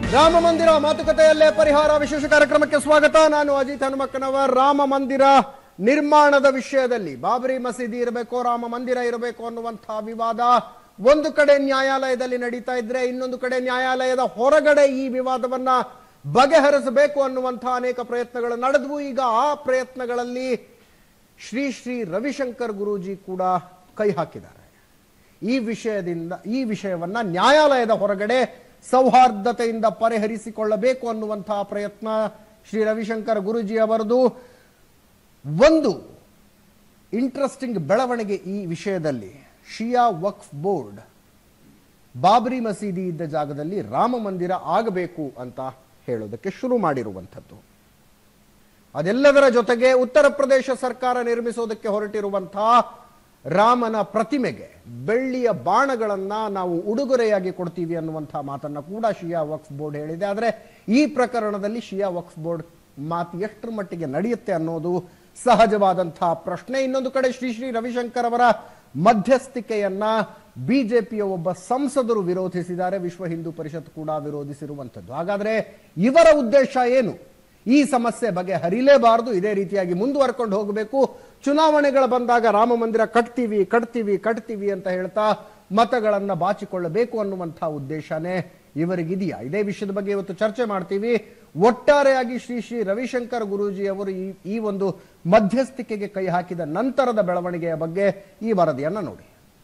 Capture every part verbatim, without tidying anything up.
ರಾಮ ಮಂದಿರ ಮಾತುಕತೆಯಲ್ಲೇ ಪರಿಹಾರ ವಿಶೇಷ ಕಾರ್ಯಕ್ರಮಕ್ಕೆ ಸ್ವಾಗತ. ನಾನು ಅಜಿತ್ ಹನುಮಕ್ಕನವರ್. ರಾಮ ಮಂದಿರ ನಿರ್ಮಾಣದ ವಿಷಯದಲ್ಲಿ ಬಾಬರಿ ಮಸೀದಿ ಇರಬೇಕು, ರಾಮ ಮಂದಿರ ಇರಬೇಕು ಅನ್ನುವಂತಹ ವಿವಾದ ಒಂದು ಕಡೆ ನ್ಯಾಯಾಲಯದಲ್ಲಿ ನಡೀತಾ ಇದ್ರೆ, ಇನ್ನೊಂದು ಕಡೆ ನ್ಯಾಯಾಲಯದ ಹೊರಗಡೆ ಈ ವಿವಾದವನ್ನ ಬಗೆಹರಿಸಬೇಕು ಅನ್ನುವಂತಹ ಅನೇಕ ಪ್ರಯತ್ನಗಳು ನಡೆದವು. ಈಗ ಆ ಪ್ರಯತ್ನಗಳಲ್ಲಿ ಶ್ರೀ ಶ್ರೀ ರವಿಶಂಕರ್ ಗುರೂಜಿ ಕೂಡ ಕೈ ಹಾಕಿದ್ದಾರೆ. ಈ ವಿಷಯದಿಂದ ಈ ವಿಷಯವನ್ನ ನ್ಯಾಯಾಲಯದ ಹೊರಗಡೆ ಸೌಹಾರ್ದತೆಯಿಂದ ಪರಿಹರಿಸಿಕೊಳ್ಳಬೇಕು ಅನ್ನುವಂತಹ ಪ್ರಯತ್ನ ಶ್ರೀ ರವಿಶಂಕರ್ ಗುರೂಜಿ ಅವರದು. ಒಂದು ಇಂಟ್ರೆಸ್ಟಿಂಗ್ ಬೆಳವಣಿಗೆ ಈ ವಿಷಯದಲ್ಲಿ, ಶಿಯಾ ವಕ್ಫ್ ಬೋರ್ಡ್ ಬಾಬರಿ ಮಸೀದಿ ಇದ್ದ ಜಾಗದಲ್ಲಿ ರಾಮ ಮಂದಿರ ಆಗಬೇಕು ಅಂತ ಹೇಳೋದಕ್ಕೆ ಶುರು ಮಾಡಿರುವಂಥದ್ದು. ಅದೆಲ್ಲದರ ಜೊತೆಗೆ ಉತ್ತರ ಪ್ರದೇಶ ಸರ್ಕಾರ ನಿರ್ಮಿಸೋದಕ್ಕೆ ಹೊರಟಿರುವಂತಹ ರಾಮನ ಪ್ರತಿಮೆಗೆ ಬೆಳ್ಳಿಯ ಬಾಣಗಳನ್ನ ನಾವು ಉಡುಗೊರೆಯಾಗಿ ಕೊಡ್ತೀವಿ ಅನ್ನುವಂತಹ ಮಾತನ್ನ ಕೂಡ ಶಿಯಾ ವಕ್ಫ್ ಬೋರ್ಡ್ ಹೇಳಿದೆ. ಆದರೆ ಈ ಪ್ರಕರಣದಲ್ಲಿ ಶಿಯಾ ವಕ್ಫ್ ಬೋರ್ಡ್ ಮಾತು ಎಷ್ಟರ ಮಟ್ಟಿಗೆ ನಡೆಯುತ್ತೆ ಅನ್ನೋದು ಸಹಜವಾದಂತಹ ಪ್ರಶ್ನೆ. ಇನ್ನೊಂದು ಕಡೆ ಶ್ರೀ ಶ್ರೀ ರವಿಶಂಕರ್ ಅವರ ಮಧ್ಯಸ್ಥಿಕೆಯನ್ನ ಬಿಜೆಪಿಯ ಒಬ್ಬ ಸಂಸದರು ವಿರೋಧಿಸಿದ್ದಾರೆ, ವಿಶ್ವ ಹಿಂದೂ ಪರಿಷತ್ ಕೂಡ ವಿರೋಧಿಸಿರುವಂಥದ್ದು. ಹಾಗಾದ್ರೆ ಇವರ ಉದ್ದೇಶ ಏನು? ಈ ಸಮಸ್ಯೆ ಬಗೆಹರಿಲೇಬಾರದು, ಇದೇ ರೀತಿಯಾಗಿ ಮುಂದುವರ್ಕೊಂಡು ಹೋಗಬೇಕು, ಚುನಾವಣೆಗಳು ಬಂದಾಗ ರಾಮ ಮಂದಿರ ಕಟ್ತೀವಿ ಕಟ್ತೀವಿ ಕಟ್ತೀವಿ ಅಂತ ಹೇಳ್ತಾ ಮತಗಳನ್ನ ಬಾಚಿಕೊಳ್ಳಬೇಕು ಅನ್ನುವಂತಹ ಉದ್ದೇಶನೇ ಇವರಿಗಿದೆಯಾ? ಇದೇ ವಿಷಯದ ಬಗ್ಗೆ ಇವತ್ತು ಚರ್ಚೆ ಮಾಡ್ತೀವಿ. ಒಟ್ಟಾರೆಯಾಗಿ ಶ್ರೀ ಶ್ರೀ ರವಿಶಂಕರ್ ಗುರೂಜಿ ಅವರು ಈ ಈ ಒಂದು ಮಧ್ಯಸ್ಥಿಕೆಗೆ ಕೈ ಹಾಕಿದ ನಂತರದ ಬೆಳವಣಿಗೆಯ ಬಗ್ಗೆ ಈ ವರದಿಯನ್ನ ನೋಡಿ.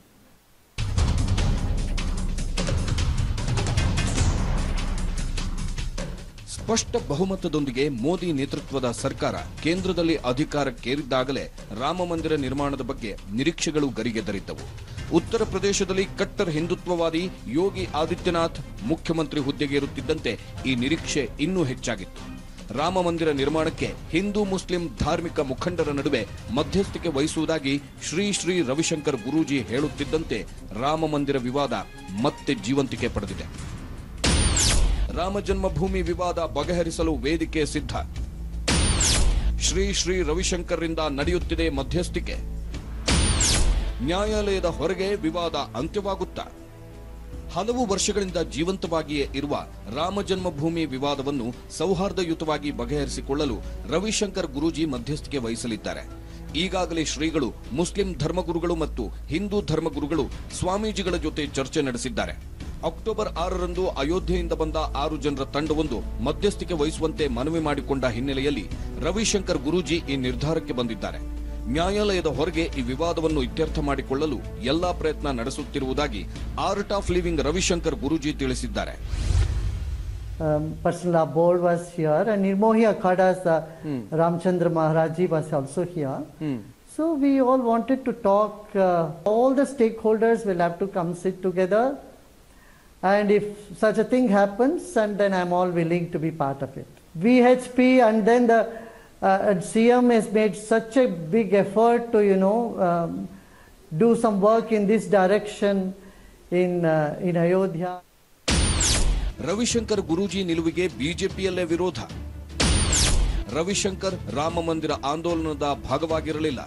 ಸ್ಪಷ್ಟ ಬಹುಮತದೊಂದಿಗೆ ಮೋದಿ ನೇತೃತ್ವದ ಸರ್ಕಾರ ಕೇಂದ್ರದಲ್ಲಿ ಅಧಿಕಾರಕ್ಕೇರಿದ್ದಾಗಲೇ ರಾಮ ಮಂದಿರ ನಿರ್ಮಾಣದ ಬಗ್ಗೆ ನಿರೀಕ್ಷೆಗಳು ಗರಿಗೆದರಿದ್ದವು. ಉತ್ತರ ಪ್ರದೇಶದಲ್ಲಿ ಕಟ್ಟರ್ ಹಿಂದುತ್ವವಾದಿ ಯೋಗಿ ಆದಿತ್ಯನಾಥ್ ಮುಖ್ಯಮಂತ್ರಿ ಹುದ್ದೆಗೇರುತ್ತಿದ್ದಂತೆ ಈ ನಿರೀಕ್ಷೆ ಇನ್ನೂ ಹೆಚ್ಚಾಗಿತ್ತು. ರಾಮ ಮಂದಿರ ನಿರ್ಮಾಣಕ್ಕೆ ಹಿಂದೂ ಮುಸ್ಲಿಂ ಧಾರ್ಮಿಕ ಮುಖಂಡರ ನಡುವೆ ಮಧ್ಯಸ್ಥಿಕೆ ವಹಿಸುವುದಾಗಿ ಶ್ರೀ ಶ್ರೀ ರವಿಶಂಕರ್ ಗುರೂಜಿ ಹೇಳುತ್ತಿದ್ದಂತೆ ರಾಮ ಮಂದಿರ ವಿವಾದ ಮತ್ತೆ ಜೀವಂತಿಕೆ ಪಡೆದಿದೆ. ರಾಮ ಜನ್ಮಭೂಮಿ ವಿವಾದ ಬಗೆಹರಿಸಲು ವೇದಿಕೆ ಸಿದ್ಧ. ಶ್ರೀ ಶ್ರೀ ರವಿಶಂಕರ್ರಿಂದ ನಡೆಯುತ್ತಿದೆ ಮಧ್ಯಸ್ಥಿಕೆ. ನ್ಯಾಯಾಲಯದ ಹೊರಗೆ ವಿವಾದ ಅಂತ್ಯವಾಗುತ್ತಾ? ಹಲವು ವರ್ಷಗಳಿಂದ ಜೀವಂತವಾಗಿಯೇ ಇರುವ ರಾಮ ಜನ್ಮಭೂಮಿ ವಿವಾದವನ್ನು ಸೌಹಾರ್ದಯುತವಾಗಿ ಬಗೆಹರಿಸಿಕೊಳ್ಳಲು ರವಿಶಂಕರ್ ಗುರೂಜಿ ಮಧ್ಯಸ್ಥಿಕೆ ವಹಿಸಲಿದ್ದಾರೆ. ಈಗಾಗಲೇ ಶ್ರೀಗಳು ಮುಸ್ಲಿಂ ಧರ್ಮಗುರುಗಳು ಮತ್ತು ಹಿಂದೂ ಧರ್ಮಗುರುಗಳು ಸ್ವಾಮೀಜಿಗಳ ಜೊತೆ ಚರ್ಚೆ ನಡೆಸಿದ್ದಾರೆ. ಅಕ್ಟೋಬರ್ ಆರರಂದು ಅಯೋಧ್ಯೆಯಿಂದ ಬಂದ ಆರು ಜನರ ತಂಡವೊಂದು ಮಧ್ಯಸ್ಥಿಕೆ ವಹಿಸುವಂತೆ ಮನವಿ ಮಾಡಿಕೊಂಡ ಹಿನ್ನೆಲೆಯಲ್ಲಿ ರವಿಶಂಕರ್ ಗುರೂಜಿ ಈ ನಿರ್ಧಾರಕ್ಕೆ ಬಂದಿದ್ದಾರೆ. ನ್ಯಾಯಾಲಯದ ಹೊರಗೆ ಈ ವಿವಾದವನ್ನು ಇತ್ಯರ್ಥ ಮಾಡಿಕೊಳ್ಳಲು ಎಲ್ಲಾ ಪ್ರಯತ್ನ ನಡೆಸುತ್ತಿರುವುದಾಗಿ art of living Ravishankar Guruji ತಿಳಿಸಿದ್ದಾರೆ. Personal board was here and Nirmohi Akhada's uh, hmm. Ramchandra Maharaji was also here. Hmm. So we all wanted to talk. Uh, all the stakeholders will have to come sit together. And if such a thing happens, and then I'm all willing to be part of it. V H P and then the uh, C M has made such a big effort to, you know, um, do some work in this direction in uh, in Ayodhya. Ravishankar Guruji ನಿಲುವಿಗೆ ಬಿಜೆಪಿಯಲ್ಲೇ ವಿರೋಧ. ರವಿಶಂಕರ್ ರಾಮ ಮಂದಿರ ಆಂದೋಲನದ ಭಾಗವಾಗಿರಲಿಲ್ಲ,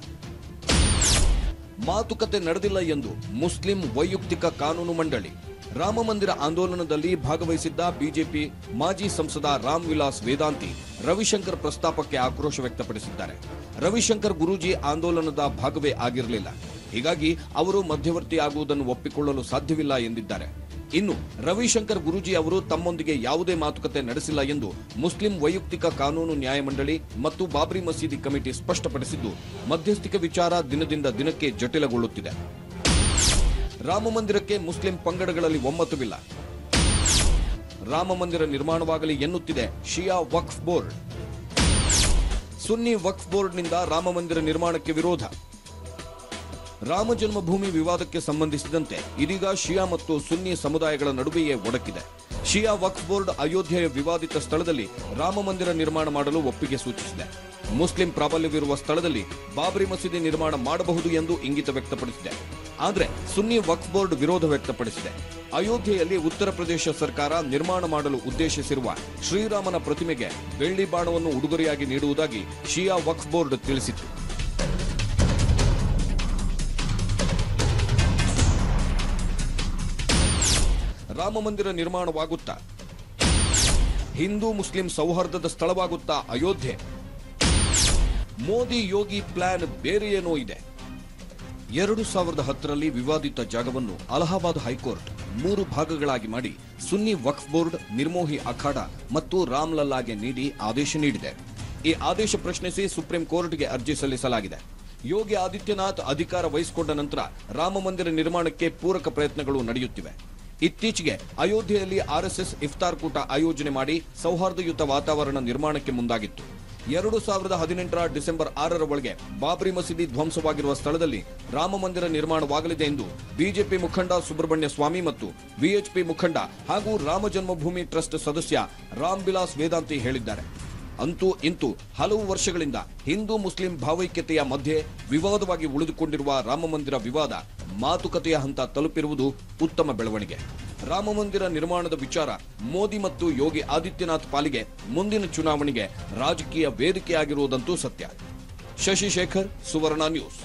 ಮಾತುಕತೆ ನಡೆದಿಲ್ಲ ಎಂದು Muslim ವೈಯಕ್ತಿಕ ಕಾನೂನು ಮಂಡಳಿ. ರಾಮ ಮಂದಿರ ಆಂದೋಲನದಲ್ಲಿ ಭಾಗವಹಿಸಿದ್ದ ಬಿಜೆಪಿ ಮಾಜಿ ಸಂಸದ ರಾಮ್ ವಿಲಾಸ್ ವೇದಾಂತಿ ರವಿಶಂಕರ್ ಪ್ರಸ್ತಾಪಕ್ಕೆ ಆಕ್ರೋಶ ವ್ಯಕ್ತಪಡಿಸಿದ್ದಾರೆ. ರವಿಶಂಕರ್ ಗುರೂಜಿ ಆಂದೋಲನದ ಭಾಗವೇ ಆಗಿರಲಿಲ್ಲ, ಹೀಗಾಗಿ ಅವರು ಮಧ್ಯವರ್ತಿ ಆಗುವುದನ್ನು ಒಪ್ಪಿಕೊಳ್ಳಲು ಸಾಧ್ಯವಿಲ್ಲ ಎಂದಿದ್ದಾರೆ. ಇನ್ನು ರವಿಶಂಕರ್ ಗುರೂಜಿ ಅವರು ತಮ್ಮೊಂದಿಗೆ ಯಾವುದೇ ಮಾತುಕತೆ ನಡೆಸಿಲ್ಲ ಎಂದು ಮುಸ್ಲಿಂ ವೈಯಕ್ತಿಕ ಕಾನೂನು ನ್ಯಾಯಮಂಡಳಿ ಮತ್ತು ಬಾಬ್ರಿ ಮಸೀದಿ ಕಮಿಟಿ ಸ್ಪಷ್ಟಪಡಿಸಿದ್ದು, ಮಧ್ಯಸ್ಥಿಕೆ ವಿಚಾರ ದಿನದಿಂದ ದಿನಕ್ಕೆ ಜಟಿಲಗೊಳ್ಳುತ್ತಿದೆ. ರಾಮ ಮಂದಿರಕ್ಕೆ ಮುಸ್ಲಿಂ ಪಂಗಡಗಳಲ್ಲಿ ಒಮ್ಮತವಿಲ್ಲ. ರಾಮ ಮಂದಿರ ನಿರ್ಮಾಣವಾಗಲಿ ಎನ್ನುತ್ತಿದೆ ಶಿಯಾ ವಕ್ಫ್ ಬೋರ್ಡ್. ಸುನ್ನಿ ವಕ್ಫ್ ಬೋರ್ಡ್ನಿಂದ ರಾಮ ಮಂದಿರ ನಿರ್ಮಾಣಕ್ಕೆ ವಿರೋಧ. ರಾಮ ಜನ್ಮಭೂಮಿ ವಿವಾದಕ್ಕೆ ಸಂಬಂಧಿಸಿದಂತೆ ಇದೀಗ ಶಿಯಾ ಮತ್ತು ಸುನ್ನಿ ಸಮುದಾಯಗಳ ನಡುವೆಯೇ ಒಡಕಿದೆ. ಶಿಯಾ ವಕ್ಫ್ ಬೋರ್ಡ್ ಅಯೋಧ್ಯೆಯ ವಿವಾದಿತ ಸ್ಥಳದಲ್ಲಿ ರಾಮ ಮಂದಿರ ನಿರ್ಮಾಣ ಮಾಡಲು ಒಪ್ಪಿಗೆ ಸೂಚಿಸಿದೆ. ಮುಸ್ಲಿಂ ಪ್ರಾಬಲ್ಯವಿರುವ ಸ್ಥಳದಲ್ಲಿ ಬಾಬರಿ ಮಸೀದಿ ನಿರ್ಮಾಣ ಮಾಡಬಹುದು ಎಂದು ಇಂಗಿತ ವ್ಯಕ್ತಪಡಿಸಿದೆ. ಆದರೆ ಸುನ್ನಿ ವಕ್ಫ್ ಬೋರ್ಡ್ ವಿರೋಧ ವ್ಯಕ್ತಪಡಿಸಿದೆ. ಅಯೋಧ್ಯೆಯಲ್ಲಿ ಉತ್ತರ ಪ್ರದೇಶ ಸರ್ಕಾರ ನಿರ್ಮಾಣ ಮಾಡಲು ಉದ್ದೇಶಿಸಿರುವ ಶ್ರೀರಾಮನ ಪ್ರತಿಮೆಗೆ ಬೆಳ್ಳಿ ಬಾಣವನ್ನು ಉಡುಗೊರೆಯಾಗಿ ನೀಡುವುದಾಗಿ ಶಿಯಾ ವಕ್ಫ್ ಬೋರ್ಡ್ ತಿಳಿಸಿತು. ರಾಮ ಮಂದಿರ ನಿರ್ಮಾಣವಾಗುತ್ತಾ? ಹಿಂದೂ ಮುಸ್ಲಿಂ ಸೌಹಾರ್ದದ ಸ್ಥಳವಾಗುತ್ತಾ ಅಯೋಧ್ಯೆ? ಮೋದಿ ಯೋಗಿ ಪ್ಲಾನ್ ಬೇರೆ ಏನೋ ಇದೆ. ಎರಡು ಸಾವಿರದ ಹತ್ತರಲ್ಲಿ ವಿವಾದಿತ ಜಾಗವನ್ನು ಅಲಹಾಬಾದ್ ಹೈಕೋರ್ಟ್ ಮೂರು ಭಾಗಗಳಾಗಿ ಮಾಡಿ ಸುನ್ನಿ ವಕ್ಫ್ ಬೋರ್ಡ್, ನಿರ್ಮೋಹಿ ಅಖಾಡ ಮತ್ತು ರಾಮ್ಲಲ್ಲಾಗೆ ನೀಡಿ ಆದೇಶ ನೀಡಿದೆ. ಈ ಆದೇಶ ಪ್ರಶ್ನಿಸಿ ಸುಪ್ರೀಂ ಕೋರ್ಟ್ಗೆ ಅರ್ಜಿ ಸಲ್ಲಿಸಲಾಗಿದೆ. ಯೋಗಿ ಆದಿತ್ಯನಾಥ್ ಅಧಿಕಾರ ವಹಿಸಿಕೊಂಡ ನಂತರ ರಾಮ ಮಂದಿರ ನಿರ್ಮಾಣಕ್ಕೆ ಪೂರಕ ಪ್ರಯತ್ನಗಳು ನಡೆಯುತ್ತಿವೆ. ಇತ್ತೀಚೆಗೆ ಅಯೋಧ್ಯೆಯಲ್ಲಿ ಆರ್ಎಸ್ಎಸ್ ಇಫ್ತಾರ್ ಕೂಟ ಆಯೋಜನೆ ಮಾಡಿ ಸೌಹಾರ್ದಯುತ ವಾತಾವರಣ ನಿರ್ಮಾಣಕ್ಕೆ ಮುಂದಾಗಿತ್ತು. ಎರಡು ಸಾವಿರದ ಹದಿನೆಂಟರ ಡಿಸೆಂಬರ್ ಆರರ ಒಳಗೆ ಬಾಬ್ರಿ ಮಸೀದಿ ಧ್ವಂಸವಾಗಿರುವ ಸ್ಥಳದಲ್ಲಿ ರಾಮ ಮಂದಿರ ನಿರ್ಮಾಣವಾಗಲಿದೆ ಎಂದು ಬಿಜೆಪಿ ಮುಖಂಡ ಸುಬ್ರಹ್ಮಣ್ಯ ಸ್ವಾಮಿ ಮತ್ತು ವಿಎಚ್ಪಿ ಮುಖಂಡ ಹಾಗೂ ರಾಮ ಜನ್ಮಭೂಮಿ ಟ್ರಸ್ಟ್ ಸದಸ್ಯ ರಾಮ್ ವಿಲಾಸ್ ವೇದಾಂತಿ ಹೇಳಿದ್ದಾರೆ. ಅಂತೂ ಇಂತೂ ಹಲವು ವರ್ಷಗಳಿಂದ ಹಿಂದೂ ಮುಸ್ಲಿಂ ಭಾವೈಕ್ಯತೆಯ ಮಧ್ಯೆ ವಿವಾದವಾಗಿ ಉಳಿದುಕೊಂಡಿರುವ ರಾಮ ಮಂದಿರ ವಿವಾದ ಮಾತುಕತೆಯ ಹಂತ ತಲುಪಿರುವುದು ಉತ್ತಮ ಬೆಳವಣಿಗೆ. ರಾಮ ಮಂದಿರ ನಿರ್ಮಾಣದ ವಿಚಾರ ಮೋದಿ ಮತ್ತು ಯೋಗಿ ಆದಿತ್ಯನಾಥ್ ಪಾಲಿಗೆ ಮುಂದಿನ ಚುನಾವಣೆಗೆ ರಾಜಕೀಯ ವೇದಿಕೆಯಾಗಿರುವುದಂತೂ ಸತ್ಯ. ಶಶಿಶೇಖರ್, ಸುವರ್ಣ ನ್ಯೂಸ್.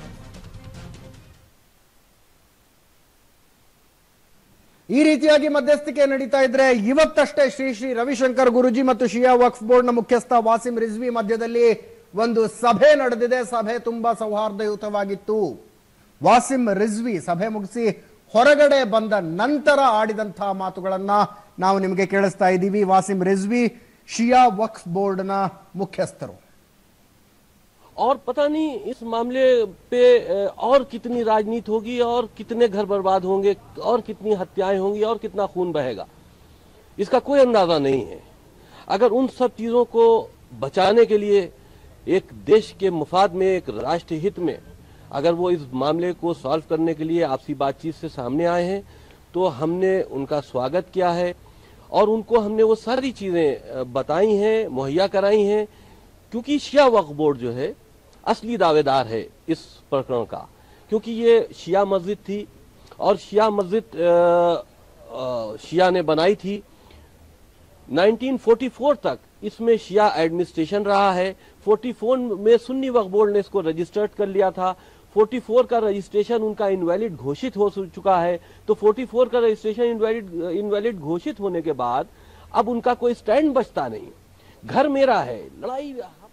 ಈ ರೀತಿಯಾಗಿ ಮಧ್ಯಸ್ಥಿಕೆ ನಡೀತಾ ಇದ್ರೆ ಇವತ್ತಷ್ಟೇ ಶ್ರೀ ಶ್ರೀ ರವಿಶಂಕರ್ ಗುರುಜಿ ಮತ್ತು ಶಿಯಾ ವಕ್ಫ್ ಬೋರ್ಡ್ ನ ಮುಖ್ಯಸ್ಥ ವಾಸಿಂ ರಿಜ್ವಿ ಮಧ್ಯದಲ್ಲಿ ಒಂದು ಸಭೆ ನಡೆದಿದೆ. ಸಭೆ ತುಂಬಾ ಸೌಹಾರ್ದಯುತವಾಗಿತ್ತು. ವಾಸಿಂ ರಿಜ್ವಿ ಸಭೆ ಮುಗಿಸಿ ಹೊರಗಡೆ ಬಂದ ನಂತರ ಆಡಿದಂತಹ ಮಾತುಗಳನ್ನ ನಾವು ನಿಮಗೆ ಕೇಳಿಸ್ತಾ ಇದ್ದೀವಿ. ವಾಸಿಂ ರಿಜ್ವಿ ಶಿಯಾ ವಕ್ಫ್ ಬೋರ್ಡ್ ನ ಮುಖ್ಯಸ್ಥರು. और पता नहीं इस मामले पे और कितनी राजनीति होगी और कितने घर बर्बाद होंगे और कितनी हत्याएं होंगी और कितना खून बहेगा, इसका कोई अंदाजा नहीं है. अगर उन सब चीजों को बचाने के लिए एक देश के मुफाद में, एक राष्ट्र हित में, अगर वो इस मामले को सॉल्व करने के लिए आपसी बातचीत से सामने आए हैं तो हमने उनका स्वागत किया है और उनको हमने वो सारी चीजें बताई हैं, मुहैया कराई हैं, क्योंकि शिया वक्फ बोर्ड जो है असली दावेदार है इस प्रकरण का, क्योंकि ये शिया मस्जिद थी और शिया मस्जिद शिया ने बनाई थी. उन्नीस सौ चौवालीस तक इसमें शिया एडमिनिस्ट्रेशन रहा है. चौवालीस में सुन्नी वक्फ बोर्ड ने इसको रजिस्टर्ड कर लिया था. चौवालीस का रजिस्ट्रेशन उनका इनवैलिड घोषित हो चुका है. तो चौवालीस का रजिस्ट्रेशन इनवैलिड इनवैलिड घोषित होने के बाद अब उनका कोई स्टैंड बचता नहीं. घर मेरा है, लड़ाई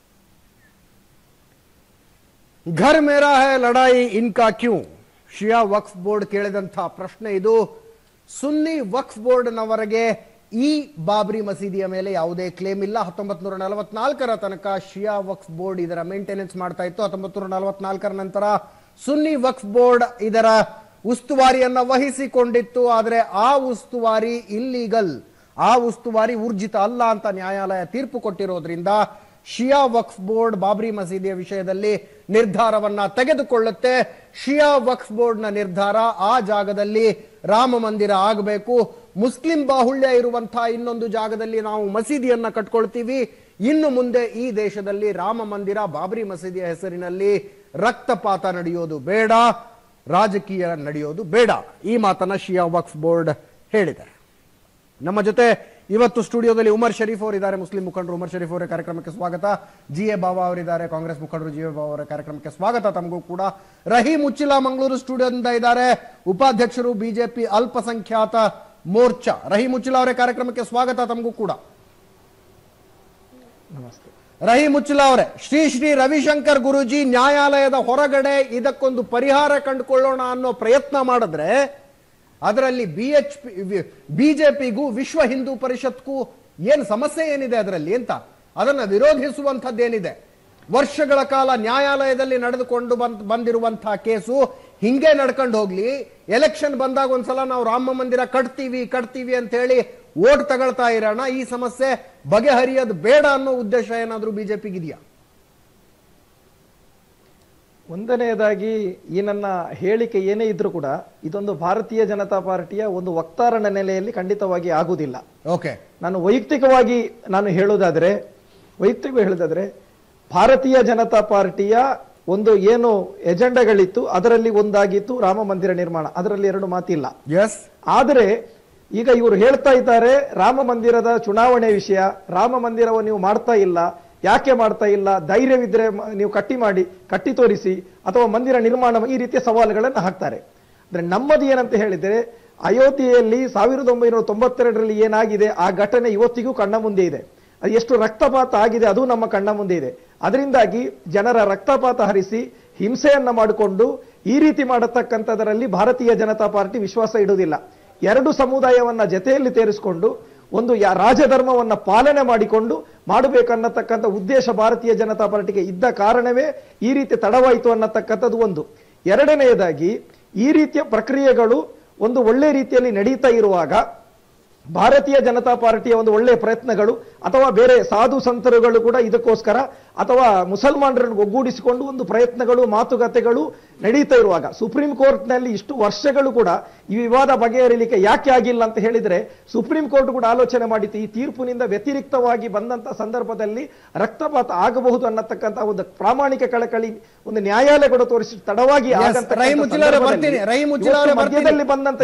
घर मेरा है, लड़ाई इनका क्यों? ಶಿಯಾ ವಕ್ಫ್ ಬೋರ್ಡ್ ಕೇಳಿದಂತಹ ಪ್ರಶ್ನೆ ಇದು. ಸುನ್ನಿ ವಕ್ಫ್ ಬೋರ್ಡ್ ನವರೆಗೆ ಈ ಬಾಬ್ರಿ ಮಸೀದಿಯ ಮೇಲೆ ಯಾವುದೇ ಕ್ಲೇಮ್ ಇಲ್ಲ. ಹತ್ತೊಂಬತ್ ನೂರ ನಲವತ್ನಾಲ್ಕರ ತನಕ ಶಿಯಾ ವಕ್ಫ್ ಬೋರ್ಡ್ ಇದರ ಮೇಂಟೆನೆನ್ಸ್ ಮಾಡ್ತಾ ಇತ್ತು. ಹತ್ತೊಂಬತ್ ನೂರ ನಲವತ್ನಾಲ್ಕರ ನಂತರ ಸುನ್ನಿ ವಕ್ಫ್ ಬೋರ್ಡ್ ಇದರ ಉಸ್ತುವಾರಿಯನ್ನ ವಹಿಸಿಕೊಂಡಿತ್ತು. ಆದರೆ ಆ ಉಸ್ತುವಾರಿ ಇಲ್ಲೀಗಲ್, ಆ ಉಸ್ತುವಾರಿ ಊರ್ಜಿತ ಅಲ್ಲ ಅಂತ ನ್ಯಾಯಾಲಯ ತೀರ್ಪು ಕೊಟ್ಟಿರೋದ್ರಿಂದ ಶಿಯಾ ವಕ್ಫ್ ಬೋರ್ಡ್ ಬಾಬ್ರಿ ಮಸೀದಿಯ ವಿಷಯದಲ್ಲಿ ನಿರ್ಧಾರವನ್ನ ತೆಗೆದುಕೊಳ್ಳುತ್ತೆ. ಶಿಯಾ ವಕ್ಫ್ ಬೋರ್ಡ್ನ ನಿರ್ಧಾರ ಆ ಜಾಗದಲ್ಲಿ ರಾಮ ಮಂದಿರ ಆಗಬೇಕು, ಮುಸ್ಲಿಂ ಬಾಹುಳ್ಯ ಇರುವಂತಹ ಇನ್ನೊಂದು ಜಾಗದಲ್ಲಿ ನಾವು ಮಸೀದಿಯನ್ನ ಕಟ್ಕೊಳ್ತೀವಿ, ಇನ್ನು ಮುಂದೆ ಈ ದೇಶದಲ್ಲಿ ರಾಮ ಮಂದಿರ ಬಾಬ್ರಿ ಮಸೀದಿಯ ಹೆಸರಿನಲ್ಲಿ ರಕ್ತಪಾತ ನಡೆಯೋದು ಬೇಡ, ರಾಜಕೀಯ ನಡೆಯೋದು ಬೇಡ, ಈ ಮಾತನ್ನ ಶಿಯಾ ವಕ್ಫ್ ಬೋರ್ಡ್ ಹೇಳಿದೆ. ನಮ್ಮ ಜೊತೆ ಇವತ್ತು ಸ್ಟುಡಿಯೋದಲ್ಲಿ ಉಮರ್ ಶರೀಫ್ ಅವರಿದ್ದಾರೆ, ಮುಸ್ಲಿಂ ಮುಖಂಡರು. ಉಮರ್ ಶರೀಫ್ ಅವರ ಕಾರ್ಯಕ್ರಮಕ್ಕೆ ಸ್ವಾಗತ. ಜಿ ಎ ಬಾಬಾ ಅವರಿದ್ದಾರೆ, ಕಾಂಗ್ರೆಸ್ ಮುಖಂಡರು. ಜಿ ಎ ಬಾಬಾ ಅವರ ಕಾರ್ಯಕ್ರಮಕ್ಕೆ ಸ್ವಾಗತ ತಮಗೂ ಕೂಡ. ರಹೀಂ ಉಚ್ಚಿಲಾ ಮಂಗಳೂರು ಸ್ಟುಡಿಯೋದಿಂದ ಇದ್ದಾರೆ, ಉಪಾಧ್ಯಕ್ಷರು ಬಿಜೆಪಿ ಅಲ್ಪಸಂಖ್ಯಾತ ಮೋರ್ಚಾ. ರಹೀಂ ಉಚ್ಚಿಲಾ ಅವರ ಕಾರ್ಯಕ್ರಮಕ್ಕೆ ಸ್ವಾಗತ ತಮಗೂ ಕೂಡ. ನಮಸ್ತೆ. ರಹೀಂ ಉಚ್ಚಿಲಾ ಅವರೇ, ಶ್ರೀ ಶ್ರೀ ರವಿಶಂಕರ್ ಗುರೂಜಿ ನ್ಯಾಯಾಲಯದ ಹೊರಗಡೆ ಇದಕ್ಕೊಂದು ಪರಿಹಾರ ಕಂಡುಕೊಳ್ಳೋಣ ಅನ್ನೋ ಪ್ರಯತ್ನ ಮಾಡಿದ್ರೆ ಅದರಲ್ಲಿ ಬಿಎಚ್ ಬಿಜೆಪಿಗೂ ವಿಶ್ವ ಹಿಂದೂ ಪರಿಷತ್ಗೂ ಏನು ಸಮಸ್ಯೆ ಏನಿದೆ ಅದರಲ್ಲಿ ಅಂತ ಅದನ್ನ ವಿರೋಧಿಸುವಂಥದ್ದೇನಿದೆ? ವರ್ಷಗಳ ಕಾಲ ನ್ಯಾಯಾಲಯದಲ್ಲಿ ನಡೆದುಕೊಂಡು ಬಂದ್ ಬಂದಿರುವಂತಹ ಕೇಸು ಹಿಂಗೆ ನಡ್ಕೊಂಡು ಹೋಗ್ಲಿ, ಎಲೆಕ್ಷನ್ ಬಂದಾಗ ಒಂದ್ಸಲ ನಾವು ರಾಮ ಮಂದಿರ ಕಟ್ತೀವಿ ಕಟ್ತೀವಿ ಅಂತ ಹೇಳಿ ಓಟ್ ತಗೊಳ್ತಾ ಇರೋಣ, ಈ ಸಮಸ್ಯೆ ಬಗೆಹರಿಯೋದು ಬೇಡ ಅನ್ನೋ ಉದ್ದೇಶ ಏನಾದ್ರೂ ಬಿಜೆಪಿಗಿದೆಯಾ? ಒಂದನೆಯದಾಗಿ ಈ ನನ್ನ ಹೇಳಿಕೆ ಏನೇ ಇದ್ರೂ ಕೂಡ ಇದೊಂದು ಭಾರತೀಯ ಜನತಾ ಪಾರ್ಟಿಯ ಒಂದು ವಕ್ತಾರನ ನೆಲೆಯಲ್ಲಿ ಖಂಡಿತವಾಗಿ ಆಗುವುದಿಲ್ಲ. ಓಕೆ, ನಾನು ವೈಯಕ್ತಿಕವಾಗಿ ನಾನು ಹೇಳೋದಾದ್ರೆ ವೈಯಕ್ತಿಕವಾಗಿ ಹೇಳೋದಾದ್ರೆ ಭಾರತೀಯ ಜನತಾ ಪಾರ್ಟಿಯ ಒಂದು ಏನು ಎಜೆಂಡಾಗಳಿತ್ತು ಅದರಲ್ಲಿ ಒಂದಾಗಿತ್ತು ರಾಮ ಮಂದಿರ ನಿರ್ಮಾಣ, ಅದರಲ್ಲಿ ಎರಡು ಮಾತಿಲ್ಲ. ಎಸ್, ಆದರೆ ಈಗ ಇವರು ಹೇಳ್ತಾ ಇದ್ದಾರೆ ರಾಮ ಮಂದಿರದ ಚುನಾವಣೆ ವಿಷಯ, ರಾಮ ಮಂದಿರವನ್ನು ನೀವು ಮಾಡ್ತಾ ಇಲ್ಲ, ಯಾಕೆ ಮಾಡ್ತಾ ಇಲ್ಲ, ಧೈರ್ಯವಿದ್ರೆ ನೀವು ಕಟ್ಟಿ ಮಾಡಿ ಕಟ್ಟಿ ತೋರಿಸಿ ಅಥವಾ ಮಂದಿರ ನಿರ್ಮಾಣ, ಈ ರೀತಿಯ ಸವಾಲುಗಳನ್ನು ಹಾಕ್ತಾರೆ. ಅಂದ್ರೆ ನಮ್ಮದು ಏನಂತ ಹೇಳಿದ್ರೆ ಅಯೋಧ್ಯೆಯಲ್ಲಿ ಸಾವಿರದ ಒಂಬೈನೂರ ತೊಂಬತ್ತೆರಡರಲ್ಲಿ ಏನಾಗಿದೆ ಆ ಘಟನೆ ಇವತ್ತಿಗೂ ಕಣ್ಣ ಮುಂದೆ ಇದೆ. ಎಷ್ಟು ರಕ್ತಪಾತ ಆಗಿದೆ ಅದು ನಮ್ಮ ಕಣ್ಣ ಮುಂದೆ ಇದೆ. ಅದರಿಂದಾಗಿ ಜನರ ರಕ್ತಪಾತ ಹರಿಸಿ ಹಿಂಸೆಯನ್ನ ಮಾಡಿಕೊಂಡು ಈ ರೀತಿ ಮಾಡತಕ್ಕಂಥದರಲ್ಲಿ ಭಾರತೀಯ ಜನತಾ ಪಾರ್ಟಿ ವಿಶ್ವಾಸ ಇಡುವುದಿಲ್ಲ. ಎರಡು ಸಮುದಾಯವನ್ನ ಜೊತೆಯಲ್ಲಿ ಸೇರಿಸಿಕೊಂಡು ಒಂದು ರಾಜಧರ್ಮವನ್ನ ಪಾಲನೆ ಮಾಡಿಕೊಂಡು ಮಾಡಬೇಕನ್ನತಕ್ಕಂಥ ಉದ್ದೇಶ ಭಾರತೀಯ ಜನತಾ ಪಾರ್ಟಿಗೆ ಇದ್ದ ಕಾರಣವೇ ಈ ರೀತಿ ತಡವಾಯಿತು ಅನ್ನತಕ್ಕಂಥದ್ದು ಒಂದು. ಎರಡನೆಯದಾಗಿ ಈ ರೀತಿಯ ಪ್ರಕ್ರಿಯೆಗಳು ಒಂದು ಒಳ್ಳೆ ರೀತಿಯಲ್ಲಿ ನಡೀತಾ ಇರುವಾಗ ಭಾರತೀಯ ಜನತಾ ಪಾರ್ಟಿಯ ಒಂದು ಒಳ್ಳೆಯ ಪ್ರಯತ್ನಗಳು ಅಥವಾ ಬೇರೆ ಸಾಧು ಸಂತರುಗಳು ಕೂಡ ಇದಕ್ಕೋಸ್ಕರ ಅಥವಾ ಮುಸಲ್ಮಾನರನ್ನು ಒಗ್ಗೂಡಿಸಿಕೊಂಡು ಒಂದು ಪ್ರಯತ್ನಗಳು ಮಾತುಕತೆಗಳು ನಡೀತಾ ಇರುವಾಗ ಸುಪ್ರೀಂ ಕೋರ್ಟ್ ನಲ್ಲಿ ಇಷ್ಟು ವರ್ಷಗಳು ಕೂಡ ಈ ವಿವಾದ ಬಗೆಹರಿಲಿಕ್ಕೆ ಯಾಕೆ ಆಗಿಲ್ಲ ಅಂತ ಹೇಳಿದ್ರೆ ಸುಪ್ರೀಂ ಕೋರ್ಟ್ ಕೂಡ ಆಲೋಚನೆ ಮಾಡಿತ್ತು ಈ ತೀರ್ಪಿನಿಂದ ವ್ಯತಿರಿಕ್ತವಾಗಿ ಬಂದಂತ ಸಂದರ್ಭದಲ್ಲಿ ರಕ್ತಪಾತ ಆಗಬಹುದು ಅನ್ನತಕ್ಕಂಥ ಒಂದು ಪ್ರಾಮಾಣಿಕ ಕಳಕಳಿ ಒಂದು ನ್ಯಾಯಾಲಯ ಕೂಡ ತೋರಿಸಿ ತಡವಾಗಿ ಮಧ್ಯದಲ್ಲಿ ಬಂದಂತ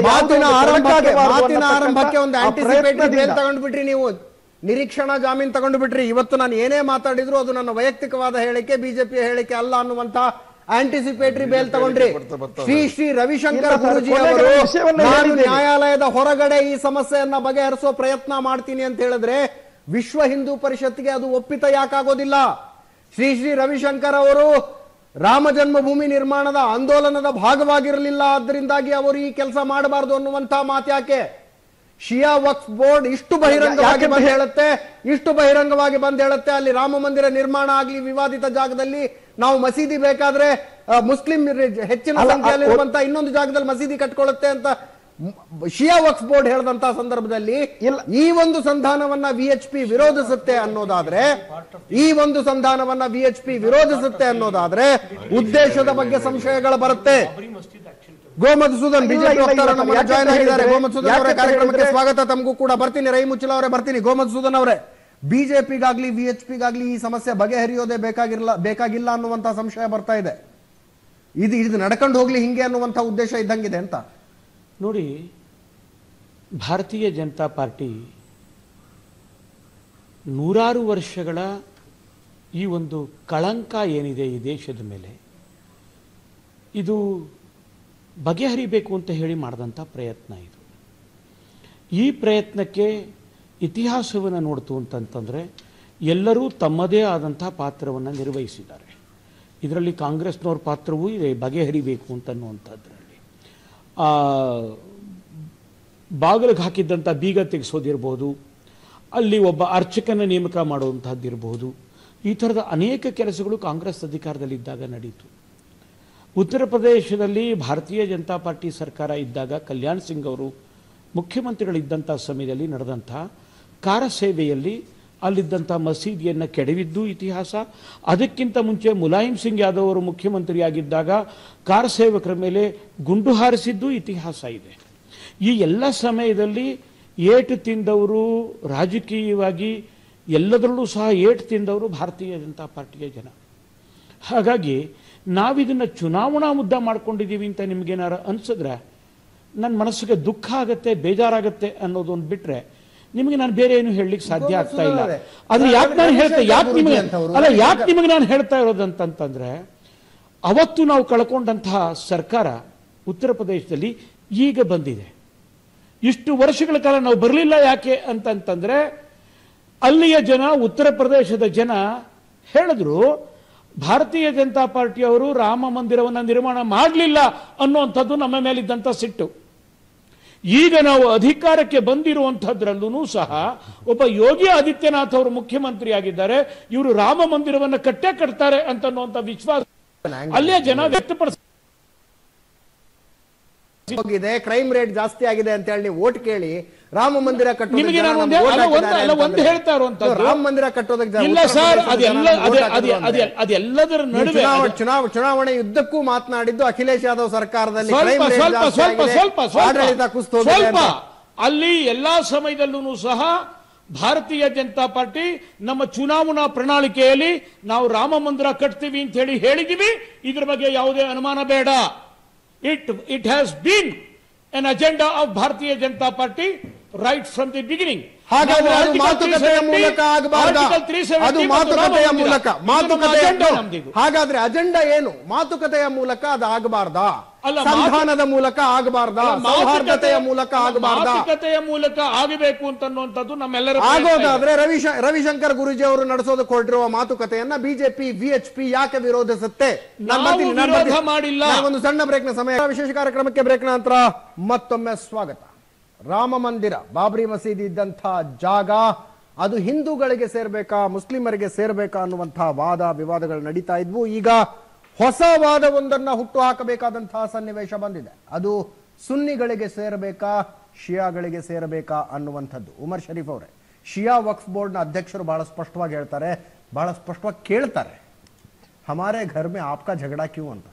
ತಗೊಂಡ್ಬಿಟ್ರಿ ನೀವು ನಿರೀಕ್ಷಣಾ ಜಾಮೀನು ತಗೊಂಡು ಬಿಟ್ರಿ. ಇವತ್ತು ನಾನು ಏನೇ ಮಾತಾಡಿದ್ರು ಅದು ನನ್ನ ವೈಯಕ್ತಿಕವಾದ ಹೇಳಿಕೆ, ಬಿಜೆಪಿಯ ಹೇಳಿಕೆ ಅಲ್ಲ ಅನ್ನುವಂತ ಆಂಟಿಸಿಪೇಟರಿ ಬೇಲ್ ತಗೊಂಡ್ರಿ. ಶ್ರೀ ಶ್ರೀ ರವಿಶಂಕರ್ ಗುರೂಜಿ ಅವರು ನಾನು ನ್ಯಾಯಾಲಯದ ಹೊರಗಡೆ ಈ ಸಮಸ್ಯೆಯನ್ನ ಬಗೆಹರಿಸೋ ಪ್ರಯತ್ನ ಮಾಡ್ತೀನಿ ಅಂತ ಹೇಳಿದ್ರೆ ವಿಶ್ವ ಹಿಂದೂ ಪರಿಷತ್ಗೆ ಅದು ಒಪ್ಪಿತ ಯಾಕಾಗೋದಿಲ್ಲ? ಶ್ರೀ ಶ್ರೀ ರವಿಶಂಕರ್ ಅವರು ರಾಮ ಜನ್ಮಭೂಮಿ ನಿರ್ಮಾಣದ ಆಂದೋಲನದ ಭಾಗವಾಗಿರಲಿಲ್ಲ, ಆದ್ರಿಂದಾಗಿ ಅವರು ಈ ಕೆಲಸ ಮಾಡಬಾರದು ಅನ್ನುವಂತ ಮಾತ್ಯಾಕೆ? ಶಿಯಾ ವಕ್ಫ್ ಬೋರ್ಡ್ ಇಷ್ಟು ಬಹಿರಂಗವಾಗಿ ಬಂದ್ ಹೇಳುತ್ತೆ ಇಷ್ಟು ಬಹಿರಂಗವಾಗಿ ಬಂದ್ ಹೇಳುತ್ತೆ ಅಲ್ಲಿ ರಾಮ ಮಂದಿರ ನಿರ್ಮಾಣ ಆಗ್ಲಿ ವಿವಾದಿತ ಜಾಗದಲ್ಲಿ ನಾವು ಮಸೀದಿ ಬೇಕಾದ್ರೆ ಮುಸ್ಲಿಂ ಹೆಚ್ಚಿನ ಸಂಖ್ಯೆಯಲ್ಲಿರುವಂತ ಇನ್ನೊಂದು ಜಾಗದಲ್ಲಿ ಮಸೀದಿ ಕಟ್ಕೊಳ್ಳುತ್ತೆ ಅಂತ ಶಿಯಾ ವಕ್ಫ್ ಬೋರ್ಡ್ ಹೇಳಿದಂತ ಸಂದರ್ಭದಲ್ಲಿ ಈ ಒಂದು ಸಂಧಾನವನ್ನ ವಿಎಚ್ಪಿ ವಿರೋಧಿಸುತ್ತೆ ಅನ್ನೋದಾದ್ರೆ ಈ ಒಂದು ಸಂಧಾನವನ್ನ ವಿಎಚ್ಪಿ ವಿರೋಧಿಸುತ್ತೆ ಅನ್ನೋದಾದ್ರೆ ಉದ್ದೇಶದ ಬಗ್ಗೆ ಸಂಶಯಗಳು ಬರುತ್ತೆ. ಗೋಮಧುಸೂದನ್ ಬಿಜೆಪಿ ವಕ್ತಾರ ನಮ್ಮನ್ನ ಜಾಯ್ನ್ ಆಗಿದ್ದಾರೆ. ಗೋಮಧುಸೂದನ್ ಅವರ ಕಾರ್ಯಕ್ರಮಕ್ಕೆ ಸ್ವಾಗತ. ತಮಗೂ ಕೂಡ ಬರ್ತೀನಿ. ರೈ ಮುಚ್ಚಲ ಅವರೇ ಬರ್ತೀನಿ. ಗೋಮಧುಸೂದನ್ ಅವರೇ, ಬಿಜೆಪಿಗಾಗ್ಲಿ ವಿಎಚ್ಪಿಗಾಗ್ಲಿ ಈ ಸಮಸ್ಯೆ ಬಗೆಹರಿಯೋದೇ ಬೇಕಾಗಿಲ್ಲ ಬೇಕಾಗಿಲ್ಲ ಅನ್ನುವಂತ ಸಂಶಯ ಬರ್ತಾ ಇದೆ. ಇದು ಇದು ನಡ್ಕೊಂಡು ಹೋಗ್ಲಿ ಹಿಂಗೆ ಅನ್ನುವಂತ ಉದ್ದೇಶ ಇದ್ದಂಗಿದೆ ಅಂತ ನೋಡಿ. ಭಾರತೀಯ ಜನತಾ ಪಾರ್ಟಿ ನೂರಾರು ವರ್ಷಗಳ ಈ ಒಂದು ಕಳಂಕ ಏನಿದೆ ಈ ದೇಶದ ಮೇಲೆ ಇದು ಬಗೆಹರಿಬೇಕು ಅಂತ ಹೇಳಿ ಮಾಡಿದಂಥ ಪ್ರಯತ್ನ ಇದು. ಈ ಪ್ರಯತ್ನಕ್ಕೆ ಇತಿಹಾಸವನ್ನು ನೋಡ್ತು ಅಂತಂತಂದರೆ ಎಲ್ಲರೂ ತಮ್ಮದೇ ಆದಂಥ ಪಾತ್ರವನ್ನು ನಿರ್ವಹಿಸಿದ್ದಾರೆ. ಇದರಲ್ಲಿ ಕಾಂಗ್ರೆಸ್ನವ್ರ ಪಾತ್ರವೂ ಇದೆ ಬಗೆಹರಿಬೇಕು ಅಂತನ್ನುವಂಥದ್ರಲ್ಲಿ. ಬಾಗಿಲಿಗೆ ಹಾಕಿದ್ದಂಥ ಬೀಗ ತೆಗೆಸೋದಿರ್ಬೋದು, ಅಲ್ಲಿ ಒಬ್ಬ ಅರ್ಚಕನ ನೇಮಕ ಮಾಡುವಂಥದ್ದಿರ್ಬೋದು, ಈ ಥರದ ಅನೇಕ ಕೆಲಸಗಳು ಕಾಂಗ್ರೆಸ್ ಅಧಿಕಾರದಲ್ಲಿದ್ದಾಗ ನಡೀತು. ಉತ್ತರ ಪ್ರದೇಶದಲ್ಲಿ ಭಾರತೀಯ ಜನತಾ ಪಾರ್ಟಿ ಸರ್ಕಾರ ಇದ್ದಾಗ ಕಲ್ಯಾಣ್ ಸಿಂಗ್ ಅವರು ಮುಖ್ಯಮಂತ್ರಿಗಳಿದ್ದಂಥ ಸಮಯದಲ್ಲಿ ನಡೆದಂಥ ಕಾರ ಸೇವೆಯಲ್ಲಿ ಅಲ್ಲಿದ್ದಂಥ ಮಸೀದಿಯನ್ನು ಕೆಡವಿದ್ದು ಇತಿಹಾಸ. ಅದಕ್ಕಿಂತ ಮುಂಚೆ ಮುಲಾಯಂ ಸಿಂಗ್ ಯಾದವ್ ಅವರು ಮುಖ್ಯಮಂತ್ರಿಯಾಗಿದ್ದಾಗ ಕಾರ ಸೇವಕರ ಮೇಲೆ ಗುಂಡು ಹಾರಿಸಿದ್ದು ಇತಿಹಾಸ ಇದೆ. ಈ ಎಲ್ಲ ಸಮಯದಲ್ಲಿ ಏಟು ತಿಂದವರು ರಾಜಕೀಯವಾಗಿ ಎಲ್ಲದರಲ್ಲೂ ಸಹ ಏಟು ತಿಂದವರು ಭಾರತೀಯ ಜನತಾ ಪಾರ್ಟಿಯ ಜನ. ಹಾಗಾಗಿ ನಾವಿದನ್ನು ಚುನಾವಣಾ ಮುದ್ದೆ ಮಾಡ್ಕೊಂಡಿದ್ದೀವಿ ಅಂತ ನಿಮಗೇನಾರು ಅನಿಸಿದ್ರೆ ನನ್ನ ಮನಸ್ಸಿಗೆ ದುಃಖ ಆಗುತ್ತೆ, ಬೇಜಾರಾಗುತ್ತೆ ಅನ್ನೋದೊಂದು ಬಿಟ್ರೆ ನಿಮಗೆ ನಾನು ಬೇರೆ ಏನು ಹೇಳಲಿಕ್ಕೆ ಸಾಧ್ಯ ಆಗ್ತಾ ಇಲ್ಲ. ಆದ್ರೆ ಯಾಕೆ ನಾನು ಹೇಳ್ತಾ ಯಾಕೆ ನಿಮಗೆ ಅಲ್ಲ ಯಾಕೆ ನಿಮಗೆ ನಾನು ಹೇಳ್ತಾ ಇರೋದಂತಂದ್ರೆ ಅವತ್ತು ನಾವು ಕಳ್ಕೊಂಡಂತಹ ಸರ್ಕಾರ ಉತ್ತರ ಪ್ರದೇಶದಲ್ಲಿ ಈಗ ಬಂದಿದೆ. ಇಷ್ಟು ವರ್ಷಗಳ ಕಾಲ ನಾವು ಬರಲಿಲ್ಲ ಯಾಕೆ ಅಂತಂತಂದ್ರೆ ಅಲ್ಲಿಯ ಜನ, ಉತ್ತರ ಪ್ರದೇಶದ ಜನ ಹೇಳಿದ್ರು ಭಾರತೀಯ ಜನತಾ ಪಾರ್ಟಿಯವರು ರಾಮ ಮಂದಿರವನ್ನು ನಿರ್ಮಾಣ ಮಾಡಲಿಲ್ಲ ಅನ್ನುವಂಥದ್ದು ನಮ್ಮ ಮೇಲಿದ್ದಂಥ ಸಿಟ್ಟು. ಈಗ ನಾವು ಅಧಿಕಾರಕ್ಕೆ ಬಂದಿರುವಂಥದ್ರಲ್ಲೂ ಸಹ ಒಬ್ಬ ಯೋಗಿ ಆದಿತ್ಯನಾಥ್ ಅವರು ಮುಖ್ಯಮಂತ್ರಿ ಆಗಿದ್ದಾರೆ, ಇವರು ರಾಮ ಮಂದಿರವನ್ನು ಕಟ್ಟೇ ಕಟ್ತಾರೆ ಅಂತನ್ನುವಂಥ ವಿಶ್ವಾಸ ಅಲ್ಲೇ ಜನ ವ್ಯಕ್ತಪಡಿಸ ಹೋಗಿದೆ. ಕ್ರೈಮ್ ರೇಟ್ ಜಾಸ್ತಿ ಆಗಿದೆ ಅಂತ ಹೇಳಿ ನೀವು ಓಟ್ ಕೇಳಿ ರಾಮ ಮಂದಿರ ಕಟ್ಟೋದಕ್ಕೆ ಹೇಳ್ತಾ ಇರುವಂತದ್ದು ರಾಮ ಮಂದಿರ ಕಟ್ಟೋದಕ್ಕೆ ಇಲ್ಲ ಸರ್. ಅದೆಲ್ಲದರ ನಡುವೆ ಚುನಾವಣೆ ಯುದ್ಧಕ್ಕೂ ಮಾತನಾಡಿದ್ದು ಅಖಿಲೇಶ್ ಯಾದವ್ ಸರ್ಕಾರದಲ್ಲಿ ಸ್ವಲ್ಪ ಅಲ್ಲಿ ಎಲ್ಲಾ ಸಮಯದಲ್ಲೂ ಸಹ ಭಾರತೀಯ ಜನತಾ ಪಾರ್ಟಿ ನಮ್ಮ ಚುನಾವಣಾ ಪ್ರಣಾಳಿಕೆಯಲ್ಲಿ ನಾವು ರಾಮ ಮಂದಿರ ಕಟ್ತೀವಿ ಅಂತ ಹೇಳಿ ಹೇಳಿದೀವಿ. ಇದ್ರ ಬಗ್ಗೆ ಯಾವುದೇ ಅನುಮಾನ ಬೇಡ. It it has been an agenda of Bharatiya Janata Party right from the beginning. ಹಾಗಾದ್ರೆ ಅದು ಮಾತುಕತೆಯ ಮೂಲಕ ಆಗಬಾರ್ದ? ಅದು ಮಾತುಕತೆಯ ಮೂಲಕ ಮಾತುಕತೆಯ ಹಾಗಾದ್ರೆ ಅಜೆಂಡಾ ಏನು? ಮಾತುಕತೆಯ ಮೂಲಕ ಅದು ಆಗಬಾರ್ದಾ? ಸಂಧಾನದ ಮೂಲಕ ಆಗಬಾರ್ದಾ? ಸೌಹಾರ್ದತೆಯ ಮೂಲಕ ಆಗಬಾರ್ದಾ? ಮಾತುಕತೆಯ ಮೂಲಕ ಆಗಬೇಕು ಅಂತನ್ನುವಂಥದ್ದು ನಮ್ಮೆಲ್ಲರ ಆಗೋದಾದ್ರೆ ರವಿ ರವಿಶಂಕರ್ ಗುರೂಜಿ ಅವರು ನಡೆಸೋದಕ್ಕೆ ಹೊರಟಿರುವ ಮಾತುಕತೆಯನ್ನ ಬಿಜೆಪಿ ವಿಎಚ್ಪಿ ಯಾಕೆ ವಿರೋಧಿಸುತ್ತೆ? ಮಾಡಿಲ್ಲ. ಒಂದು ಸಣ್ಣ ಬ್ರೇಕ್ನ ಸಮಯ. ವಿಶೇಷ ಕಾರ್ಯಕ್ರಮಕ್ಕೆ ಬ್ರೇಕ್ ನಂತರ ಮತ್ತೊಮ್ಮೆ ಸ್ವಾಗತ. ರಾಮ ಮಂದಿರ, ಬಾಬ್ರಿ ಮಸೀದಿ ಇದ್ದಂಥ ಜಾಗ ಅದು ಹಿಂದೂಗಳಿಗೆ ಸೇರ್ಬೇಕಾ ಮುಸ್ಲಿಮರಿಗೆ ಸೇರ್ಬೇಕಾ ಅನ್ನುವಂತಹ ವಾದ ವಿವಾದಗಳು ನಡೀತಾ ಇದ್ವು. ಈಗ ಹೊಸ ವಾದವೊಂದನ್ನ ಹುಟ್ಟು ಹಾಕಬೇಕಾದಂತಹ ಸನ್ನಿವೇಶ ಬಂದಿದೆ. ಅದು ಸುನ್ನಿಗಳಿಗೆ ಸೇರಬೇಕಾ ಶಿಯಾಗಳಿಗೆ ಸೇರಬೇಕಾ ಅನ್ನುವಂಥದ್ದು. ಉಮರ್ ಶರೀಫ್ ಅವರೇ, ಶಿಯಾ ವಕ್ಫ್ ಬೋರ್ಡ್ನ ಅಧ್ಯಕ್ಷರು ಬಹಳ ಸ್ಪಷ್ಟವಾಗಿ ಹೇಳ್ತಾರೆ, ಬಹಳ ಸ್ಪಷ್ಟವಾಗಿ ಕೇಳ್ತಾರೆ, ಹಮಾರೆ ಘರ್ ಮೇ ಆಪ್ಕಾ ಝಗಡಾ ಕ್ಯೂ ಅಂತ.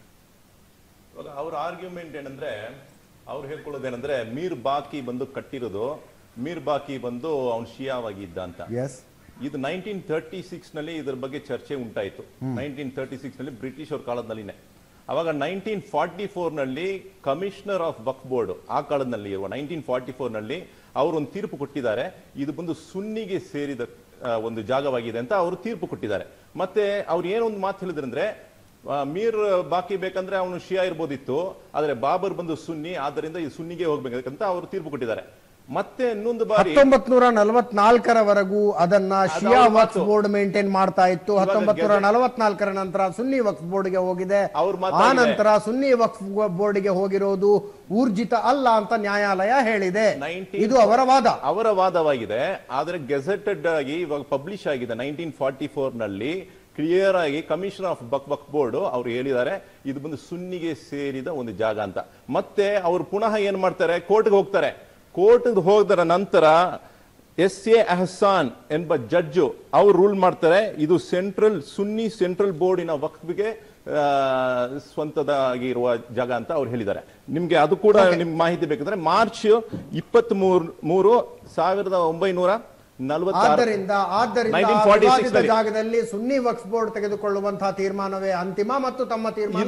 ಅವ್ರ ಆರ್ಗ್ಯುಮೆಂಟ್ ಏನಂದ್ರೆ, ಅವ್ರು ಹೇಳ್ಕೊಳ್ಳೋದೇನಂದ್ರೆ ಮೀರ್ ಬಾಕಿ ಬಂದು ಕಟ್ಟಿರೋದು, ಮೀರ್ ಬಾಕಿ ಬಂದು ಅವ್ನು ಶಿಯಾವಾಗಿದ್ದ ಅಂತ. ಇದು ನೈನ್ಟೀನ್ ತರ್ಟಿ ಸಿಕ್ಸ್ ನಲ್ಲಿ ಇದರ ಬಗ್ಗೆ ಚರ್ಚೆ ಉಂಟಾಯಿತು. ನೈನ್ಟೀನ್ ತರ್ಟಿ ಸಿಕ್ಸ್ ನಲ್ಲಿ ಬ್ರಿಟಿಷ್ ಅವ್ರ ಕಾಲದಲ್ಲಿನೇ. ಅವಾಗ ನೈನ್ಟೀನ್ ಫಾರ್ಟಿ ಫೋರ್ ನಲ್ಲಿ ಕಮಿಷನರ್ ಆಫ್ ವಕ್ಫ್ ಬೋರ್ಡ್ ಆ ಕಾಲದಲ್ಲಿ ಇರುವ ನೈನ್ಟೀನ್ ಫಾರ್ಟಿ ಫೋರ್ ನಲ್ಲಿ ಅವರು ಒಂದು ತೀರ್ಪು ಕೊಟ್ಟಿದ್ದಾರೆ. ಇದು ಬಂದು ಸುನ್ನಿಗೆ ಸೇರಿದ ಒಂದು ಜಾಗವಾಗಿದೆ ಅಂತ ಅವರು ತೀರ್ಪು ಕೊಟ್ಟಿದ್ದಾರೆ. ಮತ್ತೆ ಅವ್ರು ಏನೊಂದು ಮಾತು ಹೇಳಿದ್ರಂದ್ರೆ, ಮೀರ್ ಬಾಕಿ ಬೇಕಂದ್ರೆ ಅವನು ಶಿಯಾ ಇರ್ಬೋದಿತ್ತು, ಆದ್ರೆ ಬಾಬರ್ ಬಂದು ಸುನ್ನಿ, ಆದ್ದರಿಂದ ಈ ಸುನ್ನಿಗೆ ಹೋಗ್ಬೇಕಂತ ಅವರು ತೀರ್ಪು ಕೊಟ್ಟಿದ್ದಾರೆ. ಮತ್ತೆ ಇನ್ನೊಂದು ಬಾರಿ ಹತ್ತೊಂಬತ್ ನೂರ ನಲವತ್ನಾಲ್ಕರವರೆಗೂ ಅದನ್ನ ಶಿಯಾ ವಕ್ಫ್ ಬೋರ್ಡ್ ಮೇಂಟೈನ್ ಮಾಡ್ತಾ ಇತ್ತು. ಹತ್ತೊಂಬತ್ ನೂರ ನಲವತ್ನಾಲ್ಕರ ನಂತರ ಸುನ್ನಿ ವಕ್ಫ್ ಬೋರ್ಡ್ಗೆ ಹೋಗಿದೆ. ಆ ನಂತರ ಸುನ್ನಿ ವಕ್ಫ್ ಬೋರ್ಡ್ಗೆ ಹೋಗಿರೋದು ಊರ್ಜಿತ ಅಲ್ಲ ಅಂತ ನ್ಯಾಯಾಲಯ ಹೇಳಿದೆ. ಇದು ಅವರ ವಾದ ಅವರ ವಾದವಾಗಿದೆ. ಆದ್ರೆ ಗೆಜೆಟೆಡ್ ಆಗಿ ಇವಾಗ ಪಬ್ಲಿಷ್ ಆಗಿದೆ ನೈನ್ಟೀನ್ ಫಾರ್ಟಿ ಫೋರ್ ನಲ್ಲಿ ಕ್ಲಿಯರ್ ಆಗಿ ಕಮಿಷನರ್ ಆಫ್ ಬಕ್ ವಕ್ಫ್ ಬೋರ್ಡ್ ಅವರು ಹೇಳಿದ್ದಾರೆ ಇದು ಬಂದು ಸುನ್ನಿಗೆ ಸೇರಿದ ಒಂದು ಜಾಗ ಅಂತ. ಮತ್ತೆ ಅವರು ಪುನಃ ಏನ್ ಮಾಡ್ತಾರೆ, ಕೋರ್ಟ್ಗೆ ಹೋಗ್ತಾರೆ. ಕೋರ್ಟ್ಗೆ ಹೋದರ ನಂತರ ಎಸ್ ಎ ಅಹಸಾನ್ ಎಂಬ ಜಡ್ಜು ಅವರು ರೂಲ್ ಮಾಡ್ತಾರೆ, ಇದು ಸೆಂಟ್ರಲ್ ಸುನ್ನಿ ಸೆಂಟ್ರಲ್ ಬೋರ್ಡಿನ ವಕ್ಫ್ಗೆ ಸ್ವಂತದಾಗಿ ಇರುವ ಜಾಗ ಅಂತ ಅವ್ರು ಹೇಳಿದ್ದಾರೆ. ನಿಮ್ಗೆ ಅದು ಕೂಡ ನಿಮ್ಗೆ ಮಾಹಿತಿ ಬೇಕಂದ್ರೆ ಮಾರ್ಚ್ ಇಪ್ಪತ್ತ್ ಮೂರ್ ಮೂರು ಸಾವಿರದ ಒಂಬೈನೂರ ಆದ್ದರಿಂದ ಆದ್ದರಿಂದ ಜಾಗದಲ್ಲಿ ಸುನ್ನಿ ವಕ್ಫ್ ಬೋರ್ಡ್ ತೆಗೆದುಕೊಳ್ಳುವಂತಹ ತೀರ್ಮಾನವೇ ಅಂತಿಮ ಮತ್ತು ತಮ್ಮ ತೀರ್ಮಾನ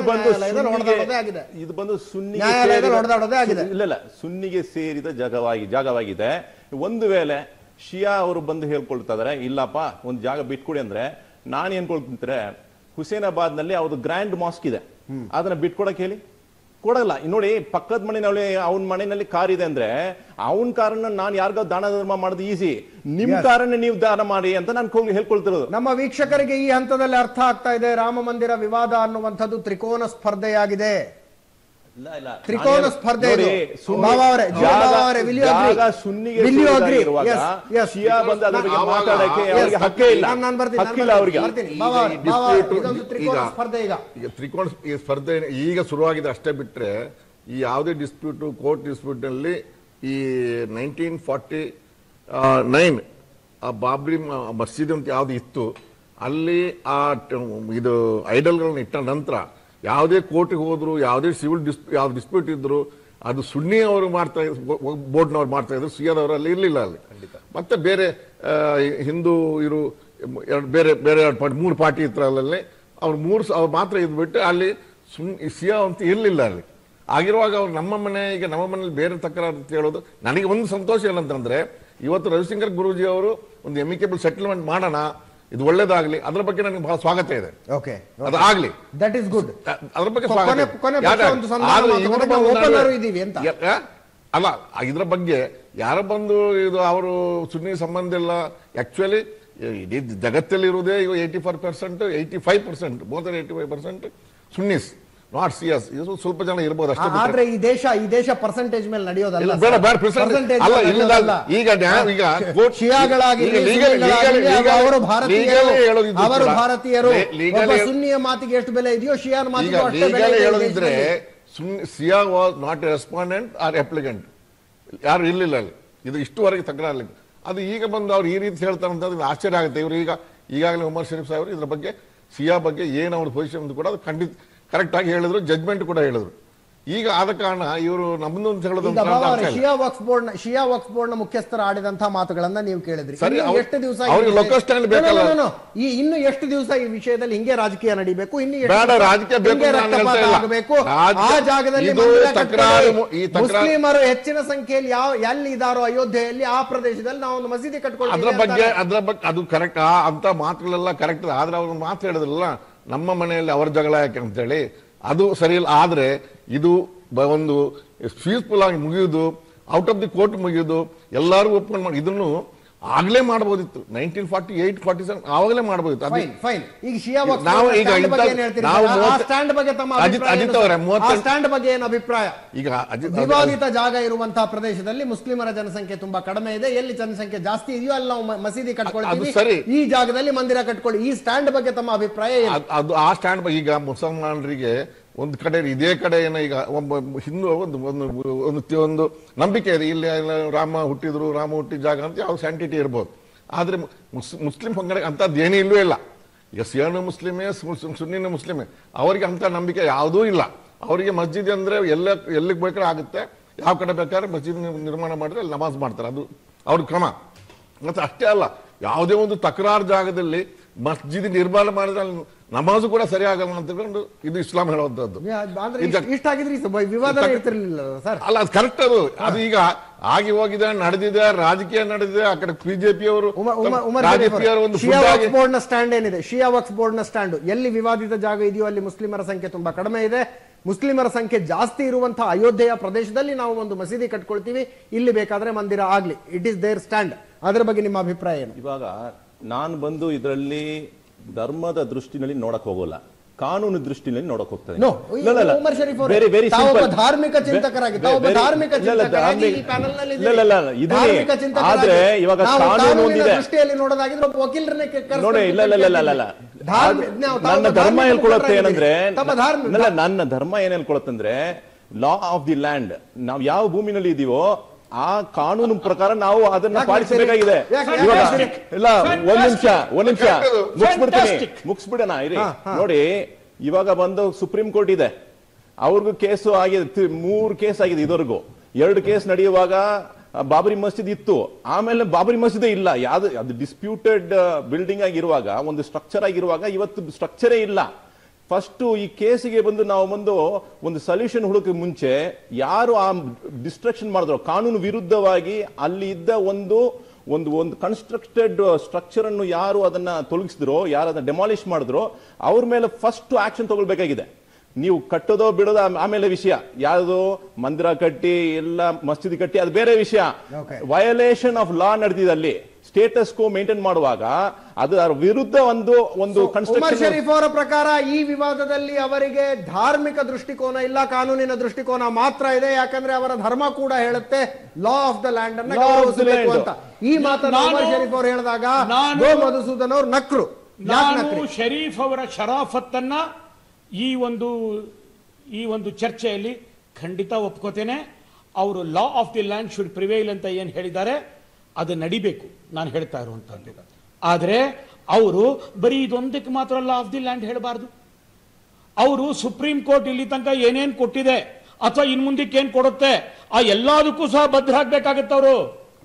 ಇದು ಬಂದು ಸುನ್ನಿ ಆಗಿದೆ. ಇಲ್ಲ ಇಲ್ಲ ಸುನ್ನಿಗೆ ಸೇರಿದ ಜಾಗವಾಗಿ ಜಾಗವಾಗಿದೆ. ಒಂದು ವೇಳೆ ಶಿಯಾ ಅವರು ಬಂದು ಹೇಳ್ಕೊಳ್ತಾ ಇದಾರೆ, ಇಲ್ಲಪ್ಪ ಒಂದು ಜಾಗ ಬಿಟ್ಕೊಡಿ ಅಂದ್ರೆ, ನಾನು ಏನ್ಕೊಳ್ತಿದ್ರೆ ಹುಸೇನಾಬಾದ್ ನಲ್ಲಿ ಅವ್ರದ್ದು ಗ್ರ್ಯಾಂಡ್ ಮಾಸ್ಕ್ ಇದೆ, ಅದನ್ನ ಬಿಟ್ಕೊಡಕ್ ಹೇಳಿ, ಕೊಡಲ್ಲ. ನೋಡಿ, ಪಕ್ಕದ ಮನೆಯಲ್ಲಿ ಅವನ ಮನೆಯಲ್ಲಿ ಕಾರ್ ಇದೆ ಅಂದ್ರೆ ಅವನ ಕಾರನ್ನ ನಾನು ಯಾರಿಗೋ ದಾನ ಧರ್ಮ ಮಾಡೋದು ಈಸಿ, ನಿಮ್ ಕಾರನ್ನ ನೀವು ದಾನ ಮಾಡಿ ಅಂತ ನಾನು ಹೇಳ್ಕೊಳ್ತಿರೋದು. ನಮ್ಮ ವೀಕ್ಷಕರಿಗೆ ಈ ಹಂತದಲ್ಲಿ ಅರ್ಥ ಆಗ್ತಾ ಇದೆ, ರಾಮ ಮಂದಿರ ವಿವಾದ ಅನ್ನುವಂಥದ್ದು ತ್ರಿಕೋನ ಸ್ಪರ್ಧೆಯಾಗಿದೆ. ತ್ರಿಕೋನ ಸ್ಪರ್ಧೆ ತ್ರಿಕೋನ ಈ ಸ್ಪರ್ಧೆ ಈಗ ಶುರುವಾಗಿದೆ ಅಷ್ಟೇ ಬಿಟ್ರೆ, ಈ ಯಾವುದೇ ಡಿಸ್ಪ್ಯೂಟ್ ಕೋರ್ಟ್ ಡಿಸ್ಪ್ಯೂಟ್ ನಲ್ಲಿ ಈ ನೈನ್ಟೀನ್ ಫಾರ್ಟಿ ನೈನ್ ಆ ಬಾಬ್ರಿ ಮಸೀದಿ ಅಂತ ಯಾವ್ದು ಇತ್ತು ಅಲ್ಲಿ ಆ ಇದು ಐಡಲ್ಗಳನ್ನ ಇಟ್ಟ ನಂತರ ಯಾವುದೇ ಕೋರ್ಟ್ಗೆ ಹೋದ್ರು, ಯಾವುದೇ ಸಿವಿಲ್ ಡಿಸ್ ಯಾವ್ದು ಡಿಸ್ಪ್ಯೂಟ್ ಇದ್ರು ಅದು ಸುನ್ನಿ ಅವರು ಮಾಡ್ತಾ ಬೋರ್ಡ್ನವ್ರು ಮಾಡ್ತಾ ಇದ್ರು, ಸಿಯಾದವರಲ್ಲಿ ಇರ್ಲಿಲ್ಲ ಅಲ್ಲಿ. ಮತ್ತೆ ಬೇರೆ ಹಿಂದೂ ಇರು ಎರಡು ಬೇರೆ ಬೇರೆ ಎರಡು ಪಾರ್ಟಿ ಮೂರು ಪಾರ್ಟಿ ಇತ್ತರಲ್ಲಿ ಅವ್ರು ಮೂರು ಅವ್ರು ಮಾತ್ರ ಇದ್ಬಿಟ್ಟು ಅಲ್ಲಿ ಸುನ್ ಸಿಯಾ ಅಂತ ಇರ್ಲಿಲ್ಲ ಅಲ್ಲಿ. ಆಗಿರುವಾಗ ಅವ್ರು ನಮ್ಮ ಮನೆ ಈಗ ನಮ್ಮ ಮನೇಲಿ ಬೇರೆ ತಕರಾರು ಅಂತ ಹೇಳೋದು ನನಗೆ ಒಂದು ಸಂತೋಷ ಏನಂತಂದ್ರೆ, ಇವತ್ತು ರವಿಶಂಕರ್ ಗುರೂಜಿ ಅವರು ಒಂದು ಎಮಿಕೇಬಲ್ ಸೆಟಲ್ಮೆಂಟ್ ಮಾಡೋಣ, ಇದು ಒಳ್ಳೇದಾಗ್ಲಿ, ಅದ್ರ ಬಗ್ಗೆ ನನಗೆ ಬಹಳ ಸ್ವಾಗತ ಇದೆ. ಓಕೆ, ಅದಾಗ್ಲಿ, ದಟ್ ಇಸ್ ಗುಡ್. ಅದ್ರ ಬಗ್ಗೆ ಅಲ್ಲ, ಇದ್ರ ಬಗ್ಗೆ ಯಾರ ಬಂದು ಇದು ಅವರು ಸುನ್ನಿ ಸಂಬಂಧ ಇಲ್ಲ. ಆಕ್ಚುಲಿ ಇಡೀ ಜಗತ್ತಲ್ಲಿ ಇರುವುದೇ ಈಗ eighty four percent eighty five percent more than eighty five percent Sunnis, not Shias. ಇದು ಸ್ವಲ್ಪ ಜನ ಇರ್ಬೋದು ಅಷ್ಟೇ. ಆದ್ರೆ ಈ ದೇಶ ಈ ದೇಶ ಪರ್ಸೆಂಟೇಜ್ ಮೇಲೆ ನಡೆಯೋದಲ್ಲ. ಬೇಡ ಬೇಡ ಪರ್ಸೆಂಟೇಜ್ ಅಲ್ಲ, ಇಲ್ಲ. ಈಗ ಈಗ ಶಿಯಾಗಳಾಗಿ ಅವರು ಭಾರತೀಯರು, ಸುನ್ನಿಯ ಮಾತಿಗೆ ಎಷ್ಟು ಬೆಲೆ ಇದೆಯೋ ಶಿಯಾನ ಮಾತಿಗೆ ಅಷ್ಟೇ ಬೆಲೆ ಹೇಳೋದಿದ್ರೆ, Shia was not a respondent or applicant, ಯಾರು ಇರ್ಲಿಲ್ಲ ಅಲ್ಲಿ. ಇದು ಇಷ್ಟುವರೆಗೆ ತಕರಾರಲಿಲ್ಲ. ಅದು ಈಗ ಬಂದು ಅವ್ರು ಈ ರೀತಿ ಹೇಳ್ತಾರೆ ಅಂತ ಆಶ್ಚರ್ಯ ಆಗುತ್ತೆ. ಇವರು ಈಗ ಈಗಾಗಲೇ ಉಮರ್ ಶರೀಫ್ ಸಾಹೇಬರು ಇದ್ರ ಬಗ್ಗೆ ಸಿಯಾ ಬಗ್ಗೆ ಏನು ಅವ್ರ ಪೊಸಿಷನ್ ಕೂಡ ಅದು ಖಂಡಿತ ಕರೆಕ್ಟ್ ಆಗಿ ಹೇಳಿದ್ರು, ಜಜ್ಮೆಂಟ್ ಕೂಡ ಹೇಳಿದ್ರು. ಈಗ ಆದ ಕಾರಣ ಇವರು ನಮ್ಮದೊಂದು ಶಿಯಾ ವಕ್ಫ್ ಬೋರ್ಡ್ ಶಿಯಾ ವಕ್ಫ್ ಬೋರ್ಡ್ ನ ಮುಖ್ಯಸ್ಥರು ಆಡಿದಂತಹ ಮಾತುಗಳನ್ನ ನೀವು ಕೇಳಿದ್ರಿ. ಎಷ್ಟು ದಿವಸ ಈ ಇನ್ನು ಎಷ್ಟು ದಿವಸ ಈ ವಿಷಯದಲ್ಲಿ ಹಿಂಗೆ ರಾಜಕೀಯ ನಡೀಬೇಕು, ಇನ್ನು ಆಗಬೇಕು? ಆ ಜಾಗದಲ್ಲಿ ಮುಸ್ಲಿಮರು ಹೆಚ್ಚಿನ ಸಂಖ್ಯೆಯಲ್ಲಿ ಯಾವ ಎಲ್ಲಿ ಇದಾರೋ ಅಯೋಧ್ಯೆಯಲ್ಲಿ ಆ ಪ್ರದೇಶದಲ್ಲಿ ನಾವು ಒಂದು ಮಸೀದಿ ಕಟ್ಕೊಳ್ಳೋದು ಅದ್ರ ಬಗ್ಗೆ ಅದ್ರ ಬಗ್ಗೆ ಅದು ಕರೆಕ್ಟ್ ಅಂತ ಮಾತುಗಳೆಲ್ಲ ಕರೆಕ್ಟ್. ಆದ್ರೆ ಅವ್ರು ಮಾತು ಹೇಳಿದ್ರಲ್ಲ ನಮ್ಮ ಮನೆಯಲ್ಲಿ ಅವ್ರ ಜಗಳ ಯಾಕೆ ಅಂತೇಳಿ, ಅದು ಸರಿ ಇಲ್ಲ. ಆದ್ರೆ ಇದು ಒಂದು ಪೀಸ್ಫುಲ್ ಆಗಿ ಮುಗಿಯುವುದು, ಔಟ್ ಆಫ್ ದಿ ಕೋರ್ಟ್ ಮುಗಿಯುವುದು, ಎಲ್ಲರೂ ಒಪ್ಕೊಂಡು ಮಾಡಿ ಇದನ್ನು ಆಗ್ಲೇ ಮಾಡಬಹುದಿತ್ತು. Nineteen forty eight forty seven ಆವಾಗಲೇ ಮಾಡಬಹುದಿತ್ತು. ನಾವು ಈಗ ಅಭಿಪ್ರಾಯ ಈಗ ವಿವಾದಿತ ಜಾಗ ಇರುವಂತಹ ಪ್ರದೇಶದಲ್ಲಿ ಮುಸ್ಲಿಮರ ಜನಸಂಖ್ಯೆ ತುಂಬಾ ಕಡಿಮೆ ಇದೆ, ಎಲ್ಲಿ ಜನಸಂಖ್ಯೆ ಜಾಸ್ತಿ ಇದೆಯೋ ಅಲ್ಲಿ ನಾವು ಮಸೀದಿ ಕಟ್ಕೊಳ್ತೀವಿ, ಈ ಜಾಗದಲ್ಲಿ ಮಂದಿರ ಕಟ್ಕೊಳ್ಳಿ. ಈ ಸ್ಟ್ಯಾಂಡ್ ಬಗ್ಗೆ ತಮ್ಮ ಅಭಿಪ್ರಾಯ ಅದು ಆ ಸ್ಟ್ಯಾಂಡ್ ಬಗ್ಗೆ ಈಗ ಮುಸಲ್ಮಾನರಿಗೆ ಒಂದು ಕಡೆ ಇದೇ ಕಡೆ ಏನೋ ಈಗ ಒಬ್ಬ ಹಿಂದೂ ಒಂದು ಒಂದು ಒಂದು ನಂಬಿಕೆ ಇದೆ, ಇಲ್ಲಿ ರಾಮ ಹುಟ್ಟಿದ್ರು, ರಾಮ ಹುಟ್ಟಿದ ಜಾಗ ಅಂತ ಯಾವ ಸ್ಯಾಂಟಿಟಿ ಇರ್ಬೋದು. ಆದ್ರೆ ಮುಸ್ಲಿಂ ಪಂಗಡ ಅಂತದ್ದು ಏನೂ ಇಲ್ಲವೇ ಇಲ್ಲ. ಎಸ್ಯಾನು ಮುಸ್ಲಿಮೇ ಸುನ್ನಿನ ಮುಸ್ಲಿಮೇ, ಅವರಿಗೆ ಅಂತ ನಂಬಿಕೆ ಯಾವುದೂ ಇಲ್ಲ. ಅವರಿಗೆ ಮಸ್ಜಿದ್ ಅಂದ್ರೆ ಎಲ್ಲ ಎಲ್ಲಿಗೆ ಬೇಕಾದ್ರೆ ಆಗುತ್ತೆ, ಯಾವ ಕಡೆ ಬೇಕಾದ್ರೆ ಮಸ್ಜಿದ್ ನಿರ್ಮಾಣ ಮಾಡಿದ್ರೆ ಅಲ್ಲಿ ನಮಾಜ್ ಮಾಡ್ತಾರೆ, ಅದು ಅವ್ರ ಕ್ರಮ. ಮತ್ತೆ ಅಷ್ಟೇ ಅಲ್ಲ, ಯಾವುದೇ ಒಂದು ತಕರಾರು ಜಾಗದಲ್ಲಿ ಮಸ್ಜಿದ್ ನಿರ್ಮಾಣ ಮಾಡಿದ್ರೆ ಅಲ್ಲಿ ನಮಾಜು ಕೂಡ ಸರಿ ಆಗಲ್ಲ ಅಂತ ಹೇಳ್ಕೊಂಡು ಇದು ಇಸ್ಲಾಂ ಹೇಳುವಂತದ್ದು. ಅಲ್ಲ, ಅದು ಕರೆಕ್ಟ್. ಅದು ಅದು ಈಗ ಆಗಿ ಹೋಗಿದೆ, ನಡೆದಿದೆ, ರಾಜಕೀಯ ನಡೆದಿದೆ. ಆ ಕಡೆ ಬಿಜೆಪಿ ಅವರು ಬೋರ್ಡ್ ನ ಸ್ಟ್ಯಾಂಡ್ ಏನಿದೆ, ಶಿಯಾ ವಕ್ಫ್ ಬೋರ್ಡ್ ನ ಸ್ಟ್ಯಾಂಡ್ ಎಲ್ಲಿ ವಿವಾದಿತ ಜಾಗ ಇದೆಯೋ ಅಲ್ಲಿ ಮುಸ್ಲಿಮರ ಸಂಖ್ಯೆ ತುಂಬಾ ಕಡಿಮೆ ಇದೆ, ಮುಸ್ಲಿಮರ ಸಂಖ್ಯೆ ಜಾಸ್ತಿ ಇರುವಂತಹ ಅಯೋಧ್ಯೆಯ ಪ್ರದೇಶದಲ್ಲಿ ನಾವು ಒಂದು ಮಸೀದಿ ಕಟ್ಕೊಳ್ತೀವಿ, ಇಲ್ಲಿ ಬೇಕಾದ್ರೆ ಮಂದಿರ ಆಗ್ಲಿ, ಇಟ್ ಇಸ್ ದೇರ್ ಸ್ಟ್ಯಾಂಡ್. ಅದರ ಬಗ್ಗೆ ನಿಮ್ಮ ಅಭಿಪ್ರಾಯ ಏನು? ಇವಾಗ ನಾನು ಬಂದು ಇದರಲ್ಲಿ ಧರ್ಮದ ದೃಷ್ಟಿನಲ್ಲಿ ನೋಡಕ್ ಹೋಗೋಲ್ಲ, ಕಾನೂನು ದೃಷ್ಟಿನಲ್ಲಿ ನೋಡಕ್ ಹೋಗ್ತದೆ. ಆದ್ರೆ ಇವಾಗ ಕಾನೂನು ಒಂದಿದೆ ನೋಡಿ. ಇಲ್ಲ ಇಲ್ಲ ಇಲ್ಲ ಇಲ್ಲ ನನ್ನ ಧರ್ಮ ಹೇಳ್ಕೊಳತ್ತೆ ಏನಂದ್ರೆ ನನ್ನ ಧರ್ಮ ಏನ್ ಹೇಳ್ಕೊಳತ್ತಂದ್ರೆ ಲಾ ಆಫ್ ದಿ ಲ್ಯಾಂಡ್. ನಾವ್ ಯಾವ ಭೂಮಿನಲ್ಲಿ ಇದೀವೋ ಆ ಕಾನೂನು ಪ್ರಕಾರ ನಾವು ಅದನ್ನ ಪಾಲಿಸಬೇಕಾಗಿದೆ. ಇಲ್ಲ ಒಂದ್ ನಿಮಿಷ ಒಂದ್ ನಿಮಿಷ ಮುಗಿಸ್ಬಿಡ್ತೀನಿ, ಮುಗಿಸ್ಬಿಡೋಣ ಇರಿ. ನೋಡಿ, ಇವಾಗ ಬಂದು ಸುಪ್ರೀಂ ಕೋರ್ಟ್ ಇದೆ, ಅವ್ರಿಗೂ ಕೇಸು ಆಗಿದೆ, ಮೂರು ಕೇಸ್ ಆಗಿದೆ ಇದುವರೆಗೂ. ಎರಡು ಕೇಸ್ ನಡೆಯುವಾಗ ಬಾಬರಿ ಮಸ್ಜಿದ್ ಇತ್ತು, ಆಮೇಲೆ ಬಾಬರಿ ಮಸ್ಜಿದೇ ಇಲ್ಲ. ಯಾವ್ದು ಅದು ಡಿಸ್ಪ್ಯೂಟೆಡ್ ಬಿಲ್ಡಿಂಗ್ ಆಗಿರುವಾಗ, ಒಂದು ಸ್ಟ್ರಕ್ಚರ್ ಆಗಿರುವಾಗ ಇವತ್ತು ಸ್ಟ್ರಕ್ಚರೇ ಇಲ್ಲ. ಫಸ್ಟ್ ಈ ಕೇಸಿಗೆ ಬಂದು ನಾವು ಬಂದು ಒಂದು ಸೊಲ್ಯೂಷನ್ ಹುಡುಕ ಮುಂಚೆ ಯಾರು ಆ ಡಿಸ್ಟ್ರಕ್ಷನ್ ಮಾಡಿದ್ರು, ಕಾನೂನು ವಿರುದ್ಧವಾಗಿ ಅಲ್ಲಿ ಇದ್ದ ಒಂದು ಒಂದು ಒಂದು ಕನ್ಸ್ಟ್ರಕ್ಟೆಡ್ ಸ್ಟ್ರಕ್ಚರ್ ಅನ್ನು ಯಾರು ಅದನ್ನ ತೊಲಗಿಸಿದ್ರು, ಯಾರು ಅದನ್ನ ಡೆಮಾಲಿಷ್ ಮಾಡಿದ್ರು, ಅವ್ರ ಮೇಲೆ ಫಸ್ಟ್ ಆಕ್ಷನ್ ತಗೊಳ್ಬೇಕಾಗಿದೆ. ನೀವು ಕಟ್ಟೋದೋ ಬಿಡೋದೋ ಆಮೇಲೆ ವಿಷಯ, ಯಾವುದು ಮಂದಿರ ಕಟ್ಟಿ ಎಲ್ಲ ಮಸ್ಜಿದ್ ಕಟ್ಟಿ ಅದು ಬೇರೆ ವಿಷಯ. ವಯಲೇಷನ್ ಆಫ್ ಲಾ ನಡೆದಿದೆ ಅಲ್ಲಿ. ಸ್ಟೇಟಸ್ ಕೋ ಮೇಂಟೈನ್ ಮಾಡುವಾಗ ಅದರ ವಿರುದ್ಧ ಒಂದು ಒಂದು ಉಮರ್ ಶರೀಫ್ ಅವರ ಪ್ರಕಾರ ಈ ವಿವಾದದಲ್ಲಿ ಅವರಿಗೆ ಧಾರ್ಮಿಕ ದೃಷ್ಟಿಕೋನ ಇಲ್ಲ, ಕಾನೂನಿನ ದೃಷ್ಟಿಕೋನ ಮಾತ್ರ ಇದೆ. ಯಾಕಂದ್ರೆ ಅವರ ಧರ್ಮ ಕೂಡ ಹೇಳುತ್ತೆ ಲಾ ಆಫ್ ದ ಲ್ಯಾಂಡ್ ಅನ್ನ ಗೌರವಿಸಬೇಕು ಅಂತ. ಈ ಮಾತನ್ನು ಉಮರ್ ಶರೀಫ್ ಅವರು ಹೇಳಿದಾಗ ಗೋ ಮಧುಸೂದನ್ ಅವರು ನಕ್ರು. ನಾನು ಶರೀಫ್ ಅವರ ಶರಾಫತ್ತನ್ನ ಈ ಒಂದು ಈ ಒಂದು ಚರ್ಚೆಯಲ್ಲಿ ಖಂಡಿತ ಒಪ್ಕೋತೇನೆ. ಅವರು law of the land should prevail ಅಂತ ಏನ್ ಹೇಳಿದ್ದಾರೆ ಅದು ನಡಿಬೇಕು, ನಾನು ಹೇಳ್ತಾ ಇರುವಂತದ್ದು. ಆದ್ರೆ ಅವರು ಬರೀ ಇದೊಂದಕ್ಕೆ ಮಾತ್ರ ಲಾ ಆಫ್ ದಿ ಲ್ಯಾಂಡ್ ಹೇಳಬಾರ್ದು. ಅವರು ಸುಪ್ರೀಂ ಕೋರ್ಟ್ ಇಲ್ಲಿ ತನಕ ಏನೇನ್ ಕೊಟ್ಟಿದೆ ಅಥವಾ ಇನ್ ಮುಂದಕ್ಕೆ ಏನ್ ಕೊಡುತ್ತೆ ಆ ಎಲ್ಲದಕ್ಕೂ ಸಹ ಬದ್ಧ ಆಗ್ಬೇಕಾಗತ್ತೆ. ಅವರು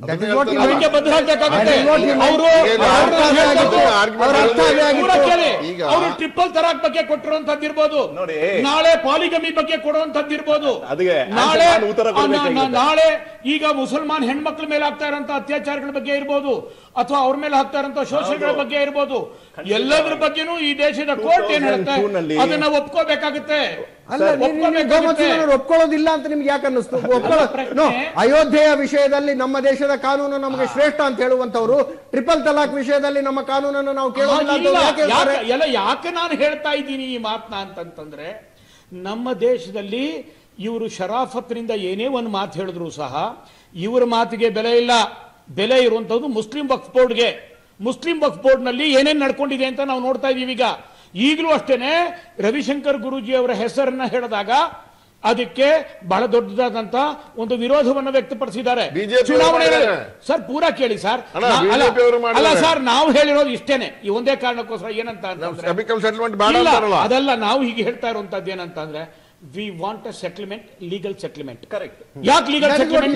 ಅವರು ಟ್ರಿಪಲ್ ತಲಾಕ್ ಬಗ್ಗೆ ಕೊಟ್ಟಿರುವಂತದ್ದಿರ್ಬೋದು, ನಾಳೆ ಪಾಲಿಗಮಿ ಬಗ್ಗೆ ಕೊಡುವಂತದ್ದಿರ್ಬೋದು, ನಾಳೆ ನಾಳೆ ಈಗ ಮುಸಲ್ಮಾನ್ ಹೆಣ್ಮಕ್ಳ ಮೇಲೆ ಆಗ್ತಾ ಇರುವಂತಹ ಅತ್ಯಾಚಾರಗಳ ಬಗ್ಗೆ ಇರ್ಬೋದು, ಅಥವಾ ಅವ್ರ ಮೇಲೆ ಆಗ್ತಾ ಇರುವಂತಹ ಶೋಷಣೆಗಳ ಬಗ್ಗೆ ಇರ್ಬೋದು, ಎಲ್ಲದ್ರ ಬಗ್ಗೆನೂ ಈ ದೇಶದ ಕೋರ್ಟ್ ಏನ್ ಹೇಳುತ್ತೆ ಅದನ್ನ ಒಪ್ಕೋಬೇಕಾಗುತ್ತೆ. ಒಪ್ಕೊಳ್ಳೋದಿಲ್ಲ ಅಂತ ನಿಮ್ಗೆ ಯಾಕೆ ಅನ್ನಿಸ್ತು? ಅಯೋಧ್ಯೆಯ ವಿಷಯದಲ್ಲಿ ನಮ್ಮ ದೇಶದ ಕಾನೂನು ನಮಗೆ ಶ್ರೇಷ್ಠ ಅಂತ ಹೇಳುವಂತವ್ರು ಟ್ರಿಪಲ್ ತಲಾಕ್ ವಿಷಯದಲ್ಲಿ ನಮ್ಮ ಕಾನೂನನ್ನು ನಾವು ಎಲ್ಲ ಯಾಕೆ ನಾನು ಹೇಳ್ತಾ ಇದ್ದೀನಿ ಈ ಮಾತನ್ನ ಅಂತಂತಂದ್ರೆ, ನಮ್ಮ ದೇಶದಲ್ಲಿ ಇವರು ಶರಾಫತ್ನಿಂದ ಏನೇ ಒಂದು ಮಾತು ಹೇಳಿದ್ರು ಸಹ ಇವರ ಮಾತಿಗೆ ಬೆಲೆ ಇಲ್ಲ. ಬೆಲೆ ಇರುವಂತದ್ದು ಮುಸ್ಲಿಂ ವಕ್ಫ್ ಬೋರ್ಡ್ಗೆ. ಮುಸ್ಲಿಂ ವಕ್ಫ್ ಬೋರ್ಡ್ ನಲ್ಲಿ ಏನೇನ್ ನಡ್ಕೊಂಡಿದೆ ಅಂತ ನಾವು ನೋಡ್ತಾ ಇದೀವಿ. ಈಗ ಈಗಲೂ ಅಷ್ಟೇನೆ ರವಿಶಂಕರ್ ಗುರೂಜಿ ಅವರ ಹೆಸರನ್ನ ಹೇಳಿದಾಗ ಅದಕ್ಕೆ ಬಹಳ ದೊಡ್ಡದಾದಂತ ಒಂದು ವಿರೋಧವನ್ನು ವ್ಯಕ್ತಪಡಿಸಿದ್ದಾರೆ. ಚುನಾವಣೆ ಸರ್ ಪೂರಾ ಕೇಳಿ ಸರ್, ಅಲ್ಲ ಸರ್ ನಾವು ಹೇಳಿರೋದು ಇಷ್ಟೇನೆ, ಈ ಒಂದೇ ಕಾರಣಕ್ಕೋಸ್ಕರ ಏನಂತ ಅದಲ್ಲ. ನಾವು ಹೀಗೆ ಹೇಳ್ತಾ ಇರುವಂತದ್ದು ಏನಂತ ಅಂದ್ರೆ we want a settlement, legal settlement. Correct. ಯಾಕೆ legal settlement?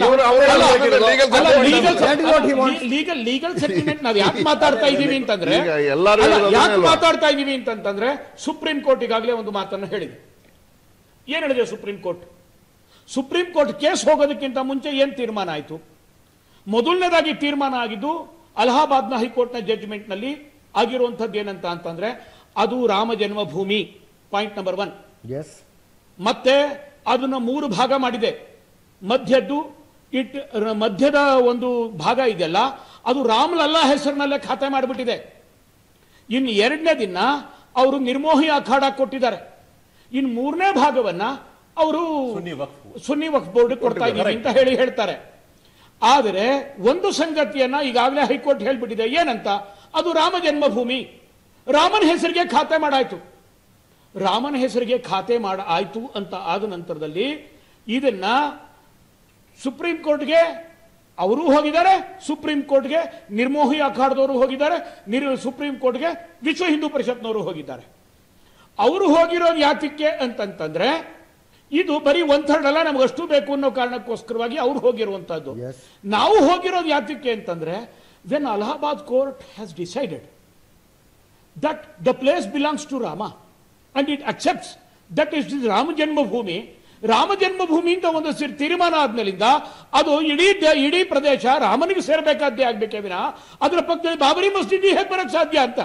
Legal legal settlement ನಾವು ಯಾಕೆ ಮಾತಾಡ್ತಾ ಇದೀವಿ ಅಂತಂದ್ರೆ ಯಾಕೆ ಮಾತಾಡ್ತಾ ಇದೀವಿ ಅಂತಂದ್ರೆ ಸುಪ್ರೀಂ ಕೋರ್ಟ್ ಈಗಾಗಲೇ ಒಂದು ಮಾತನ್ನು ಹೇಳಿದೆ. ಏನ್ ಹೇಳಿದೆ Supreme Court? Supreme Court case ಹೋಗೋದಕ್ಕಿಂತ ಮುಂಚೆ ಏನ್ ತೀರ್ಮಾನ ಆಯಿತು? ಮೊದಲನೇದಾಗಿ ತೀರ್ಮಾನ ಆಗಿದ್ದು ಅಲಹಾಬಾದ್ನ ಹೈಕೋರ್ಟ್ನ ಜಡ್ಜ್ಮೆಂಟ್ ನಲ್ಲಿ ಆಗಿರುವಂತದ್ದು ಏನಂತ ಅಂತಂದ್ರೆ ಅದು Ram Janmabhoomi, point number one. ಮತ್ತೆ ಅದನ್ನ ಮೂರು ಭಾಗ ಮಾಡಿದೆ. ಮಧ್ಯದ್ದು ಇಟ್ ಮಧ್ಯದ ಒಂದು ಭಾಗ ಇದೆಯಲ್ಲ ಅದು ರಾಮಲಲ್ಲಾ ಹೆಸರಿನಲ್ಲೇ ಖಾತೆ ಮಾಡಿಬಿಟ್ಟಿದೆ. ಇನ್ನು ಎರಡನೇ ದಿನ ಅವರು ನಿರ್ಮೋಹಿ ಅಖಾಡ ಕೊಟ್ಟಿದ್ದಾರೆ. ಇನ್ನು ಮೂರನೇ ಭಾಗವನ್ನ ಅವರು ಸುನ್ನಿ ವಕ್ಫ್ ಬೋರ್ಡ್ ಕೊಡ್ತಾ ಇದ್ದೀವಿ ಅಂತ ಹೇಳಿ ಹೇಳ್ತಾರೆ. ಆದರೆ ಒಂದು ಸಂಗತಿಯನ್ನ ಈಗಾಗಲೇ ಹೈಕೋರ್ಟ್ ಹೇಳ್ಬಿಟ್ಟಿದೆ. ಏನಂತ? ಅದು ರಾಮ ಜನ್ಮಭೂಮಿ, ರಾಮನ ಹೆಸರಿಗೆ ಖಾತೆ ಮಾಡಾಯ್ತು. ರಾಮನ ಹೆಸರಿಗೆ ಖಾತೆ ಮಾಡ ಆಯ್ತು ಅಂತ ಆದ ನಂತರದಲ್ಲಿ ಇದನ್ನ ಸುಪ್ರೀಂ ಕೋರ್ಟ್ಗೆ ಅವರು ಹೋಗಿದ್ದಾರೆ, ಸುಪ್ರೀಂ ಕೋರ್ಟ್ಗೆ ನಿರ್ಮೋಹಿ ಅಖಾಡದವರು ಹೋಗಿದ್ದಾರೆ, ಸುಪ್ರೀಂ ಕೋರ್ಟ್ಗೆ ವಿಶ್ವ ಹಿಂದೂ ಪರಿಷತ್ನವರು ಹೋಗಿದ್ದಾರೆ. ಅವರು ಹೋಗಿರೋದು ಯಾತಕ್ಕೆ ಅಂತಂತಂದ್ರೆ ಇದು ಬರೀ ಒಂದ್ ಥರ್ಡ್ ಅಲ್ಲ, ನಮಗಷ್ಟು ಬೇಕು ಅನ್ನೋ ಕಾರಣಕ್ಕೋಸ್ಕರವಾಗಿ ಅವ್ರು ಹೋಗಿರುವಂತಹದ್ದು. ನಾವು ಹೋಗಿರೋದು ಯಾತಕ್ಕೆ ಅಂತಂದ್ರೆ when Allahabad court has decided that the place belongs to Rama and it accepts that is Ram Janmabhoomi. Ram Janmabhoomi ಅಂತ ಒಂದು ತೀರ್ಮಾನ ಆದ್ಮೇಲಿಂದ ಅದು ಇಡೀ ಇಡೀ ಪ್ರದೇಶ ರಾಮನಿಗೆ ಸೇರ್ಬೇಕಾದ್ದೇ ಆಗ್ಬೇಕೇ ವಿನ ಅದರ ಪಕ್ಕದಲ್ಲಿ ಬಾಬರಿ ಮಸೀದಿ ಹೇಗೆ ಬರಕ್ ಸಾಧ್ಯ ಅಂತ?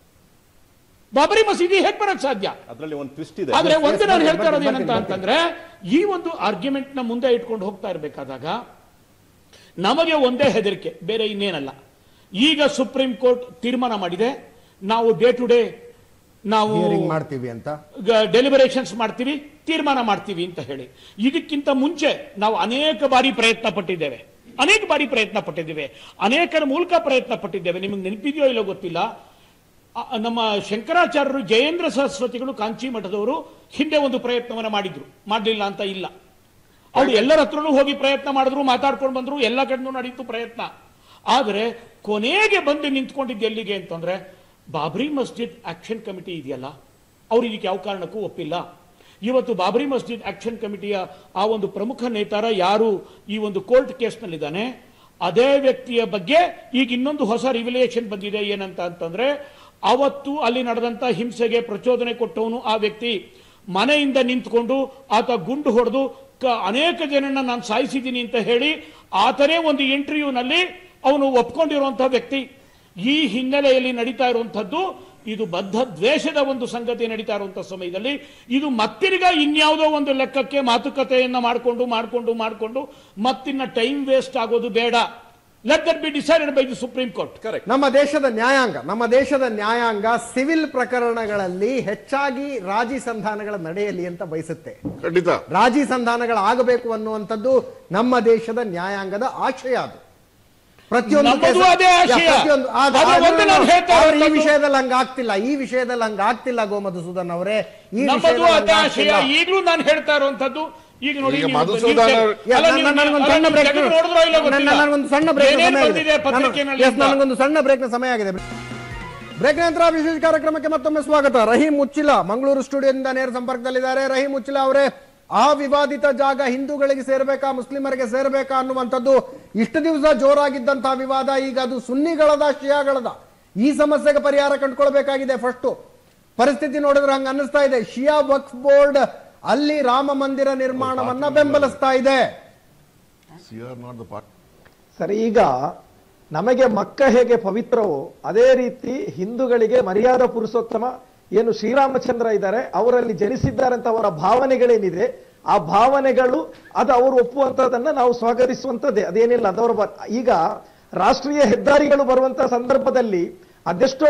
ಬಾಬರಿ ಮಸೀದಿ ಹೇಗೆ ಬರಕ್ ಸಾಧ್ಯ? ಅದರಲ್ಲಿ ಒಂದು ಟ್ವಿಸ್ಟ್ ಇದೆ. ಆದ್ರೆ ಒಂದು ನಾನು ಹೇಳ್ತಾ ಇರೋದು ಏನಂತ ಅಂತಂದ್ರೆ ಈ ಒಂದು ಆರ್ಗ್ಯುಮೆಂಟ್ ನ ಮುಂದೆ ಇಟ್ಕೊಂಡು ಹೋಗ್ತಾ ಇರಬೇಕಾದಾಗ ನಮಗೆ ಒಂದೇ ಹೆದರಿಕೆ, ಬೇರೆ ಇನ್ನೇನಲ್ಲ. ಈಗ ಸುಪ್ರೀಂ ಕೋರ್ಟ್ ತೀರ್ಮಾನ ಮಾಡಿದೆ, ನಾವು ಡೇ ಟು ಡೇ ನಾವು ಮಾಡ್ತೀವಿ ಅಂತ, ಡೆಲಿಬರೇಷನ್ಸ್ ಮಾಡ್ತೀವಿ, ತೀರ್ಮಾನ ಮಾಡ್ತೀವಿ ಅಂತ ಹೇಳಿ. ಇದಕ್ಕಿಂತ ಮುಂಚೆ ನಾವು ಅನೇಕ ಬಾರಿ ಪ್ರಯತ್ನ ಪಟ್ಟಿದ್ದೇವೆ, ಅನೇಕ ಬಾರಿ ಪ್ರಯತ್ನ ಪಟ್ಟಿದ್ದೇವೆ, ಅನೇಕರ ಮೂಲಕ ಪ್ರಯತ್ನ ಪಟ್ಟಿದ್ದೇವೆ. ನಿಮಗೆ ನೆನಪಿದೆಯೋ ಇಲ್ಲೋ ಗೊತ್ತಿಲ್ಲ, ನಮ್ಮ ಶಂಕರಾಚಾರ್ಯರು ಜಯೇಂದ್ರ ಸರಸ್ವತಿಗಳು ಕಾಂಚಿ ಮಠದವರು ಹಿಂದೆ ಒಂದು ಪ್ರಯತ್ನವನ್ನ ಮಾಡಿದ್ರು, ಮಾಡಲಿಲ್ಲ ಅಂತ ಇಲ್ಲ. ಅವ್ರು ಎಲ್ಲರ ಹತ್ರನೂ ಹೋಗಿ ಪ್ರಯತ್ನ ಮಾಡಿದ್ರು, ಮಾತಾಡ್ಕೊಂಡು ಬಂದ್ರು, ಎಲ್ಲ ಕಡೆನೂ ನಡೀತು ಪ್ರಯತ್ನ. ಆದರೆ ಕೊನೆಗೆ ಬಂದು ನಿಂತ್ಕೊಂಡಿದ್ದು ಎಲ್ಲಿಗೆ ಅಂತಂದ್ರೆ ಬಾಬ್ರಿ ಮಸ್ಜಿದ್ ಆಕ್ಷನ್ ಕಮಿಟಿ ಇದೆಯಲ್ಲ, ಅವ್ರು ಇದಕ್ಕೆ ಯಾವ ಕಾರಣಕ್ಕೂ ಒಪ್ಪಿಲ್ಲ. ಇವತ್ತು ಬಾಬ್ರಿ ಮಸ್ಜಿದ್ ಆಕ್ಷನ್ ಕಮಿಟಿಯ ಆ ಒಂದು ಪ್ರಮುಖ ನೇತಾರ ಯಾರು ಈ ಒಂದು ಕೋರ್ಟ್ ಕೇಸ್ನಲ್ಲಿದ್ದಾನೆ, ಅದೇ ವ್ಯಕ್ತಿಯ ಬಗ್ಗೆ ಈಗ ಇನ್ನೊಂದು ಹೊಸ ರಿವಿಲೇಷನ್ ಬಂದಿದೆ. ಏನಂತ ಅಂತಂದ್ರೆ ಅವತ್ತು ಅಲ್ಲಿ ನಡೆದಂತ ಹಿಂಸೆಗೆ ಪ್ರಚೋದನೆ ಕೊಟ್ಟವನು ಆ ವ್ಯಕ್ತಿ ಮನೆಯಿಂದ ನಿಂತ್ಕೊಂಡು ಆತ ಗುಂಡು ಹೊಡೆದು ಅನೇಕ ಜನನ್ನ ನಾನು ಸಾಯಿಸಿದ್ದೀನಿ ಅಂತ ಹೇಳಿ ಆತನೇ ಒಂದು ಇಂಟರ್ವ್ಯೂನಲ್ಲಿ ಅವನು ಒಪ್ಕೊಂಡಿರುವಂತಹ ವ್ಯಕ್ತಿ. ಈ ಹಿನ್ನೆಲೆಯಲ್ಲಿ ನಡೀತಾ ಇರುವಂತಹದ್ದು ಇದು ಬದ್ಧ ದ್ವೇಷದ ಒಂದು ಸಂಗತಿ ನಡೀತಾ ಇರುವಂತಹ ಸಮಯದಲ್ಲಿ ಇದು ಮತ್ತಿರ್ಗ ಇನ್ಯಾವುದೋ ಒಂದು ಲೆಕ್ಕಕ್ಕೆ ಮಾತುಕತೆಯನ್ನ ಮಾಡಿಕೊಂಡು ಮಾಡಿಕೊಂಡು ಮಾಡಿಕೊಂಡು ಮತ್ತಿನ್ನ ಟೈಮ್ ವೇಸ್ಟ್ ಆಗೋದು ಬೇಡ. Let that be decided by the Supreme Court. Correct. ನಮ್ಮ ದೇಶದ ನ್ಯಾಯಾಂಗ ನಮ್ಮ ದೇಶದ ನ್ಯಾಯಾಂಗ ಸಿವಿಲ್ ಪ್ರಕರಣಗಳಲ್ಲಿ ಹೆಚ್ಚಾಗಿ ರಾಜಿ ಸಂಧಾನಗಳ ನಡೆಯಲಿ ಅಂತ ಬಯಸುತ್ತೆ. ಖಂಡಿತ ರಾಜಿ ಸಂಧಾನಗಳು ಆಗಬೇಕು ಅನ್ನುವಂಥದ್ದು ನಮ್ಮ ದೇಶದ ನ್ಯಾಯಾಂಗದ ಆಶಯ. ಅದು ಪ್ರತಿಯೊಂದು ಈ ವಿಷಯದಲ್ಲಿ ಹಂಗ ಆಗ್ತಿಲ್ಲ, ಈ ವಿಷಯದಲ್ಲಿ ಹಂಗ ಆಗ್ತಿಲ್ಲ ಗೋಮಧುಸೂದನ್ ಅವರೇ. ಈ ಆಶಯ ಈಗಲೂ ನಾನು ಹೇಳ್ತಾ ಇರುವಂತದ್ದು. ಈಗ ನೋಡಿ, ನನಗೊಂದು ಸಣ್ಣ ಬ್ರೇಕ್ ನನಗೊಂದು ಸಣ್ಣ ಬ್ರೇಕ್ನ ಸಮಯ ಆಗಿದೆ. ಬ್ರೇಕ್ ನಂತರ ವಿಶೇಷ ಕಾರ್ಯಕ್ರಮಕ್ಕೆ ಮತ್ತೊಮ್ಮೆ ಸ್ವಾಗತ. ರಹೀಂ ಮುಚ್ಚಿಲ ಮಂಗಳೂರು ಸ್ಟುಡಿಯೋದಿಂದ ನೇರ ಸಂಪರ್ಕದಲ್ಲಿದ್ದಾರೆ. ರಹೀಂ ಮುಚ್ಚಿಲ ಅವರೇ, ಆ ವಿವಾದಿತ ಜಾಗ ಹಿಂದೂಗಳಿಗೆ ಸೇರ್ಬೇಕಾ ಮುಸ್ಲಿಮರಿಗೆ ಸೇರ್ಬೇಕಾ ಅನ್ನುವಂಥದ್ದು ಇಷ್ಟು ದಿವಸ ಜೋರಾಗಿದ್ದಂತಹ ವಿವಾದ ಈಗ ಅದು ಸುನ್ನಿಗಳದ ಶಿಯಾಗಳದ, ಈ ಸಮಸ್ಯೆಗೆ ಪರಿಹಾರ ಕಂಡುಕೊಳ್ಬೇಕಾಗಿದೆ. ಫಸ್ಟ್ ಪರಿಸ್ಥಿತಿ ನೋಡಿದ್ರೆ ಹಂಗ ಅನ್ನಿಸ್ತಾ ಇದೆ, ಶಿಯಾ ವಕ್ಫ್ ಬೋರ್ಡ್ ಅಲ್ಲಿ ರಾಮ ಮಂದಿರ ನಿರ್ಮಾಣವನ್ನ ಬೆಂಬಲಿಸ್ತಾ ಇದೆ. ಸರಿ, ಈಗ ನಮಗೆ ಮಕ್ಕ ಹೇಗೆ ಪವಿತ್ರವೋ ಅದೇ ರೀತಿ ಹಿಂದೂಗಳಿಗೆ ಮರ್ಯಾದಾ ಪುರುಷೋತ್ತಮ ಏನು ಶ್ರೀರಾಮಚಂದ್ರ ಇದ್ದಾರೆ, ಅವರಲ್ಲಿ ಜನಿಸಿದ್ದಾರೆ ಅಂತ ಅವರ ಭಾವನೆಗಳೇನಿದೆ, ಆ ಭಾವನೆಗಳು ಅದು ಅವರು ಒಪ್ಪುವಂತದನ್ನ ನಾವು ಸ್ವಾಗತಿಸುವಂತದ್ದೇ, ಅದೇನಿಲ್ಲ ಅದವರ. ಈಗ ರಾಷ್ಟ್ರೀಯ ಹೆದ್ದಾರಿಗಳು ಬರುವಂತಹ ಸಂದರ್ಭದಲ್ಲಿ ಅದೆಷ್ಟೋ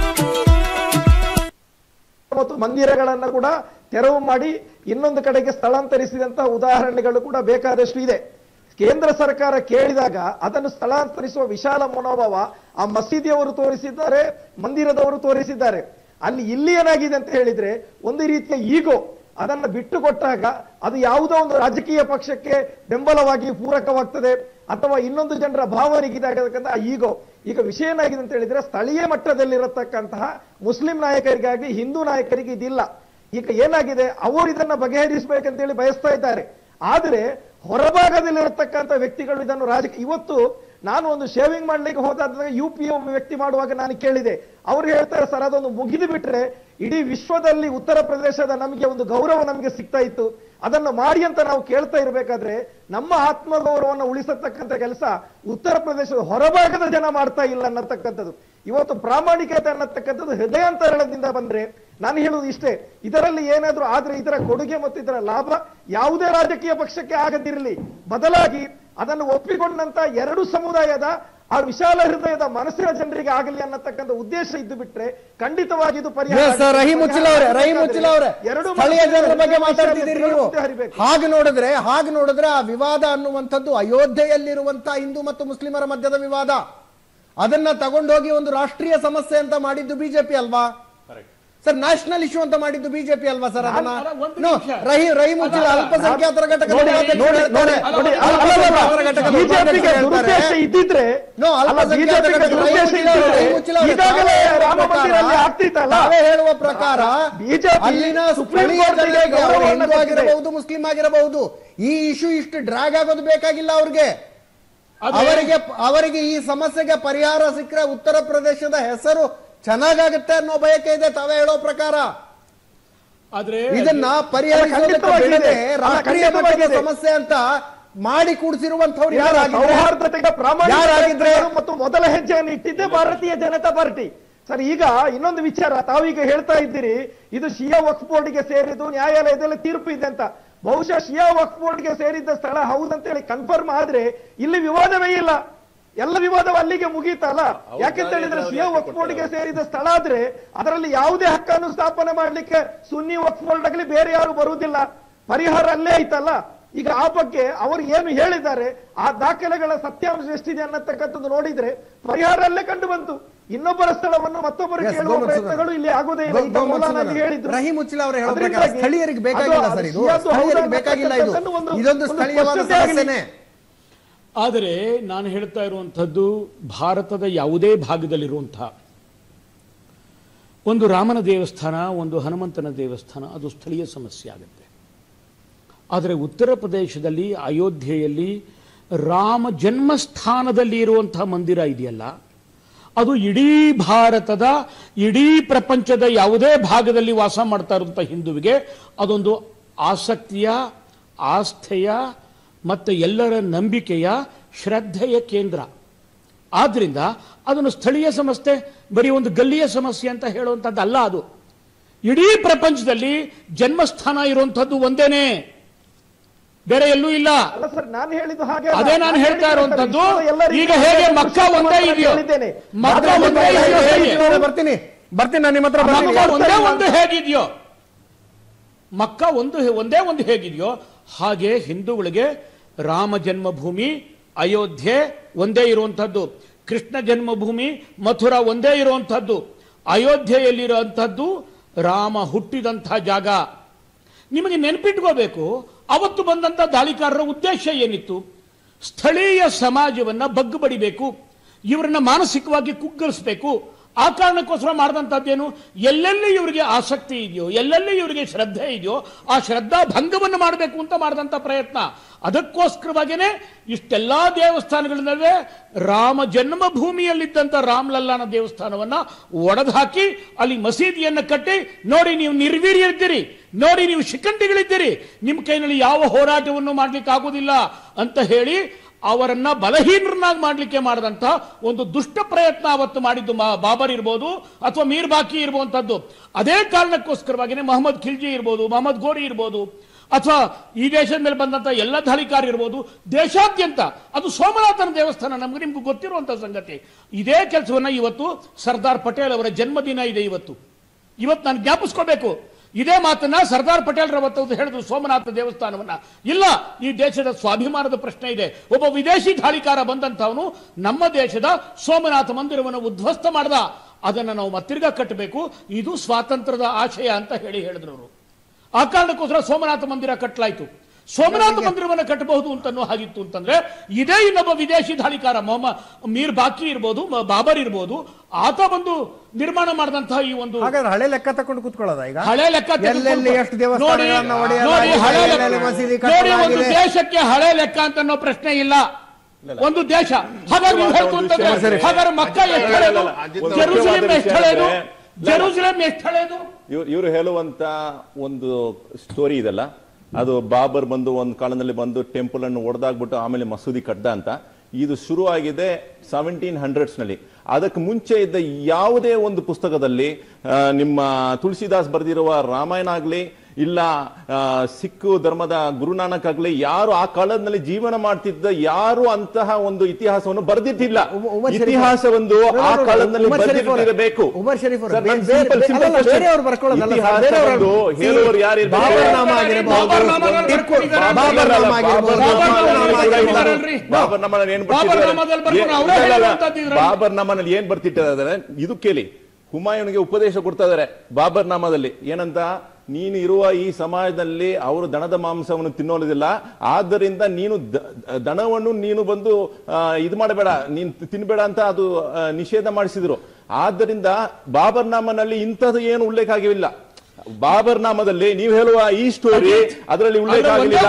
ಮತ್ತು ಮಂದಿರಗಳನ್ನ ಕೂಡ ತೆರವು ಮಾಡಿ ಇನ್ನೊಂದು ಕಡೆಗೆ ಸ್ಥಳಾಂತರಿಸಿದಂತಹ ಉದಾಹರಣೆಗಳು ಕೂಡ ಬೇಕಾದಷ್ಟು ಇದೆ. ಕೇಂದ್ರ ಸರ್ಕಾರ ಕೇಳಿದಾಗ ಅದನ್ನು ಸ್ಥಳಾಂತರಿಸುವ ವಿಶಾಲ ಮನೋಭಾವ ಆ ಮಸೀದಿಯವರು ತೋರಿಸಿದ್ದಾರೆ, ಮಂದಿರದವರು ತೋರಿಸಿದ್ದಾರೆ. ಅಲ್ಲಿ ಇಲ್ಲಿ ಏನಾಗಿದೆ ಅಂತ ಹೇಳಿದ್ರೆ ಒಂದು ರೀತಿಯ ಈಗೋ, ಅದನ್ನ ಬಿಟ್ಟು ಕೊಟ್ಟಾಗ ಅದು ಯಾವುದೋ ಒಂದು ರಾಜಕೀಯ ಪಕ್ಷಕ್ಕೆ ಬೆಂಬಲವಾಗಿ ಪೂರಕವಾಗ್ತದೆ ಅಥವಾ ಇನ್ನೊಂದು ಜನರ ಭಾವನೆಗಿದಾಗತಕ್ಕಂಥ ಈಗೋ. ಈಗ ವಿಷಯ ಏನಾಗಿದೆ ಅಂತ ಹೇಳಿದ್ರೆ ಸ್ಥಳೀಯ ಮಟ್ಟದಲ್ಲಿರತಕ್ಕಂತಹ ಮುಸ್ಲಿಂ ನಾಯಕರಿಗಾಗಿ ಹಿಂದೂ ನಾಯಕರಿಗೆ ಇದಿಲ್ಲ. ಈಗ ಏನಾಗಿದೆ, ಅವರು ಇದನ್ನ ಬಗೆಹರಿಸಬೇಕಂತೇಳಿ ಬಯಸ್ತಾ ಇದ್ದಾರೆ. ಆದ್ರೆ ಹೊರಭಾಗದಲ್ಲಿರತಕ್ಕಂಥ ವ್ಯಕ್ತಿಗಳು ಇದನ್ನು ರಾಜಕೀಯ, ಇವತ್ತು ನಾನು ಒಂದು ಶೇವಿಂಗ್ ಮಾಡ್ಲಿಕ್ಕೆ ಹೋದಾಗ ಯು ಪಿ ಒಬ್ಬ ವ್ಯಕ್ತಿ ಮಾಡುವಾಗ ನಾನು ಕೇಳಿದೆ, ಅವ್ರು ಹೇಳ್ತಾರೆ ಸರ್ ಅದೊಂದು ಮುಗಿದು ಬಿಟ್ರೆ ಇಡೀ ವಿಶ್ವದಲ್ಲಿ ಉತ್ತರ ಪ್ರದೇಶದ ನಮಗೆ ಒಂದು ಗೌರವ ನಮಗೆ ಸಿಗ್ತಾ ಇತ್ತು, ಅದನ್ನು ಮಾಡಿ ಅಂತ ನಾವು ಕೇಳ್ತಾ ಇರಬೇಕಾದ್ರೆ ನಮ್ಮ ಆತ್ಮಗೌರವವನ್ನು ಉಳಿಸತಕ್ಕಂಥ ಕೆಲಸ ಉತ್ತರ ಪ್ರದೇಶದ ಹೊರಭಾಗದ ಜನ ಮಾಡ್ತಾ ಇಲ್ಲ ಅನ್ನತಕ್ಕಂಥದ್ದು. ಇವತ್ತು ಪ್ರಾಮಾಣಿಕತೆ ಅನ್ನತಕ್ಕಂಥದ್ದು ಹೃದಯಾಂತರಣದಿಂದ ಬಂದ್ರೆ ನಾನು ಹೇಳುವುದು ಇಷ್ಟೇ, ಇದರಲ್ಲಿ ಏನಾದ್ರೂ ಆದ್ರೆ ಇದರ ಕೊಡುಗೆ ಮತ್ತು ಇದರ ಲಾಭ ಯಾವುದೇ ರಾಜಕೀಯ ಪಕ್ಷಕ್ಕೆ ಆಗದಿರಲಿ, ಬದಲಾಗಿ ಅದನ್ನು ಒಪ್ಪಿಕೊಂಡಂತ ಎರಡು ಸಮುದಾಯದ ಆ ವಿಶಾಲ ಹೃದಯದ ಮನಸ್ಸಿನ ಜನರಿಗೆ ಆಗಲಿ ಅನ್ನತಕ್ಕಂಥ ಉದ್ದೇಶ ಇದ್ದು ಬಿಟ್ರೆ ಖಂಡಿತವಾಗಿ ಇದು ಸ್ಥಳೀಯ ಜನರ ಬಗ್ಗೆ ಮಾತಾಡ್ತಿದ್ದೀರಿ ನೀವು. ಹಾಗೆ ನೋಡಿದ್ರೆ ಹಾಗೆ ನೋಡಿದ್ರೆ ಆ ವಿವಾದ ಅನ್ನುವಂಥದ್ದು ಅಯೋಧ್ಯೆಯಲ್ಲಿರುವಂತಹ ಹಿಂದೂ ಮತ್ತು ಮುಸ್ಲಿಮರ ಮಧ್ಯದ ವಿವಾದ, ಅದನ್ನ ತಗೊಂಡೋಗಿ ಒಂದು ರಾಷ್ಟ್ರೀಯ ಸಮಸ್ಯೆ ಅಂತ ಮಾಡಿದ್ದು ಬಿಜೆಪಿ ಅಲ್ವಾ ಸರ್? ನ್ಯಾಷನಲ್ ಇಶ್ಯೂ ಅಂತ ಮಾಡಿದ್ದು ಬಿಜೆಪಿ ಅಲ್ವಾ ಸರ್? ಅದನ್ನ ರಹೀಂ ಉಚ್ಚಿಲ ಅಲ್ಪಸಂಖ್ಯಾತರ ಘಟಕದ ಇದ್ದಿದ್ರೆ ಹೇಳುವ ಪ್ರಕಾರ ಅಲ್ಲಿನ ಸ್ಥಳೀಯ ಜನರಿಗೆ ಅವರು ಹಿಂದೂ ಆಗಿರಬಹುದು ಮುಸ್ಲಿಂ ಆಗಿರಬಹುದು, ಈ ಇಶ್ಯೂ ಇಷ್ಟು ಡ್ರ್ಯಾಗ್ ಆಗೋದು ಬೇಕಾಗಿಲ್ಲ ಅವ್ರಿಗೆ. ಅವರಿಗೆ ಅವರಿಗೆ ಈ ಸಮಸ್ಯೆಗೆ ಪರಿಹಾರ ಸಿಕ್ಕರೆ ಉತ್ತರ ಪ್ರದೇಶದ ಹೆಸರು ಚೆನ್ನಾಗುತ್ತೆ ಅನ್ನೋ ಬಯಕೆ ಇದೆ ತಾವೇ ಹೇಳೋ ಪ್ರಕಾರ. ಆದ್ರೆ ಇದನ್ನ ಪರಿಹರಿಸೋದಕ್ಕೆ ಬಿಡದೆ ರಾಷ್ಟ್ರೀಯ ಮಟ್ಟದ ಸಮಸ್ಯೆ ಅಂತ ಮಾಡಿ ಕೂಡಿಸಿರುವಂತವ್ರು ಸೌಹಾರ್ದತೆಗೆ ಪ್ರಾಮಾಣಿಕತೆ ಮತ್ತು ಮೊದಲ ಹೆಜ್ಜೆಯನ್ನು ಇಟ್ಟಿದ್ದೆ ಭಾರತೀಯ ಜನತಾ ಪಾರ್ಟಿ. ಸರ್, ಈಗ ಇನ್ನೊಂದು ವಿಚಾರ, ತಾವೀಗ ಹೇಳ್ತಾ ಇದ್ದೀರಿ ಇದು ಶಿಯಾ ವಕ್ಫ್ ಬೋರ್ಡ್ಗೆ ಸೇರಿದ್ದು, ನ್ಯಾಯಾಲಯದಲ್ಲಿ ತೀರ್ಪು ಇದೆ ಅಂತ. ಬಹುಶಃ ಶಿಯಾ ವಕ್ಫ್ ಬೋರ್ಡ್ಗೆ ಸೇರಿದ್ದ ಸ್ಥಳ ಹೌದಂತೇಳಿ ಕನ್ಫರ್ಮ್ ಆದ್ರೆ ಇಲ್ಲಿ ವಿವಾದವೇ ಇಲ್ಲ, ಎಲ್ಲ ವಿವಾದವು ಅಲ್ಲಿಗೆ ಮುಗೀತಲ್ಲ. ಯಾಕೆಂತ ಹೇಳಿದ್ರೆ ಶಿಯಾ ವಕ್ಫ್ ಬೋರ್ಡ್ಗೆ ಸೇರಿದ ಸ್ಥಳ ಆದ್ರೆ ಅದರಲ್ಲಿ ಯಾವುದೇ ಹಕ್ಕನ್ನು ಸ್ಥಾಪನೆ ಮಾಡ್ಲಿಕ್ಕೆ ಸುನ್ನಿ ವಕ್ಫ್ ಬೋರ್ಡ್ ಆಗಲಿ ಬೇರೆ ಯಾರು ಬರುವುದಿಲ್ಲ, ಪರಿಹಾರ ಅಲ್ಲೇ ಐತಲ್ಲ. ಈಗ ಆ ಬಗ್ಗೆ ಅವರು ಏನು ಹೇಳಿದ್ದಾರೆ, ಆ ದಾಖಲೆಗಳ ಸತ್ಯಾಂಶ ಎಷ್ಟಿದೆ ಅನ್ನತಕ್ಕಂಥದ್ದು ನೋಡಿದ್ರೆ ಪರಿಹಾರ ಅಲ್ಲೇ ಕಂಡು ಬಂತು. ಇನ್ನೊಬ್ಬರ ಸ್ಥಳವನ್ನು ಮತ್ತೊಬ್ಬರು ಕೇಳುವ ಪ್ರಯತ್ನಗಳು ಇಲ್ಲಿ ಆಗೋದೇ ಇಲ್ಲ. ಈಗ ಮೌಲಾನಾಜಿ ಹೇಳಿದ್ರು, ರಹೀಂ ಉಚ್ಚಿಲ ಅವರು ಹೇಳೋ ಪ್ರಕಾರ ಸ್ಥಳೀಯರಿಗೆ ಬೇಕಾಗಿಲ್ಲ ಸರ್, ಇದು ಸ್ಥಳೀಯರಿಗೆ ಬೇಕಾಗಿಲ್ಲ, ಇದು ಇದೊಂದು ಸ್ಥಳೀಯವಾದ ಸಮಸ್ಯೆನೇ. ಆದರೆ ನಾನು ಹೇಳ್ತಾ ಇರುವಂಥದ್ದು ಭಾರತದ ಯಾವುದೇ ಭಾಗದಲ್ಲಿರುವಂತಹ ಒಂದು ರಾಮನ ದೇವಸ್ಥಾನ, ಒಂದು ಹನುಮಂತನ ದೇವಸ್ಥಾನ, ಅದು ಸ್ಥಳೀಯ ಸಮಸ್ಯೆ ಆಗುತ್ತೆ. ಆದರೆ ಉತ್ತರ ಪ್ರದೇಶದಲ್ಲಿ ಅಯೋಧ್ಯೆಯಲ್ಲಿ ರಾಮ ಜನ್ಮಸ್ಥಾನದಲ್ಲಿ ಇರುವಂತಹ ಮಂದಿರ ಇದೆಯಲ್ಲ, ಅದು ಇಡೀ ಭಾರತದ ಇಡೀ ಪ್ರಪಂಚದ ಯಾವುದೇ ಭಾಗದಲ್ಲಿ ವಾಸ ಮಾಡ್ತಾ ಇರುವಂತಹ ಹಿಂದುವಿಗೆ ಅದೊಂದು ಆಸಕ್ತಿಯ, ಆಸ್ಥೆಯ ಮತ್ತು ಎಲ್ಲರ ನಂಬಿಕೆಯ, ಶ್ರದ್ಧೆಯ ಕೇಂದ್ರ. ಆದ್ರಿಂದ ಅದನ್ನು ಸ್ಥಳೀಯ ಸಮಸ್ಯೆ, ಬರೀ ಒಂದು ಗಲ್ಲಿಯ ಸಮಸ್ಯೆ ಅಂತ ಹೇಳುವಂಥದ್ದಲ್ಲ. ಅದು ಇಡೀ ಪ್ರಪಂಚದಲ್ಲಿ ಜನ್ಮಸ್ಥಾನ ಇರುವಂಥದ್ದು ಒಂದೇನೆ, ಬೇರೆ ಎಲ್ಲೂ ಇಲ್ಲ. ಅದೇ ನಾನು ಹೇಳ್ತಾ ಇರುವಂಥದ್ದು. ಈಗ ಹೇಗೆ ಮಕ್ಕಾ ಒಂದೇ ಇದೆಯೋ, ಮಕ್ಕಾ ಒಂದೇ ಇದೆಯೋ, ಬರ್ತೀನಿ ಬರ್ತೀನಿ ನಾನು ನಿಮ್ಮ ಹತ್ರ ಒಂದೇ ಒಂದು ಹೇಗಿದೆಯೋ, ಮಕ್ಕಾ ಒಂದು ಒಂದೇ ಒಂದು ಹೇಗಿದೆಯೋ ಹಾಗೆ ಹಿಂದೂಗಳಿಗೆ ರಾಮ ಜನ್ಮಭೂಮಿ ಅಯೋಧ್ಯೆ ಒಂದೇ ಇರುವಂಥದ್ದು, ಕೃಷ್ಣ ಜನ್ಮಭೂಮಿ ಮಥುರಾ ಒಂದೇ ಇರುವಂಥದ್ದು, ಅಯೋಧ್ಯೆಯಲ್ಲಿರುವಂಥದ್ದು ರಾಮ ಹುಟ್ಟಿದಂಥ ಜಾಗ. ನಿಮಗೆ ನೆನಪಿಟ್ಕೋಬೇಕು, ಅವತ್ತು ಬಂದಂಥ ದಾಳಿಕಾರರ ಉದ್ದೇಶ ಏನಿತ್ತು? ಸ್ಥಳೀಯ ಸಮಾಜವನ್ನ ಬಗ್ಗು ಬಡಿಬೇಕು, ಇವರನ್ನ ಮಾನಸಿಕವಾಗಿ ಕುಗ್ಗಿಸಬೇಕು. ಆ ಕಾರಣಕ್ಕೋಸ್ಕರ ಮಾಡಿದಂಥದ್ದೇನು? ಎಲ್ಲೆಲ್ಲಿ ಇವರಿಗೆ ಆಸಕ್ತಿ ಇದೆಯೋ, ಎಲ್ಲೆಲ್ಲಿ ಇವರಿಗೆ ಶ್ರದ್ಧೆ ಇದೆಯೋ ಆ ಶ್ರದ್ಧಾ ಭಂಗವನ್ನು ಮಾಡಬೇಕು ಅಂತ ಮಾಡಿದಂಥ ಪ್ರಯತ್ನ. ಅದಕ್ಕೋಸ್ಕರವಾಗಿಯೇ ಇಷ್ಟೆಲ್ಲಾ ದೇವಸ್ಥಾನಗಳ ನಡುವೆ ರಾಮ ಜನ್ಮಭೂಮಿಯಲ್ಲಿದ್ದಂಥ ರಾಮಲಲ್ಲಾನ ದೇವಸ್ಥಾನವನ್ನ ಒಡೆದು ಹಾಕಿ ಅಲ್ಲಿ ಮಸೀದಿಯನ್ನು ಕಟ್ಟಿ, ನೋಡಿ ನೀವು ನಿರ್ವೀರ್ಯ ಇದ್ದೀರಿ, ನೋಡಿ ನೀವು ಶಿಖಂಡಿಗಳಿದ್ದೀರಿ, ನಿಮ್ಮ ಕೈನಲ್ಲಿ ಯಾವ ಹೋರಾಟವನ್ನು ಮಾಡ್ಲಿಕ್ಕೆ ಆಗೋದಿಲ್ಲ ಅಂತ ಹೇಳಿ ಅವರನ್ನ ಬಲಹೀನರನ್ನಾಗಿ ಮಾಡಲಿಕ್ಕೆ ಮಾಡಿದಂತ ಒಂದು ದುಷ್ಟ ಪ್ರಯತ್ನ ಅವತ್ತು ಮಾಡಿದ್ದು ಬಾಬರ್ ಇರ್ಬೋದು ಅಥವಾ ಮೀರ್ ಬಾಕಿ ಇರುವಂತದ್ದು. ಅದೇ ಕಾರಣಕ್ಕೋಸ್ಕರವಾಗಿಯೇ ಮೊಹಮ್ಮದ್ ಖಿಲ್ಜಿ ಇರ್ಬೋದು, ಮೊಹಮ್ಮದ್ ಗೋರಿ ಇರ್ಬೋದು, ಅಥವಾ ಈ ದೇಶದ ಮೇಲೆ ಬಂದಂತ ಎಲ್ಲ ದಾಳಿಕಾರಿ ಇರ್ಬೋದು, ದೇಶಾದ್ಯಂತ ಅದು ಸೋಮನಾಥನ ದೇವಸ್ಥಾನ, ನಮ್ಗೆ ನಿಮ್ಗೆ ಗೊತ್ತಿರುವಂತ ಸಂಗತಿ. ಇದೇ ಕೆಲಸವನ್ನ ಇವತ್ತು ಸರ್ದಾರ್ ಪಟೇಲ್ ಅವರ ಜನ್ಮದಿನ ಇದೆ ಇವತ್ತು. ಇವತ್ತು ನಾನು ಜ್ಞಾಪಿಸ್ಕೋಬೇಕು ಇದೇ ಮಾತನ್ನ. ಸರ್ದಾರ್ ಪಟೇಲ್ ರವತ್ತು ಹೇಳಿದ್ರು ಸೋಮನಾಥ ದೇವಸ್ಥಾನವನ್ನ. ಇಲ್ಲ, ಈ ದೇಶದ ಸ್ವಾಭಿಮಾನದ ಪ್ರಶ್ನೆ ಇದೆ. ಒಬ್ಬ ವಿದೇಶಿ ದಾಳಿಕಾರ ಬಂದಂತವನು ನಮ್ಮ ದೇಶದ ಸೋಮನಾಥ ಮಂದಿರವನ್ನು ಉದ್ಧ್ವಸ್ತ ಮಾಡ್ದ, ಅದನ್ನ ನಾವು ಮತ್ತಿರ್ಗ ಕಟ್ಟಬೇಕು, ಇದು ಸ್ವಾತಂತ್ರ್ಯದ ಆಶಯ ಅಂತ ಹೇಳಿ ಹೇಳಿದ್ರು ಅವರು. ಆ ಕಾರಣಕ್ಕೋಸ್ಕರ ಸೋಮನಾಥ ಮಂದಿರ ಕಟ್ಟಲಾಯಿತು. ಸೋಮನಾಥ ಮಂದಿರವನ್ನು ಕಟ್ಟಬಹುದು ಅಂತನೋ ಹಾಗಿತ್ತು ಅಂತಂದ್ರೆ ಇದೇ ಇನ್ನೊಬ್ಬ ವಿದೇಶಿ ದಾಳಿಕಾರ ಮೊಹಮ್ಮದ್ ಮೀರ್ ಬಾಕಿ ಇರ್ಬೋದು, ಬಾಬರ್ ಇರ್ಬೋದು, ಆತ ಬಂದು ನಿರ್ಮಾಣ ಮಾಡಿದಂತಹ ಈ ಒಂದು ಹಳೆ ಲೆಕ್ಕ ತಕೊಂಡು ಕೂತ್ಕೊಳ್ಳೋದ ಈಗ ಹಳೆ ಲೆಕ್ಕ ಎಷ್ಟು ದೇವಸ್ಥಾನಗಳನ್ನ ನೋಡಿ, ಒಂದು ದೇಶಕ್ಕೆ ಹಳೆ ಲೆಕ್ಕ ಅಂತ ಅನ್ನೋ ಪ್ರಶ್ನೆ ಇಲ್ಲ. ಒಂದು ದೇಶ ಹಾಗಾಗಿ ಹಾಗಾದ್ರೆ ಮಕ್ಕ ಎಷ್ಟು ಹಳೆಯದು, ಜೆರೂಸಲೇಂ ಎಷ್ಟು ಹಳೆಯದು, ಜೆರೂಸಲೇಂ ಎಷ್ಟು ಹಳೆಯದು? ಇವರು ಹೇಳುವಂತ ಒಂದು ಸ್ಟೋರಿ ಇದೆಲ್ಲ, ಅದು ಬಾಬರ್ ಬಂದು ಒಂದು ಕಾಲದಲ್ಲಿ ಬಂದು ಟೆಂಪಲ್ ಅನ್ನು ಒಡೆದಾಗ್ಬಿಟ್ಟು ಆಮೇಲೆ ಮಸೂದಿ ಕಟ್ಟ ಅಂತ. ಇದು ಶುರು ಆಗಿದೆ ಸೆವೆಂಟೀನ್ ಹಂಡ್ರೆಡ್ಸ್ ನಲ್ಲಿ. ಅದಕ್ಕೆ ಮುಂಚೆ ಇದ್ದ ಯಾವುದೇ ಒಂದು ಪುಸ್ತಕದಲ್ಲಿ ನಿಮ್ಮ ತುಳಸಿದಾಸ್ ಬರೆದಿರುವ ರಾಮಾಯಣ ಆಗ್ಲಿ ಇಲ್ಲ ಸಿಖ್ ಧರ್ಮದ ಗುರುನಾನಕ್ ಆಗ್ಲಿ ಯಾರು ಆ ಕಾಲದಲ್ಲಿ ಜೀವನ ಮಾಡ್ತಿದ್ದ ಯಾರು ಅಂತಹ ಒಂದು ಇತಿಹಾಸವನ್ನು ಬರೆದಿಟ್ಟಿಲ್ಲ. ಇತಿಹಾಸ ಒಂದು ಆ ಕಾಲದಲ್ಲಿ ಬರೆದಿರಬೇಕು. ಹೇಳುವರು ಯಾರು ಬಾಬರ್ ನಾಮನಲ್ಲಿ ಏನ್ ಬಾಬರ್ ನಾಮನಲ್ಲಿ ಏನ್ ಬರ್ತಿಟ್ಟಿದ್ದಾರೆ ಇದು ಕೇಳಿ. ಹುಮಾಯೂನ್ಗೆ ಉಪದೇಶ ಕೊಡ್ತಾ ಇದಾರೆ ಬಾಬರ್ ನಾಮದಲ್ಲಿ ಏನಂತ, ನೀನು ಇರುವ ಈ ಸಮಾಜದಲ್ಲಿ ಅವರು ದನದ ಮಾಂಸವನ್ನು ತಿನ್ನೋದಿಲ್ಲ, ಆದ್ದರಿಂದ ನೀನು ದನವನ್ನು ನೀನು ಬಂದು ಇದು ಮಾಡಬೇಡ, ನೀನು ತಿನ್ಬೇಡ ಅಂತ ಅದು ನಿಷೇಧ ಮಾಡಿಸಿದ್ರು. ಆದ್ದರಿಂದ ಬಾಬರ್ ನಾಮನಲ್ಲಿ ಇಂಥದ್ದು ಏನು ಉಲ್ಲೇಖ ಆಗಿಲ್ಲ. ಬಾಬರ್ ನಾಮದಲ್ಲಿ ನೀವು ಹೇಳುವ ಈ ಸ್ಟೋರಿ ಅದರಲ್ಲಿ ಉಲ್ಲೇಖ ಆಗಲಿಲ್ಲ.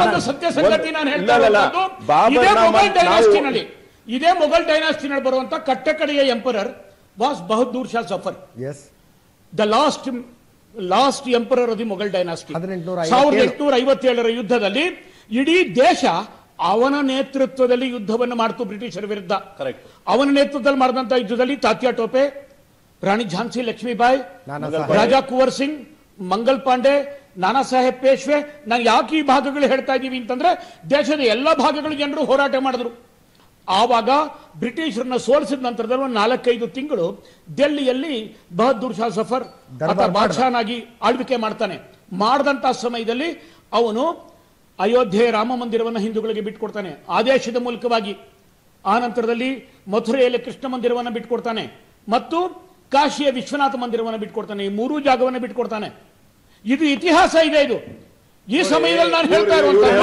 ಬಾಬರ್ ನಾಮ ಇದೇ ಮೊಘಲ್ ಡೈನಾಸ್ಟಿನಲ್ಲಿ ಬರುವಂತ ಕಟ್ಟಕಡೆಯ emperor was Bahadur Shah Zafar, the last last emperor of the Mughal dynasty. ಸಾವಿರದ ಎಂಟುನೂರ ಐವತ್ತೇಳರ ಯುದ್ಧದಲ್ಲಿ ಇಡೀ ದೇಶ ಅವನ ನೇತೃತ್ವದಲ್ಲಿ ಯುದ್ಧವನ್ನು ಮಾಡಿತು ಬ್ರಿಟಿಷರ ವಿರುದ್ಧ. ಅವನ ನೇತೃತ್ವದಲ್ಲಿ ಮಾಡಿದಂತ ಯುದ್ಧದಲ್ಲಿ ತಾತ್ಯಾ ಟೋಪೆ, ರಾಣಿ ಝಾನ್ಸಿ ಲಕ್ಷ್ಮೀಬಾಯಿ, ರಾಜಾ ಕುವರ್ ಸಿಂಗ್, ಮಂಗಲ್ ಪಾಂಡೆ, ನಾನಾ ಸಾಹೇಬ್ ಪೇಶ್ವೆ. ನಾನು ಯಾಕೆ ಈ ಭಾಗಗಳು ಹೇಳ್ತಾ ಇದ್ದೀವಿ ಅಂತಂದ್ರೆ ದೇಶದ ಎಲ್ಲ ಭಾಗಗಳ ಜನರು ಹೋರಾಟ ಮಾಡಿದ್ರು. ಆವಾಗ ಬ್ರಿಟಿಷರನ್ನ ಸೋಲಿಸಿದ ನಂತರದಲ್ಲಿ ಒಂದು ನಾಲ್ಕೈದು ತಿಂಗಳು ಡೆಲ್ಲಿಯಲ್ಲಿ ಬಹದ್ದೂರ್ ಶಾ ಸಫರ್ ಬಾದ್ಶಾನಾಗಿ ಆಳ್ವಿಕೆ ಮಾಡ್ತಾನೆ. ಮಾಡಿದಂತ ಸಮಯದಲ್ಲಿ ಅವನು ಅಯೋಧ್ಯೆ ರಾಮ ಮಂದಿರವನ್ನು ಹಿಂದೂಗಳಿಗೆ ಬಿಟ್ಟುಕೊಡ್ತಾನೆ ಆದೇಶದ ಮೂಲಕವಾಗಿ. ಆ ನಂತರದಲ್ಲಿ ಮಥುರೆಯಲ್ಲಿ ಕೃಷ್ಣ ಮಂದಿರವನ್ನು ಬಿಟ್ಟುಕೊಡ್ತಾನೆ ಮತ್ತು ಕಾಶಿಯ ವಿಶ್ವನಾಥ ಮಂದಿರವನ್ನು ಬಿಟ್ಟುಕೊಡ್ತಾನೆ. ಈ ಮೂರು ಜಾಗವನ್ನು ಬಿಟ್ಟುಕೊಡ್ತಾನೆ. ಇದು ಇತಿಹಾಸ ಇದೆ. ಇದು ಈ ಸಮಯದಲ್ಲಿ ನಾನು ಹೇಳ್ತಾ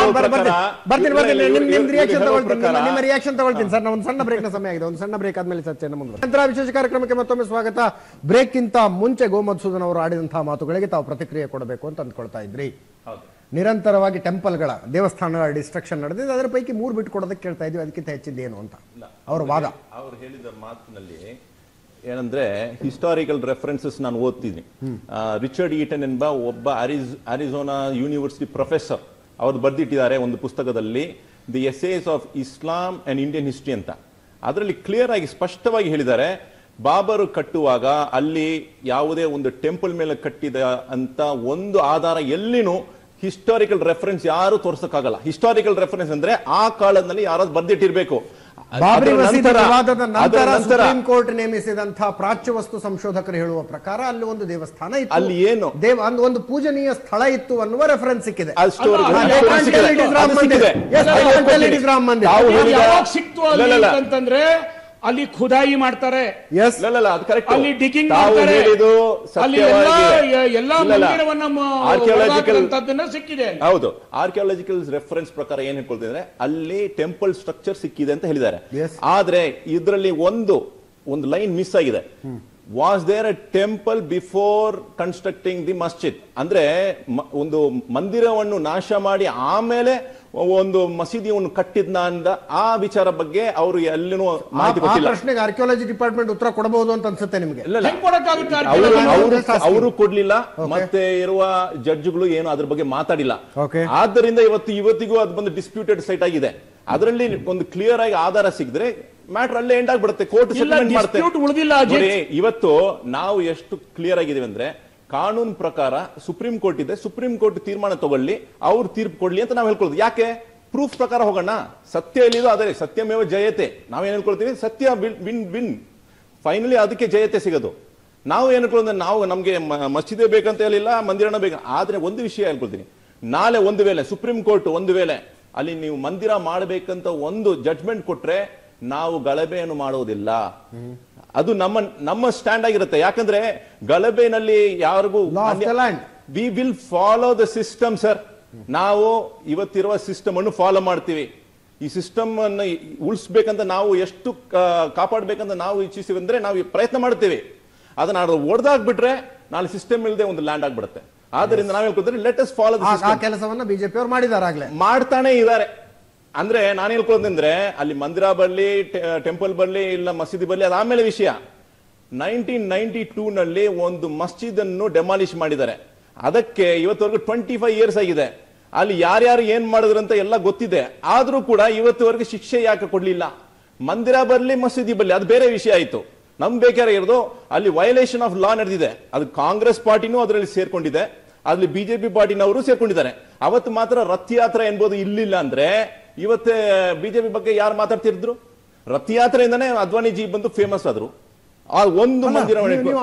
ನಿಮ್ಮ ರಿಯಾಕ್ಷನ್ ತಗೊಳ್ತೀನಿ ಸರ್. ಒಂದು ಸಣ್ಣ ಬ್ರೇಕ್ ನ ಸಮಯ ಆಗಿದೆ. ಒಂದು ಸಣ್ಣ ಬ್ರೇಕ್ ಆದ್ಮೇಲೆ ಚರ್ಚೆಯನ್ನು ಮುಂದುವರೆದ ನಂತರ ವಿಶೇಷ ಕಾರ್ಯಕ್ರಮಕ್ಕೆ ಮತ್ತೊಮ್ಮೆ ಸ್ವಾಗತ. ಬ್ರೇಕ್ ಗಿಂತ ಮುಂಚೆ ಗೋಮಧುಸೂದನ್ ಅವರು ಆಡಿದಂತಹ ಮಾತುಗಳಿಗೆ ತಾವು ಪ್ರತಿಕ್ರಿಯೆ ಕೊಡಬೇಕು ಅಂತ ಅಂದ್ಕೊಳ್ತಾ ಇದ್ರಿ. ನಿರಂತರವಾಗಿ ಟೆಂಪಲ್ಗಳ ದೇವಸ್ಥಾನಗಳ ಡಿಸ್ಟ್ರಕ್ಷನ್ ನಡೆದಿದೆ, ಅದರ ಪೈಕಿ ಮೂರು ಬಿಟ್ಟು ಕೊಡೋದಕ್ಕೆ ಕೇಳ್ತಾ ಇದ್ವಿ, ಅದಕ್ಕಿಂತ ಹೆಚ್ಚಿದ್ದೇನು ಅಂತ ಅವ್ರ ವಾದ. ಅವ್ರು ಹೇಳಿದ ಮಾತಿನಲ್ಲಿ ಏನಂದ್ರೆ ಹಿಸ್ಟಾರಿಕಲ್ ರೆಫರೆನ್ಸಸ್ ನಾನು ಓದ್ತೀನಿ. ರಿಚರ್ಡ್ ಈಟನ್ ಎಂಬ ಒಬ್ಬ ಅರಿಜ್ ಅರಿಜೋನಾ ಯೂನಿವರ್ಸಿಟಿ ಪ್ರೊಫೆಸರ್ ಅವ್ರು ಬರ್ದಿಟ್ಟಿದ್ದಾರೆ ಒಂದು ಪುಸ್ತಕದಲ್ಲಿ, the essays of Islam and Indian history ಅಂತ. ಅದರಲ್ಲಿ ಕ್ಲಿಯರ್ ಆಗಿ ಸ್ಪಷ್ಟವಾಗಿ ಹೇಳಿದ್ದಾರೆ, ಬಾಬರು ಕಟ್ಟುವಾಗ ಅಲ್ಲಿ ಯಾವುದೇ ಒಂದು ಟೆಂಪಲ್ ಮೇಲೆ ಕಟ್ಟಿದ ಅಂತ ಒಂದು ಆಧಾರ ಎಲ್ಲಿನೂ ಹಿಸ್ಟಾರಿಕಲ್ ರೆಫರೆನ್ಸ್ ಯಾರು ತೋರ್ಸಕ್ಕಾಗಲ್ಲ. ಹಿಸ್ಟಾರಿಕಲ್ ರೆಫರೆನ್ಸ್ ಅಂದ್ರೆ ಆ ಕಾಲದಲ್ಲಿ ಯಾರಾದ್ರೂ ಬರ್ದಿಟ್ಟಿರ್ಬೇಕು. ಬಾಬ್ರಿ ಮಸೀದಿ ವಿವಾದದ ನಂತರ ಸುಪ್ರೀಂ ಕೋರ್ಟ್ ನೇಮಿಸಿದಂತಹ ಪ್ರಾಚ್ಯ ವಸ್ತು ಸಂಶೋಧಕರು ಹೇಳುವ ಪ್ರಕಾರ ಅಲ್ಲಿ ಒಂದು ದೇವಸ್ಥಾನ ಇತ್ತು, ಅಲ್ಲಿ ಏನು ದೇವ ಒಂದು ಪೂಜನೀಯ ಸ್ಥಳ ಇತ್ತು ಅನ್ನುವ ರೆಫರೆನ್ಸ್ ಸಿಕ್ಕಿದೆ. ಅಂತಂದ್ರೆ ಅಲ್ಲಿ ಖುದಾಯಿ ಮಾಡ್ತಾರೆ, ಅಲ್ಲಿ ಡಿಗಿಂಗ್ ಮಾಡ್ತಾರೆ, ಎಲ್ಲ ಮಂದಿರವನ್ನ ಸಿಕ್ಕಿದೆ. ಹೌದು, ಆರ್ಕಿಯಾಲಜಿಕಲ್ ರೆಫರೆನ್ಸ್ ಪ್ರಕಾರ ಏನ್ ಹೇಳ್ಕೊಳ್ತಿದ್ರೆ ಅಲ್ಲಿ ಟೆಂಪಲ್ ಸ್ಟ್ರಕ್ಚರ್ ಸಿಕ್ಕಿದೆ ಅಂತ ಹೇಳಿದ್ದಾರೆ. ಆದ್ರೆ ಇದರಲ್ಲಿ ಒಂದು ಒಂದು ಲೈನ್ ಮಿಸ್ ಆಗಿದೆ. Was there a temple before constructing the masjid? ಅಂದ್ರೆ ಒಂದು ಮಂದಿರವನ್ನು ನಾಶ ಮಾಡಿ ಆಮೇಲೆ ಒಂದು ಮಸೀದಿಯನ್ನು ಕಟ್ಟಿದ್ನ ಅಂದ ಆ ವಿಚಾರ ಬಗ್ಗೆ ಅವರು ಎಲ್ಲಿನೂ ಮಾಹಿತಿ ಕೊಟ್ಟಿಲ್ಲ. ಪ್ರಶ್ನೆಗೆ ಆರ್ಕಿಯಾಲಜಿ ಡಿಪಾರ್ಟ್ಮೆಂಟ್ ಉತ್ತರ ಕೊಡಬಹುದು ಅಂತ ಅನ್ಸುತ್ತೆ ನಿಮಗೆ? ಅವರು ಕೊಡ್ಲಿಲ್ಲ, ಮತ್ತೆ ಇರುವ ಜಡ್ಜ್ಗಳು ಏನು ಅದ್ರ ಬಗ್ಗೆ ಮಾತಾಡಿಲ್ಲ. ಆದ್ದರಿಂದ ಇವತ್ತು ಇವತ್ತಿಗೂ ಅದು ಬಂದು ಡಿಸ್ಪ್ಯೂಟೆಡ್ ಸೈಟ್ ಆಗಿದೆ. ಅದರಲ್ಲಿ ಒಂದು ಕ್ಲಿಯರ್ ಆಗಿ ಆಧಾರ ಸಿಕ್ಕಿದ್ರೆ ಮ್ಯಾಟರ್ ಅಲ್ಲೇ ಎಂಡ್ ಆಗ್ಬಿಡುತ್ತೆ, ಕೋರ್ಟ್ ಸೆಟಲ್ಮೆಂಟ್ ಮಾಡುತ್ತೆ. ಇವತ್ತು ನಾವು ಎಷ್ಟು ಕ್ಲಿಯರ್ ಆಗಿದ್ದೀವಿ ಅಂದ್ರೆ ಕಾನೂನು ಪ್ರಕಾರ ಸುಪ್ರೀಂ ಕೋರ್ಟ್ ಇದೆ, ಸುಪ್ರೀಂ ಕೋರ್ಟ್ ತೀರ್ಮಾನ ತಗೊಳ್ಳಿ, ಅವ್ರು ತೀರ್ಪು ಕೊಡ್ಲಿ ಅಂತ ನಾವು ಹೇಳ್ಕೊಳ್ಳೋದು. ಯಾಕೆ? ಪ್ರೂಫ್ ಪ್ರಕಾರ ಹೋಗೋಣ. ಸತ್ಯ ಎಲ್ಲಿದೋ ಅದೇ ಸತ್ಯಮೇವ ಜಯತೆ. ನಾವೇನ್ ಹೇಳ್ಕೊಳ್ತೀವಿ, ಸತ್ಯ ವಿನ್ ವಿನ್ ಫೈನಲಿ ಅದಕ್ಕೆ ಜಯತೆ ಸಿಗೋದು. ನಾವು ಏನ್ ಹೇಳ್ಕೊಳ್ಳೋದು, ನಾವು ನಮ್ಗೆ ಮಸ್ಜಿದೇ ಬೇಕಂತ ಹೇಳಿಲ್ಲ, ಮಂದಿರನ ಬೇಕು. ಆದ್ರೆ ಒಂದು ವಿಷಯ ಹೇಳ್ಕೊಳ್ತೀನಿ, ನಾಳೆ ಒಂದು ವೇಳೆ ಸುಪ್ರೀಂ ಕೋರ್ಟ್ ಒಂದು ವೇಳೆ ಅಲ್ಲಿ ನೀವು ಮಂದಿರ ಮಾಡಬೇಕಂತ ಒಂದು ಜಡ್ಜ್ಮೆಂಟ್ ಕೊಟ್ರೆ ನಾವು ಗಲಭೆಯನ್ನು ಮಾಡೋದಿಲ್ಲ. ಅದು ನಮ್ಮ ನಮ್ಮ ಸ್ಟ್ಯಾಂಡ್ ಆಗಿರುತ್ತೆ. ಯಾಕಂದ್ರೆ ಗಲಭೆನಲ್ಲಿ ಯಾರಿಗೂ we will follow the system sir. ನಾವು ಇವತ್ತಿರುವ ಸಿಸ್ಟಮ್ ಅನ್ನು ಫಾಲೋ ಮಾಡ್ತೀವಿ. ಈ ಸಿಸ್ಟಮ್ ಅನ್ನು ಉಳಿಸ್ಬೇಕಂತ ನಾವು ಎಷ್ಟು ಕಾಪಾಡ್ಬೇಕಂತ ನಾವು ಇಚ್ಛಿಸ್ತೀವಿ ಅಂದ್ರೆ ನಾವು ಪ್ರಯತ್ನ ಮಾಡ್ತೀವಿ. ಅದನ್ನ ಒಡೆದಾಗ್ಬಿಟ್ರೆ ನಾಳೆ ಸಿಸ್ಟಮ್ ಇಲ್ಲದೆ ಒಂದು ಲ್ಯಾಂಡ್ ಆಗ್ಬಿಡುತ್ತೆ. ಆದ್ರಿಂದ ನಾವ್ ಹೇಳ್ಕೊದ್ರೆ ಲೆಟ್ ಅಸ್ ಫಾಲೋ ಆ ಕೆಲಸವನ್ನ ಬಿಜೆಪಿ ಅವರು ಮಾಡಿದಾರಾಗ್ಲೇ ಮಾಡ್ತಾನೆ ಇದ್ದಾರೆ. ಅಂದ್ರೆ ನಾನು ಹೇಳ್ಕೊಳ್ಳೋದಂದ್ರೆ ಅಲ್ಲಿ ಮಂದಿರ ಬರ್ಲಿ, ಟೆಂಪಲ್ ಬರ್ಲಿ, ಇಲ್ಲ ಮಸೀದಿ ಬರ್ಲಿ, ಅದಾದ್ಮೇಲೆ ವಿಷಯ. ನೈನ್ಟೀನ್ ನೈನ್ಟಿ ಟೂ ನಲ್ಲಿ ಒಂದು ಮಸ್ಜಿದ್ ಅನ್ನು ಡೆಮಾಲಿಷ್ ಮಾಡಿದ್ದಾರೆ. ಅದಕ್ಕೆ ಇವತ್ತವರೆಗೂ ಟ್ವೆಂಟಿ ಫೈವ್ ಇಯರ್ಸ್ ಆಗಿದೆ. ಅಲ್ಲಿ ಯಾರ್ಯಾರು ಏನ್ ಮಾಡಿದ್ರು ಅಂತ ಎಲ್ಲ ಗೊತ್ತಿದೆ. ಆದ್ರೂ ಕೂಡ ಇವತ್ತುವರೆಗೆ ಶಿಕ್ಷೆ ಯಾಕೆ ಕೊಡ್ಲಿಲ್ಲ? ಮಂದಿರ ಬರ್ಲಿ, ಮಸೀದಿ ಬರ್ಲಿ, ಅದು ಬೇರೆ ವಿಷಯ ಆಯ್ತು. ನಮ್ ಬೇಕಾದ್ರೆ ಇರೋದು ಅಲ್ಲಿ ವೈಲೇಷನ್ ಆಫ್ ಲಾ ನಡೆದಿದೆ. ಅದು ಕಾಂಗ್ರೆಸ್ ಪಾರ್ಟಿನೂ ಅದರಲ್ಲಿ ಸೇರ್ಕೊಂಡಿದೆ, ಅಲ್ಲಿ ಬಿಜೆಪಿ ಪಾರ್ಟಿನವರು ಸೇರ್ಕೊಂಡಿದ್ದಾರೆ. ಅವತ್ತು ಮಾತ್ರ ರಥಯಾತ್ರೆ ಎನ್ಬೋದು ಇಲ್ಲಿಲ್ಲ ಅಂದ್ರೆ ಇವತ್ತೇ ಬಿಜೆಪಿ ಬಗ್ಗೆ ಯಾರು ಮಾತಾಡ್ತಿದ್ರು? ರಥಯಾತ್ರೆಯಿಂದಾನೇ ಅದ್ವಾನಿಜಿ ಬಂದು ಫೇಮಸ್ ಆದ್ರು. ಆ ಒಂದು ಮಂದಿರ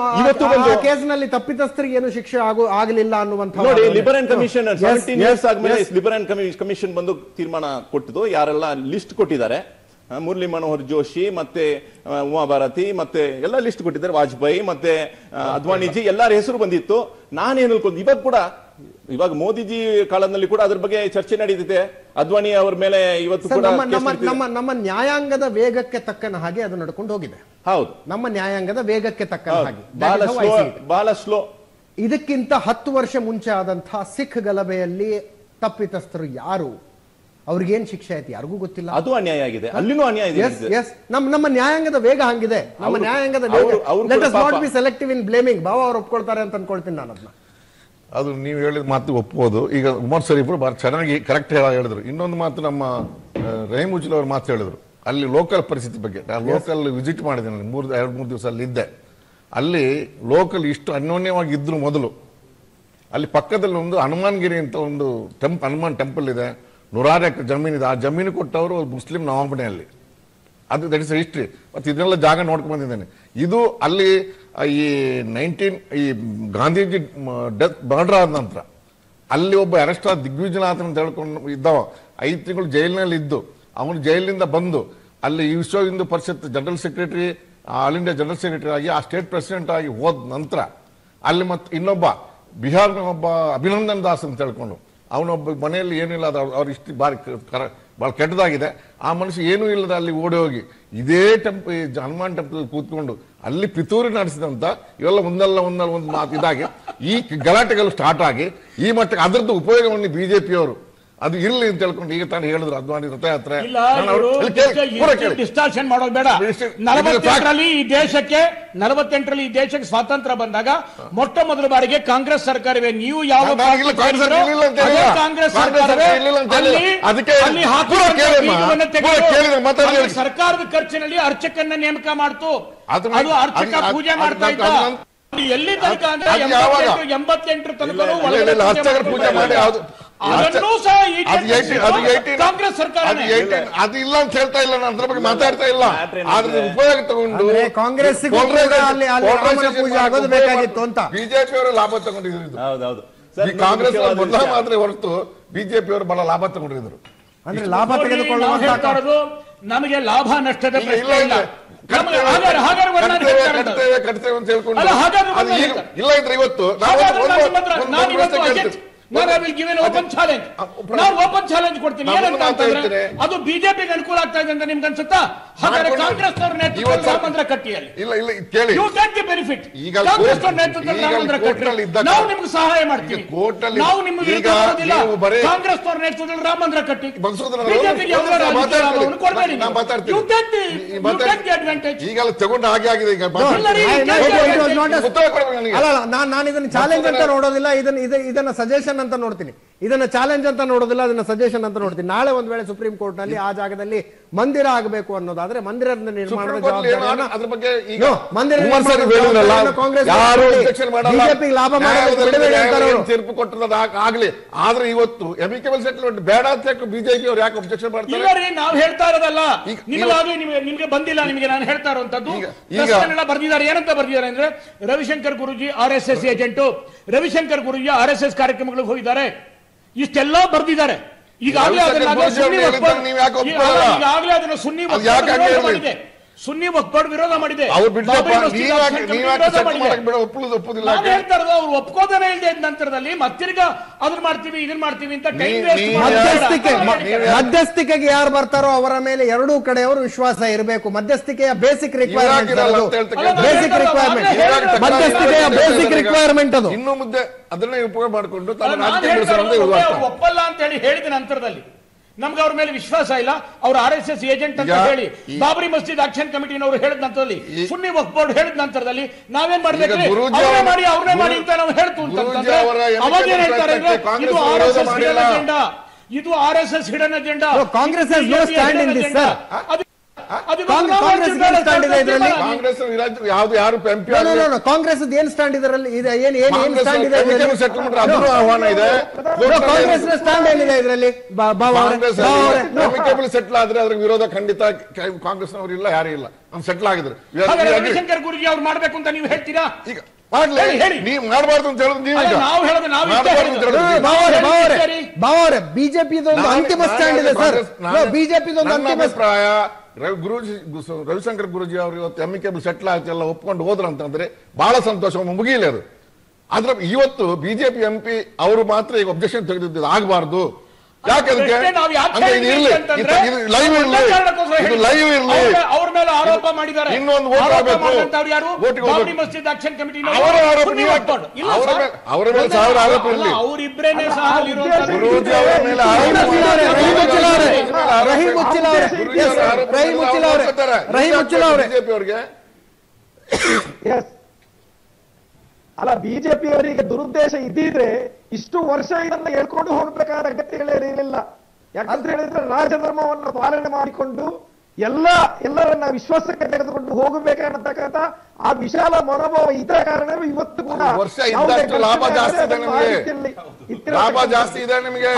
ಕೇಸ್ನಲ್ಲಿ ತಪ್ಪಿತಸ್ಥರಿಗೆ ಏನು ಶಿಕ್ಷೆ ಆಗು ಆಗಲಿಲ್ಲ ಅನ್ನುವಂತ ನೋಡಿ, ಲಿಬರಲ್ ಕಮಿಷನ್ ಸೆವೆಂಟೀನ್ ಇಯರ್ಸ್ ಆದ್ಮೇಲೆ ಲಿಬರಲ್ ಕಮಿಷನ್ ಬಂದು ತೀರ್ಮಾನ ಕೊಟ್ಟಿದ್ದು. ಯಾರೆಲ್ಲ ಲಿಸ್ಟ್ ಕೊಟ್ಟಿದ್ದಾರೆ, ಮುರಳಿ ಮನೋಹರ್ ಜೋಶಿ ಮತ್ತೆ ಉಮಾ ಭಾರತಿ ಮತ್ತೆ ಎಲ್ಲ ಲಿಸ್ಟ್ ಕೊಟ್ಟಿದ್ದಾರೆ. ವಾಜಪೇಯಿ ಮತ್ತೆ ಅದ್ವಾನಿಜಿ ಎಲ್ಲರ ಹೆಸರು ಬಂದಿತ್ತು. ನಾನೇನು ಹೇಳ್ಕೊಂಡು ಇವಾಗ ಕೂಡ ಇವಾಗ ಮೋದಿಜಿ ಕಾಲದಲ್ಲಿ ಕೂಡ ಅದ್ರ ಬಗ್ಗೆ ಚರ್ಚೆ ನಡೀತಿದೆ. ಅದ್ವಾನಿ ಅವ್ರ ಮೇಲೆ ಇವತ್ತು ಕೂಡ ನಮ್ಮ ನಮ್ಮ ನ್ಯಾಯಾಂಗದ ವೇಗಕ್ಕೆ ತಕ್ಕನ ಹಾಗೆ ಅದು ನಡ್ಕೊಂಡು ಹೋಗಿದೆ. ಹೌದು, ನಮ್ಮ ನ್ಯಾಯಾಂಗದ ವೇಗಕ್ಕೆ ತಕ್ಕನ ಹಾಗೆ ಬಹಳ ಸ್ಲೋ, ಬಹಳ ಸ್ಲೋ. ಇದಕ್ಕಿಂತ ಹತ್ತು ವರ್ಷ ಮುಂಚೆ ಆದಂತಹ ಸಿಖ್ ಗಲಭೆಯಲ್ಲಿ ತಪ್ಪಿತಸ್ಥರು ಯಾರು, ಅವ್ರಿಗೇನ್ ಶಿಕ್ಷೆ ಆಯ್ತು ಯಾರಿಗೂ ಗೊತ್ತಿಲ್ಲ. ಅದು ಅನ್ಯಾಯ ಆಗಿದೆ, ಅಲ್ಲಿನೂ ಅನ್ಯಾಯ ಇದೆ. ನಮ್ಮ ನಮ್ಮ ನ್ಯಾಯಾಂಗದ ವೇಗ ಹಂಗಿದೆ. ನಮ್ಮ ನ್ಯಾಯಾಂಗದ ಸೆಲೆಕ್ಟಿವ್ ಇನ್ ಬ್ಲೇಮಿಂಗ್. ಬಾವ ಅವ್ರು ಒಪ್ಕೊಳ್ತಾರೆ ಅಂತ ಅನ್ಕೊಳ್ತೀನಿ ನಾನು ಅದನ್ನ. ಅದು ನೀವು ಹೇಳಿದ ಮಾತು ಒಪ್ಪೋದು. ಈಗ ಉಮರ್ ಶರೀಫರು ಬಹಳ ಚೆನ್ನಾಗಿ ಕರೆಕ್ಟ್ ಹೇಳ ಹೇಳಿದ್ರು. ಇನ್ನೊಂದು ಮಾತು ನಮ್ಮ ರಹೀಮುಜ್ಜಿಲ್ ಅವ್ರ ಮಾತು ಹೇಳಿದ್ರು, ಅಲ್ಲಿ ಲೋಕಲ್ ಪರಿಸ್ಥಿತಿ ಬಗ್ಗೆ. ನಾನು ಲೋಕಲ್ ವಿಸಿಟ್ ಮಾಡಿದ್ದೇನೆ, ಮೂರು ಎರಡು ಮೂರು ದಿವಸ ಅಲ್ಲಿ ಇದ್ದೆ. ಅಲ್ಲಿ ಲೋಕಲ್ ಇಷ್ಟು ಅನ್ಯೋನ್ಯವಾಗಿ ಇದ್ರು ಮೊದಲು. ಅಲ್ಲಿ ಪಕ್ಕದಲ್ಲಿ ಒಂದು ಹನುಮಾನ್ಗಿರಿ ಅಂತ ಒಂದು ಟೆಂಪ್ ಹನುಮಾನ್ ಟೆಂಪಲ್ ಇದೆ, ನೂರಾರು ಎಕರೆ ಜಮೀನಿದೆ. ಆ ಜಮೀನು ಕೊಟ್ಟವರು ಮುಸ್ಲಿಂ ನವಾಬಣೆಯಲ್ಲಿ. ಅದು ದಟ್ ಇಸ್ ಹಿಸ್ಟ್ರಿ. ಮತ್ತು ಇದನ್ನೆಲ್ಲ ಜಾಗ ನೋಡ್ಕೊಂಡು ಬಂದಿದ್ದೇನೆ. ಇದು ಅಲ್ಲಿ ಈ ನೈನ್ಟೀನ್ ಈ ಗಾಂಧೀಜಿ ಡೆತ್ ಮರ್ಡರ್ ಆದ ನಂತರ ಅಲ್ಲಿ ಒಬ್ಬ ಅರೆಸ್ಟ್ ಆದ ದಿಗ್ವಿಜಯನಾಥನ್ ಅಂತ ಹೇಳ್ಕೊಂಡು ಇದ್ದವ, ಐದು ತಿಂಗಳು ಜೈಲಿನಲ್ಲಿ ಇದ್ದು ಅವನು ಜೈಲಿನಿಂದ ಬಂದು ಅಲ್ಲಿ Vishwa Hindu Parishad general secretary, all India general secretary ಆಗಿ ಆ ಸ್ಟೇಟ್ ಪ್ರೆಸಿಡೆಂಟ್ ಆಗಿ ಹೋದ ನಂತರ ಅಲ್ಲಿ ಮತ್ತೆ ಇನ್ನೊಬ್ಬ ಬಿಹಾರ್ನ ಒಬ್ಬ ಅಭಿನಂದನ್ ದಾಸ್ ಅಂತ ಹೇಳ್ಕೊಂಡು ಅವನೊಬ್ಬ ಮನೆಯಲ್ಲಿ ಏನಿಲ್ಲ, ಅದು ಅವ್ರು ಇಷ್ಟು ಬಾರಿ ಬಹಳ ಕೆಟ್ಟದಾಗಿದೆ. ಆ ಮನುಷ್ಯ ಏನೂ ಇಲ್ಲದ ಅಲ್ಲಿ ಓಡಿ ಹೋಗಿ ಇದೇ ಟೆಂಪಲ್ ಹನುಮಾನ್ ಟೆಂಪಲ್ ಕೂತ್ಕೊಂಡು ಅಲ್ಲಿ ಪಿತೂರಿ ನಡೆಸಿದಂತ ಇವೆಲ್ಲ ಒಂದಲ್ಲ ಒಂದಲ್ಲ ಒಂದು ಮಾತು ಇದಾಗಿ ಈ ಗಲಾಟೆಗಳು ಸ್ಟಾರ್ಟ್ ಆಗಿ ಈ ಮಟ್ಟಕ್ಕೆ ಅದರದ್ದು ಉಪಯೋಗವನ್ನು ಬಿಜೆಪಿಯವರು ಅದು ಇರ್ಲಿ ಅಂತ ಹೇಳ್ಕೊಂಡು ಈಗ ತಾನು ಹೇಳಿದ್ರು ಅದ್ವಾನಿ ರಥಯಾತ್ರೆ ಡಿಸ್ಟಾರ್ಷನ್ ಮಾಡೋದು ಬೇಡ. ನಲವತ್ತೆಂಟರಲ್ಲಿ ಈ ದೇಶಕ್ಕೆ ನಲವತ್ತೆಂಟರಲ್ಲಿ ಈ ದೇಶಕ್ಕೆ ಸ್ವಾತಂತ್ರ್ಯ ಬಂದಾಗ ಮೊಟ್ಟ ಮೊದಲ ಬಾರಿಗೆ ಕಾಂಗ್ರೆಸ್ ಸರ್ಕಾರವೇ, ನೀವು ಯಾವ ಕಾಂಗ್ರೆಸ್ ಸರ್ಕಾರದ ಖರ್ಚಿನಲ್ಲಿ ಅರ್ಚಕನ್ನ ನೇಮಕ ಮಾಡ್ತು. ಅದು ಅರ್ಚಕ ಪೂಜೆ ಮಾಡ್ತಾ ಇದ್ದ. ಎಲ್ಲಿ ತನಕ ಅಂದ್ರೆ ಎಂಬತ್ತೆಂಟರ ತನಕ ಪೂಜೆ ಮಾಡಿ ಅದನ್ನೂ ಸಹ ಕಾಂಗ್ರೆಸ್ ಸರ್ಕಾರ ಅದು ಇಲ್ಲ ಅಂತ ಹೇಳ್ತಾ ಇಲ್ಲ, ನಾನು ಅದ್ರ ಬಗ್ಗೆ ಮಾತಾಡ್ತಾ ಇಲ್ಲ. ಆದ್ರೆ ಉಪಯೋಗ ತಗೊಂಡು ಕಾಂಗ್ರೆಸ್ ಬೇಕಾಗಿತ್ತು ಅಂತ ಬಿಜೆಪಿ ಅವರು ಲಾಭ ತಗೊಂಡಿದ್ರು. ಕಾಂಗ್ರೆಸ್ ಮೊದಲ ಮಾತ್ರ ಹೊರತು ಬಿಜೆಪಿ ಅವರು ಬಹಳ ಲಾಭ ತಗೊಂಡಿದ್ರು. ಅಂದ್ರೆ ಲಾಭ ತೆಗೆದುಕೊಳ್ಳುವುದು ನಮಗೆ ಲಾಭ ನಷ್ಟದ ಪ್ರಶ್ನೆ ಇಲ್ಲ. ಕಟ್ತೇವೆ ಅಂತ ಹೇಳ್ಕೊಂಡು ಇಲ್ಲ ಇದ್ರೆ ಇವತ್ತು ನಾನು I will give an open challenge. ನಾನು ಓಪನ್ ಚಾಲೆಂಜ್ ಕೊಡ್ತೀನಿ. ಏನಂತ ಅಂತಂದ್ರೆ ಅದು ಬಿಜೆಪಿಗೆ ಅನುಕೂಲ ಆಗ್ತಾ ಇದೆ ಅಂತ ನಿಮ್ಗೆ ಅನ್ಸುತ್ತಾ? ಹಾಗಾದ್ರೆ ಕಾಂಗ್ರೆಸ್ ಅವರ ನೇತೃತ್ವದಲ್ಲಿ ರಾಮ ಮಂದಿರ ಕಟ್ಟಿಯಲ್ಲಿ ಇಲ್ಲ ಇಲ್ಲ ಕೇಳಿ, you get the benefit. Congress ಅವರ ನೇತೃತ್ವದಲ್ಲಿ ರಾಮ ಮಂದಿರ ಕಟ್ಟಿ ನಾವು ನಿಮ್ಗೆ ಸಹಾಯ ಮಾಡ್ತೀವಿ. ನಾವು ನಿಮ್ಗೆ ವಿರುದ್ಧ ಬರೋದಿಲ್ಲ. ಕಾಂಗ್ರೆಸ್ ಅವರ ನೇತೃತ್ವದಲ್ಲಿ ರಾಮ ಮಂದಿರ ಕಟ್ಟಿ ಬಿಜೆಪಿಗೆ ಯಾವುದೇ ರಾಜಕೀಯ ಲಾಭವನ್ನು ಕೊಡಬೇಡಿ. You get the you get the advantage. ಈಗ ತಗೊಂಡು ಹಾಗೆ ಆಗಿದೆ. ಈಗ ಅಲ್ಲ, ನಾನು ನಾನು ಇದನ್ನ ಚಾಲೆಂಜ್ ಅಂತ ನೋಡೋದಿಲ್ಲ, ಇದನ್ನ ಇದನ್ನ ಸಜೆಷನ್ ಅಂತ ನೋಡ್ತೀನಿ. ಇದನ್ನ ಚಾಲೆಂಜ್ ಅಂತ ನೋಡೋದಿಲ್ಲ, ಅದನ್ನ ಸಜೆಷನ್ ಅಂತ ನೋಡ್ತೀನಿ. ನಾಳೆ ಒಂದ್ ವೇಳೆ ಸುಪ್ರೀಂ ಕೋರ್ಟ್ ನಲ್ಲಿ ಆ ಜಾಗದಲ್ಲಿ ಮಂದಿರ ಆಗಬೇಕು ಅನ್ನೋದಾದ್ರೆ ಮಂದಿರದ ನಿರ್ಮಾಣದ ಜವಾಬ್ದಾರಿಯನ್ನು ಬಿಜೆಪಿ ಲಾಭ ತೀರ್ಪು ಕೊಟ್ಟದ ಆಗ್ಲಿ. ಆದ್ರೆ ಇವತ್ತು ಎಮಿಕಬಲ್ ಸೆಟಲ್ಮೆಂಟ್ ಬೇಡ ಅಂತ ಬಿಜೆಪಿ ಅವ್ರು ಯಾಕೆ ಅಬ್ಜೆಕ್ಷನ್ ಮಾಡ್ತಾರೆ? ನಾವು ಹೇಳ್ತಾ ಇರೋದಲ್ಲ, ನಿಮಗಾಗ್ಲಿ ನಿಮ್ಗೆ ಬಂದಿಲ್ಲ, ನಿಮ್ಗೆ ನಾನು ಹೇಳ್ತಾ ಇರುವಂತದ್ದು ಬರ್ದಿದ್ದಾರೆ. ಏನಂತ ಬರ್ದಿದ್ದಾರೆ ಅಂದ್ರೆ, Ravishankar Guruji R S S agent, Ravishankar Guruji R S S ಕಾರ್ಯಕ್ರಮಗಳಿಗೆ ಹೋಗಿದ್ದಾರೆ, ಇಷ್ಟೆಲ್ಲ ಬರ್ದಿದ್ದಾರೆ. ಈಗಾಗಲೇ ಅದನ್ನ ಸುನ್ನಿ ಈಗಾಗಲೇ ಅದನ್ನ ಸುನ್ನಿ ಸುನ್ನಿ ವಕ್ಫ್ ಬೋರ್ಡ್ ವಿರೋಧ ಮಾಡಿದೆ. ಅವ್ರು ಬಿಡ್ಲಪ್ಪ, ಒಪ್ಪುದಿಲ್ಲ. ಹೇಳ್ತಾ ಇರೋದು ಅವ್ರು ಒಪ್ಕೋದನೇ ಇಲ್ಲದೆ ನಂತರದಲ್ಲಿ ಮತ್ತಿರ್ಗ ಅದನ್ನ ಮಾಡ್ತೀವಿ ಇದನ್ನ ಮಾಡ್ತೀವಿ ಅಂತ ಟೈಮ್ ವೇಸ್ಟ್. ಮಧ್ಯಸ್ಥಿಕೆ ಮಧ್ಯಸ್ಥಿಕೆಗೆ ಯಾರು ಬರ್ತಾರೋ ಅವರ ಮೇಲೆ ಎರಡೂ ಕಡೆಯವರು ವಿಶ್ವಾಸ ಇರಬೇಕು. ಮಧ್ಯಸ್ಥಿಕೆಯ ಬೇಸಿಕ್ ರಿಕ್ವೈರ್ಮೆಂಟ್ ಬೇಸಿಕ್ ರಿಕ್ವೈರ್ಮೆಂಟ್ ಮಧ್ಯಸ್ಥಿಕೆಯ ಬೇಸಿಕ್ ರಿಕ್ವೈರ್ಮೆಂಟ್ ಅದು. ಇನ್ನು ಮುದ್ದೆ ಅದನ್ನೇ ಉಪಯೋಗ ಮಾಡಿಕೊಂಡು ಒಪ್ಪಲ್ಲ ಅಂತ ಹೇಳಿ ಹೇಳಿದ ನಂತರದಲ್ಲಿ ನಮ್ಗೆ ಅವ್ರ ಮೇಲೆ ವಿಶ್ವಾಸ ಇಲ್ಲ, ಅವ್ರ ಆರ್ ಎಸ್ ಎಸ್ ಏಜೆಂಟ್ ಅಂತ ಹೇಳಿ ಬಾಬರಿ ಮಸ್ಜಿದ್ ಆಕ್ಷನ್ ಕಮಿಟಿನವರು ಹೇಳಿದ ನಂತರದಲ್ಲಿ, ಸುನ್ನಿ ವಕ್ಫ್ ಬೋರ್ಡ್ ಹೇಳಿದ ನಂತರದಲ್ಲಿ ನಾವೇನ್ ಮಾಡ್ಬೇಕು, ಅವ್ರೇ ಮಾಡಿ ಅವ್ರೇ ಮಾಡಿ ಅಂತ ನಾವು ಹೇಳ್ತು ಅಂತಂದ್ರೆ ಅವಾಗ ಏನ್ ಹೇಳ್ತಾರೆ, ಇದು R S S hidden agenda, ಇದು R S S hidden agenda. Congress has no stand in this sir. Congress ಏನ್ ಸ್ಟ್ಯಾಂಡ್ ಇದರಲ್ಲಿ ಏನ್ ಏನ್ ಏನ್ ಸ್ಟ್ಯಾಂಡ್ ಇದೆ, ಆಹ್ವಾನ ಇದೆ. ಕಾಂಗ್ರೆಸ್ ಸ್ಟ್ಯಾಂಡ್ ಏನಿದೆ ಇದರಲ್ಲಿ? ಸೆಟ್ಲ್ ಆದ್ರೆ ಅದ್ರ ವಿರೋಧ ಖಂಡಿತ ಕಾಂಗ್ರೆಸ್ನವರು ಇಲ್ಲ, ಯಾರು ಇಲ್ಲ. ಸೆಟ್ಲ್ ಆಗಿದ್ರು ರವಿಶಂಕರ್ ಗುರುಜಿ ಅವ್ರು ಮಾಡ್ಬೇಕು ಅಂತ ನೀವು ಹೇಳ್ತೀರಾ? ಈಗ ನೀವು ಮಾಡಬಾರ್ದು ಅಂತ ಹೇಳಿದ್ರೆ ನಾವು ಹೇಳೋದು ನಾವು ಬಿಜೆಪಿ ಅಂತಿಮ ಸ್ಟ್ಯಾಂಡ್ ಇದೆ ಸರ್. ಬಿಜೆಪಿ ಅಭಿಪ್ರಾಯ ಗುರುಜಿ ರವಿಶಂಕರ್ ಗುರುಜಿ ಅವರು ಇವತ್ತು ಎಮಿಕೇಬಲ್ ಸೆಟ್ಲ್ ಆಯ್ತು ಎಲ್ಲ ಒಪ್ಕೊಂಡು ಹೋದ್ರು ಅಂತಂದ್ರೆ ಬಹಳ ಸಂತೋಷ, ಮುಗಿಯಲಿ ಅದು. ಆದ್ರೆ ಇವತ್ತು ಬಿಜೆಪಿ ಎಂ ಪಿ ಅವರು ಮಾತ್ರ ಈಗ ಒಬ್ಜೆಕ್ಷನ್ ತೆಗೆದಿದ್ದು ಆಗಬಾರ್ದು. ಯಾಕಂದ್ರೆ ಲೈವ್ ಇರ್ಲಿ, ಇದು ಲೈವ್ ಇರ್ಲಿ, ಅವ್ರ ಮೇಲೆ ಆರೋಪ ಮಾಡಿದ್ದಾರೆ. ಇನ್ನೊಂದು ಓಟ್ ಆಗಬೇಕು, ಅವರ ಆರೋಪ ನೀವು ಅವರ ಮೇಲೆ ಸಾವಿರ ಆರೋಪ ಇರಲಿ. ಅವರಿಬ್ಬರೇನೆ ಗುರೂಜಿ ಅವರ ಮೇಲೆ ಬಿಜೆಪಿ ಅವರಿಗೆ ಅಲ್ಲ, ಬಿಜೆಪಿ ಅವರಿಗೆ ದುರುದ್ದೇಶ ಇದ್ದಿದ್ರೆ ಇಷ್ಟು ವರ್ಷ ಇದನ್ನ ಹೇಳ್ಕೊಂಡು ಹೋಗ್ಬೇಕಾದ ಅಗತ್ಯಗಳೇ ಇರಲಿಲ್ಲ. ಯಾಕಂತ ಹೇಳಿದ್ರೆ ರಾಜಧರ್ಮವನ್ನು ಪಾಲನೆ ಮಾಡಿಕೊಂಡು ಎಲ್ಲ ಎಲ್ಲರನ್ನ ವಿಶ್ವಾಸಕ್ಕೆ ತೆಗೆದುಕೊಂಡು ಹೋಗಬೇಕನ್ನತಕ್ಕಂಥ ಆ ವಿಶಾಲ ಮನೋಭಾವ ಇದ್ದ ಕಾರಣವೇ ಇವತ್ತು ಕೂಡ ವರ್ಷ ಇದ್ದಷ್ಟು ಲಾಭ ಜಾಸ್ತಿ ಇದೆ ನಿಮಗೆ, ಲಾಭ ಜಾಸ್ತಿ ಇದೆ ನಿಮಗೆ.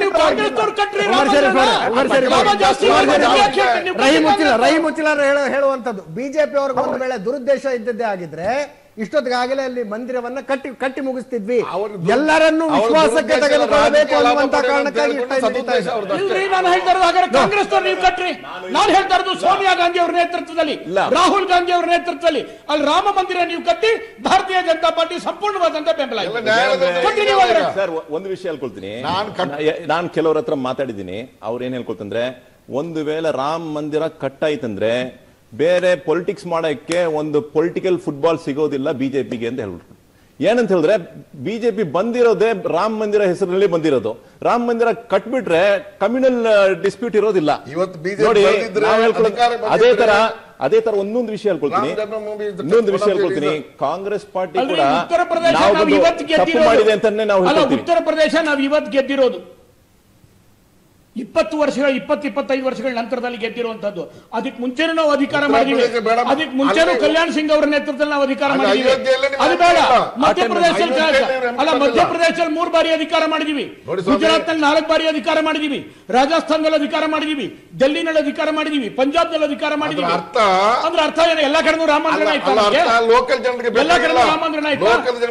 ರಹಿ ಮುಚ್ಚಿಲಾರ ಹೇಳುವಂತದ್ದು ಬಿಜೆಪಿ ಅವ್ರಿಗೆ ಒಂದು ವೇಳೆ ದುರುದ್ದೇಶ ಇದ್ದದ್ದೇ ಆಗಿದ್ರೆ ಇಷ್ಟೊತ್ತಿಗಾಗಲೇ ಅಲ್ಲಿ ಮಂದಿರವನ್ನ ಕಟ್ಟಿ ಕಟ್ಟಿ ಮುಗಿಸ್ತಿದ್ವಿ, ಎಲ್ಲರನ್ನೂ ವಿಶ್ವಾಸಕ್ಕೆ ತೆಗೆದುಕೊಳ್ಳಬೇಕು ಅನ್ನುವಂತ ಕಾರಣಕ್ಕಾಗಿ ನಾನು ಹೇಳ್ತಾ ಇರೋದು ಹಾಗಾದ್ರೆ ಕಾಂಗ್ರೆಸ್ ನೀವು ಕಟ್ರಿ. ನಾನು ಹೇಳ್ತಾ ಇರೋದು ಸೋನಿಯಾ ಗಾಂಧಿ ಅವರ ನೇತೃತ್ವದಲ್ಲಿ, ರಾಹುಲ್ ಗಾಂಧಿ ಅವರ ನೇತೃತ್ವದಲ್ಲಿ ಅಲ್ಲಿ ರಾಮ ಮಂದಿರ ನೀವು ಕಟ್ಟಿ ಭಾರತೀಯ ಜನತಾ ಪಾರ್ಟಿ ಸಂಪೂರ್ಣವಾದಂತ ಬೆಂಬಲ. ಸರ್ ಒಂದು ವಿಷಯ ಹೇಳ್ಕೊಳ್ತೀನಿ, ನಾನು ಕೆಲವರ ಹತ್ರ ಮಾತಾಡಿದ್ದೀನಿ. ಅವ್ರು ಏನ್ ಹೇಳ್ಕೊಳ್ತಂದ್ರೆ, ಒಂದು ವೇಳೆ ರಾಮ ಮಂದಿರ ಕಟ್ಟಾಯ್ತಂದ್ರೆ ಬೇರೆ ಪೊಲಿಟಿಕ್ಸ್ ಮಾಡಕ್ಕೆ ಒಂದು ಪೊಲಿಟಿಕಲ್ ಫುಟ್ಬಾಲ್ ಸಿಗೋದಿಲ್ಲ ಬಿಜೆಪಿಗೆ ಅಂತ ಹೇಳ್ಬಿಟ್ಟು. ಏನಂತ ಹೇಳಿದ್ರೆ ಬಿಜೆಪಿ ಬಂದಿರೋದೇ ರಾಮ ಮಂದಿರ ಹೆಸರಿನಲ್ಲಿ ಬಂದಿರೋದು. ರಾಮ ಮಂದಿರ ಕಟ್ಬಿಟ್ರೆ ಕಮ್ಯುನಲ್ ಡಿಸ್ಪ್ಯೂಟ್ ಇರೋದಿಲ್ಲ. ನೋಡಿ ಅದೇ ತರ ಅದೇ ತರ ಒಂದೊಂದು ವಿಷಯ ಹೇಳ್ಕೊಳ್ತೀನಿ ಇನ್ನೊಂದು ವಿಷಯ ಹೇಳ್ಕೊಳ್ತೀನಿ ಕಾಂಗ್ರೆಸ್ ಪಾರ್ಟಿ ಕೂಡ ತಪ್ಪು ಮಾಡಿದೆ ಅಂತಾನೆ ನಾವು ಹೇಳ್ತೀವಿ. ಉತ್ತರ ಪ್ರದೇಶ ನಾವು ಇವತ್ತು ಗೆದ್ದಿರೋದು ಇಪ್ಪತ್ತು ವರ್ಷಗಳ ಇಪ್ಪತ್ತು ಇಪ್ಪತ್ತೈದು ವರ್ಷಗಳ ನಂತರದಲ್ಲಿ ಗೆದ್ದಿರುವಂತದ್ದು. ಅದಕ್ಕೆ ಮುಂಚೆನೂ ನಾವು ಅಧಿಕಾರ ಮಾಡಿದೀವಿ, ಅದಕ್ಕೆ ಮುಂಚೆನೂ ಕಲ್ಯಾಣ್ ಸಿಂಗ್ ಅವರ ನೇತೃತ್ವದಲ್ಲಿ ನಾವು ಅಧಿಕಾರ ಮಾಡಿದೀವಿ. ಅದು ಬೇಡ, ಮಧ್ಯಪ್ರದೇಶದಲ್ಲಿ ಅಲ್ಲ ಮಧ್ಯಪ್ರದೇಶದಲ್ಲಿ ಮೂರು ಬಾರಿ ಅಧಿಕಾರ ಮಾಡಿದೀವಿ, ಗುಜರಾತ್ ನಲ್ಲಿ ನಾಲ್ಕು ಬಾರಿ ಅಧಿಕಾರ ಮಾಡಿದೀವಿ, ರಾಜಸ್ಥಾನದಲ್ಲಿ ಅಧಿಕಾರ ಮಾಡಿದೀವಿ, ಡೆಲ್ಲಿನಲ್ಲಿ ಅಧಿಕಾರ ಮಾಡಿದೀವಿ, ಪಂಜಾಬ್ ನಲ್ಲಿ ಅಧಿಕಾರ ಮಾಡಿದೀವಿ. ಅಂದ್ರೆ ಅರ್ಥ ಏನು? ಎಲ್ಲಾ ಕಡೆನೂ ರಾಮ ಮಂದಿರ ಆಯ್ತು, ಎಲ್ಲಾ ಕಡೆ ರಾಮ ಮಂದಿರ ಆಯ್ತು.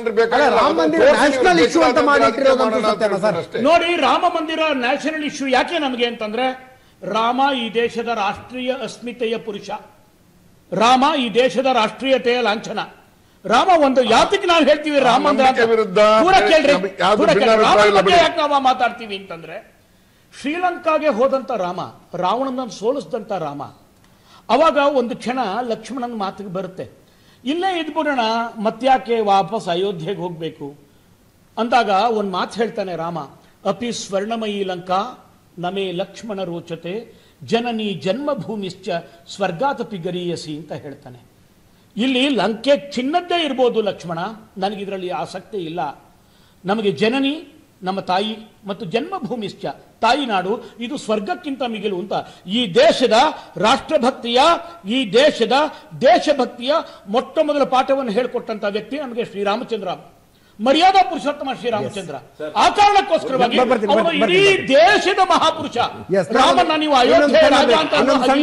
ನೋಡಿ, ರಾಮ ಮಂದಿರ ನ್ಯಾಷನಲ್ ಇಶ್ಯೂ ಯಾಕೆ ನಮಗೆ ಅಂತಂದ್ರೆ, ರಾಮ ಈ ದೇಶದ ರಾಷ್ಟ್ರೀಯ ಅಸ್ಮಿತೆಯ ಪುರುಷ, ರಾಮ ಈ ದೇಶದ ರಾಷ್ಟ್ರೀಯತೆಯ ಲಾಂಛನ. ರಾಮ ಒಂದು ಯಾತಕ್ಕೆ ನಾವು ಹೇಳ್ತೀವಿ ರಾಮ ವಿರುದ್ಧ ಯಾಕೆ ನಾವು ಮಾತಾಡ್ತೀವಿ ಅಂತಂದ್ರೆ, ಶ್ರೀಲಂಕಾಗೆ ಹೋದಂತ ರಾಮ, ರಾವಣನ ಸೋಲಿಸಿದಂತ ರಾಮ, ಅವಾಗ ಒಂದು ಕ್ಷಣ ಲಕ್ಷ್ಮಣನ ಮಾತಿಗೆ ಬರುತ್ತೆ, ಇಲ್ಲೇ ಇದ್ಬಿಡೋಣ ಮತ್ಯಾಕೆ ವಾಪಸ್ ಅಯೋಧ್ಯೆಗೆ ಹೋಗ್ಬೇಕು ಅಂದಾಗ ಒಂದು ಮಾತು ಹೇಳ್ತಾನೆ ರಾಮ, ಅಪಿ ಸ್ವರ್ಣಮಯಿ ಲಂಕಾ ನಮೇ ಲಕ್ಷ್ಮಣ ರೋಚತೆ ಜನನಿ ಜನ್ಮಭೂಮಿಶ್ಚ ಸ್ವರ್ಗಾತಪಿ ಗರೀಯಸಿ ಅಂತ ಹೇಳ್ತಾನೆ. ಇಲ್ಲಿ ಲಂಕೆ ಚಿನ್ನದ್ದೇ ಇರ್ಬೋದು ಲಕ್ಷ್ಮಣ, ನನಗಿದ್ರಲ್ಲಿ ಆಸಕ್ತಿ ಇಲ್ಲ. ನಮಗೆ ಜನನಿ ನಮ್ಮ ತಾಯಿ ಮತ್ತು ಜನ್ಮಭೂಮಿಶ್ಚ ತಾಯಿ ನಾಡು ಇದು ಸ್ವರ್ಗಕ್ಕಿಂತ ಮಿಗಿಲು ಅಂತ ಈ ದೇಶದ ರಾಷ್ಟ್ರಭಕ್ತಿಯ ಈ ದೇಶದ ದೇಶಭಕ್ತಿಯ ಮೊಟ್ಟ ಮೊದಲ ಪಾಠವನ್ನು ಹೇಳಿಕೊಟ್ಟಂತ ವ್ಯಕ್ತಿ ನಮಗೆ ಶ್ರೀರಾಮಚಂದ್ರ, ಮರ್ಯಾದಾ ಪುರುಷೋತ್ತಮ ಶ್ರೀರಾಮಚಂದ್ರ. ಆ ಕಾರಣಕ್ಕೋಸ್ಕರವಾಗಿ ಇಡೀ ದೇಶದ ಮಹಾಪುರುಷ ರಾಮನ ನೀವು ಅಯೋಧ್ಯೆ ರಾಜ ಅಂತ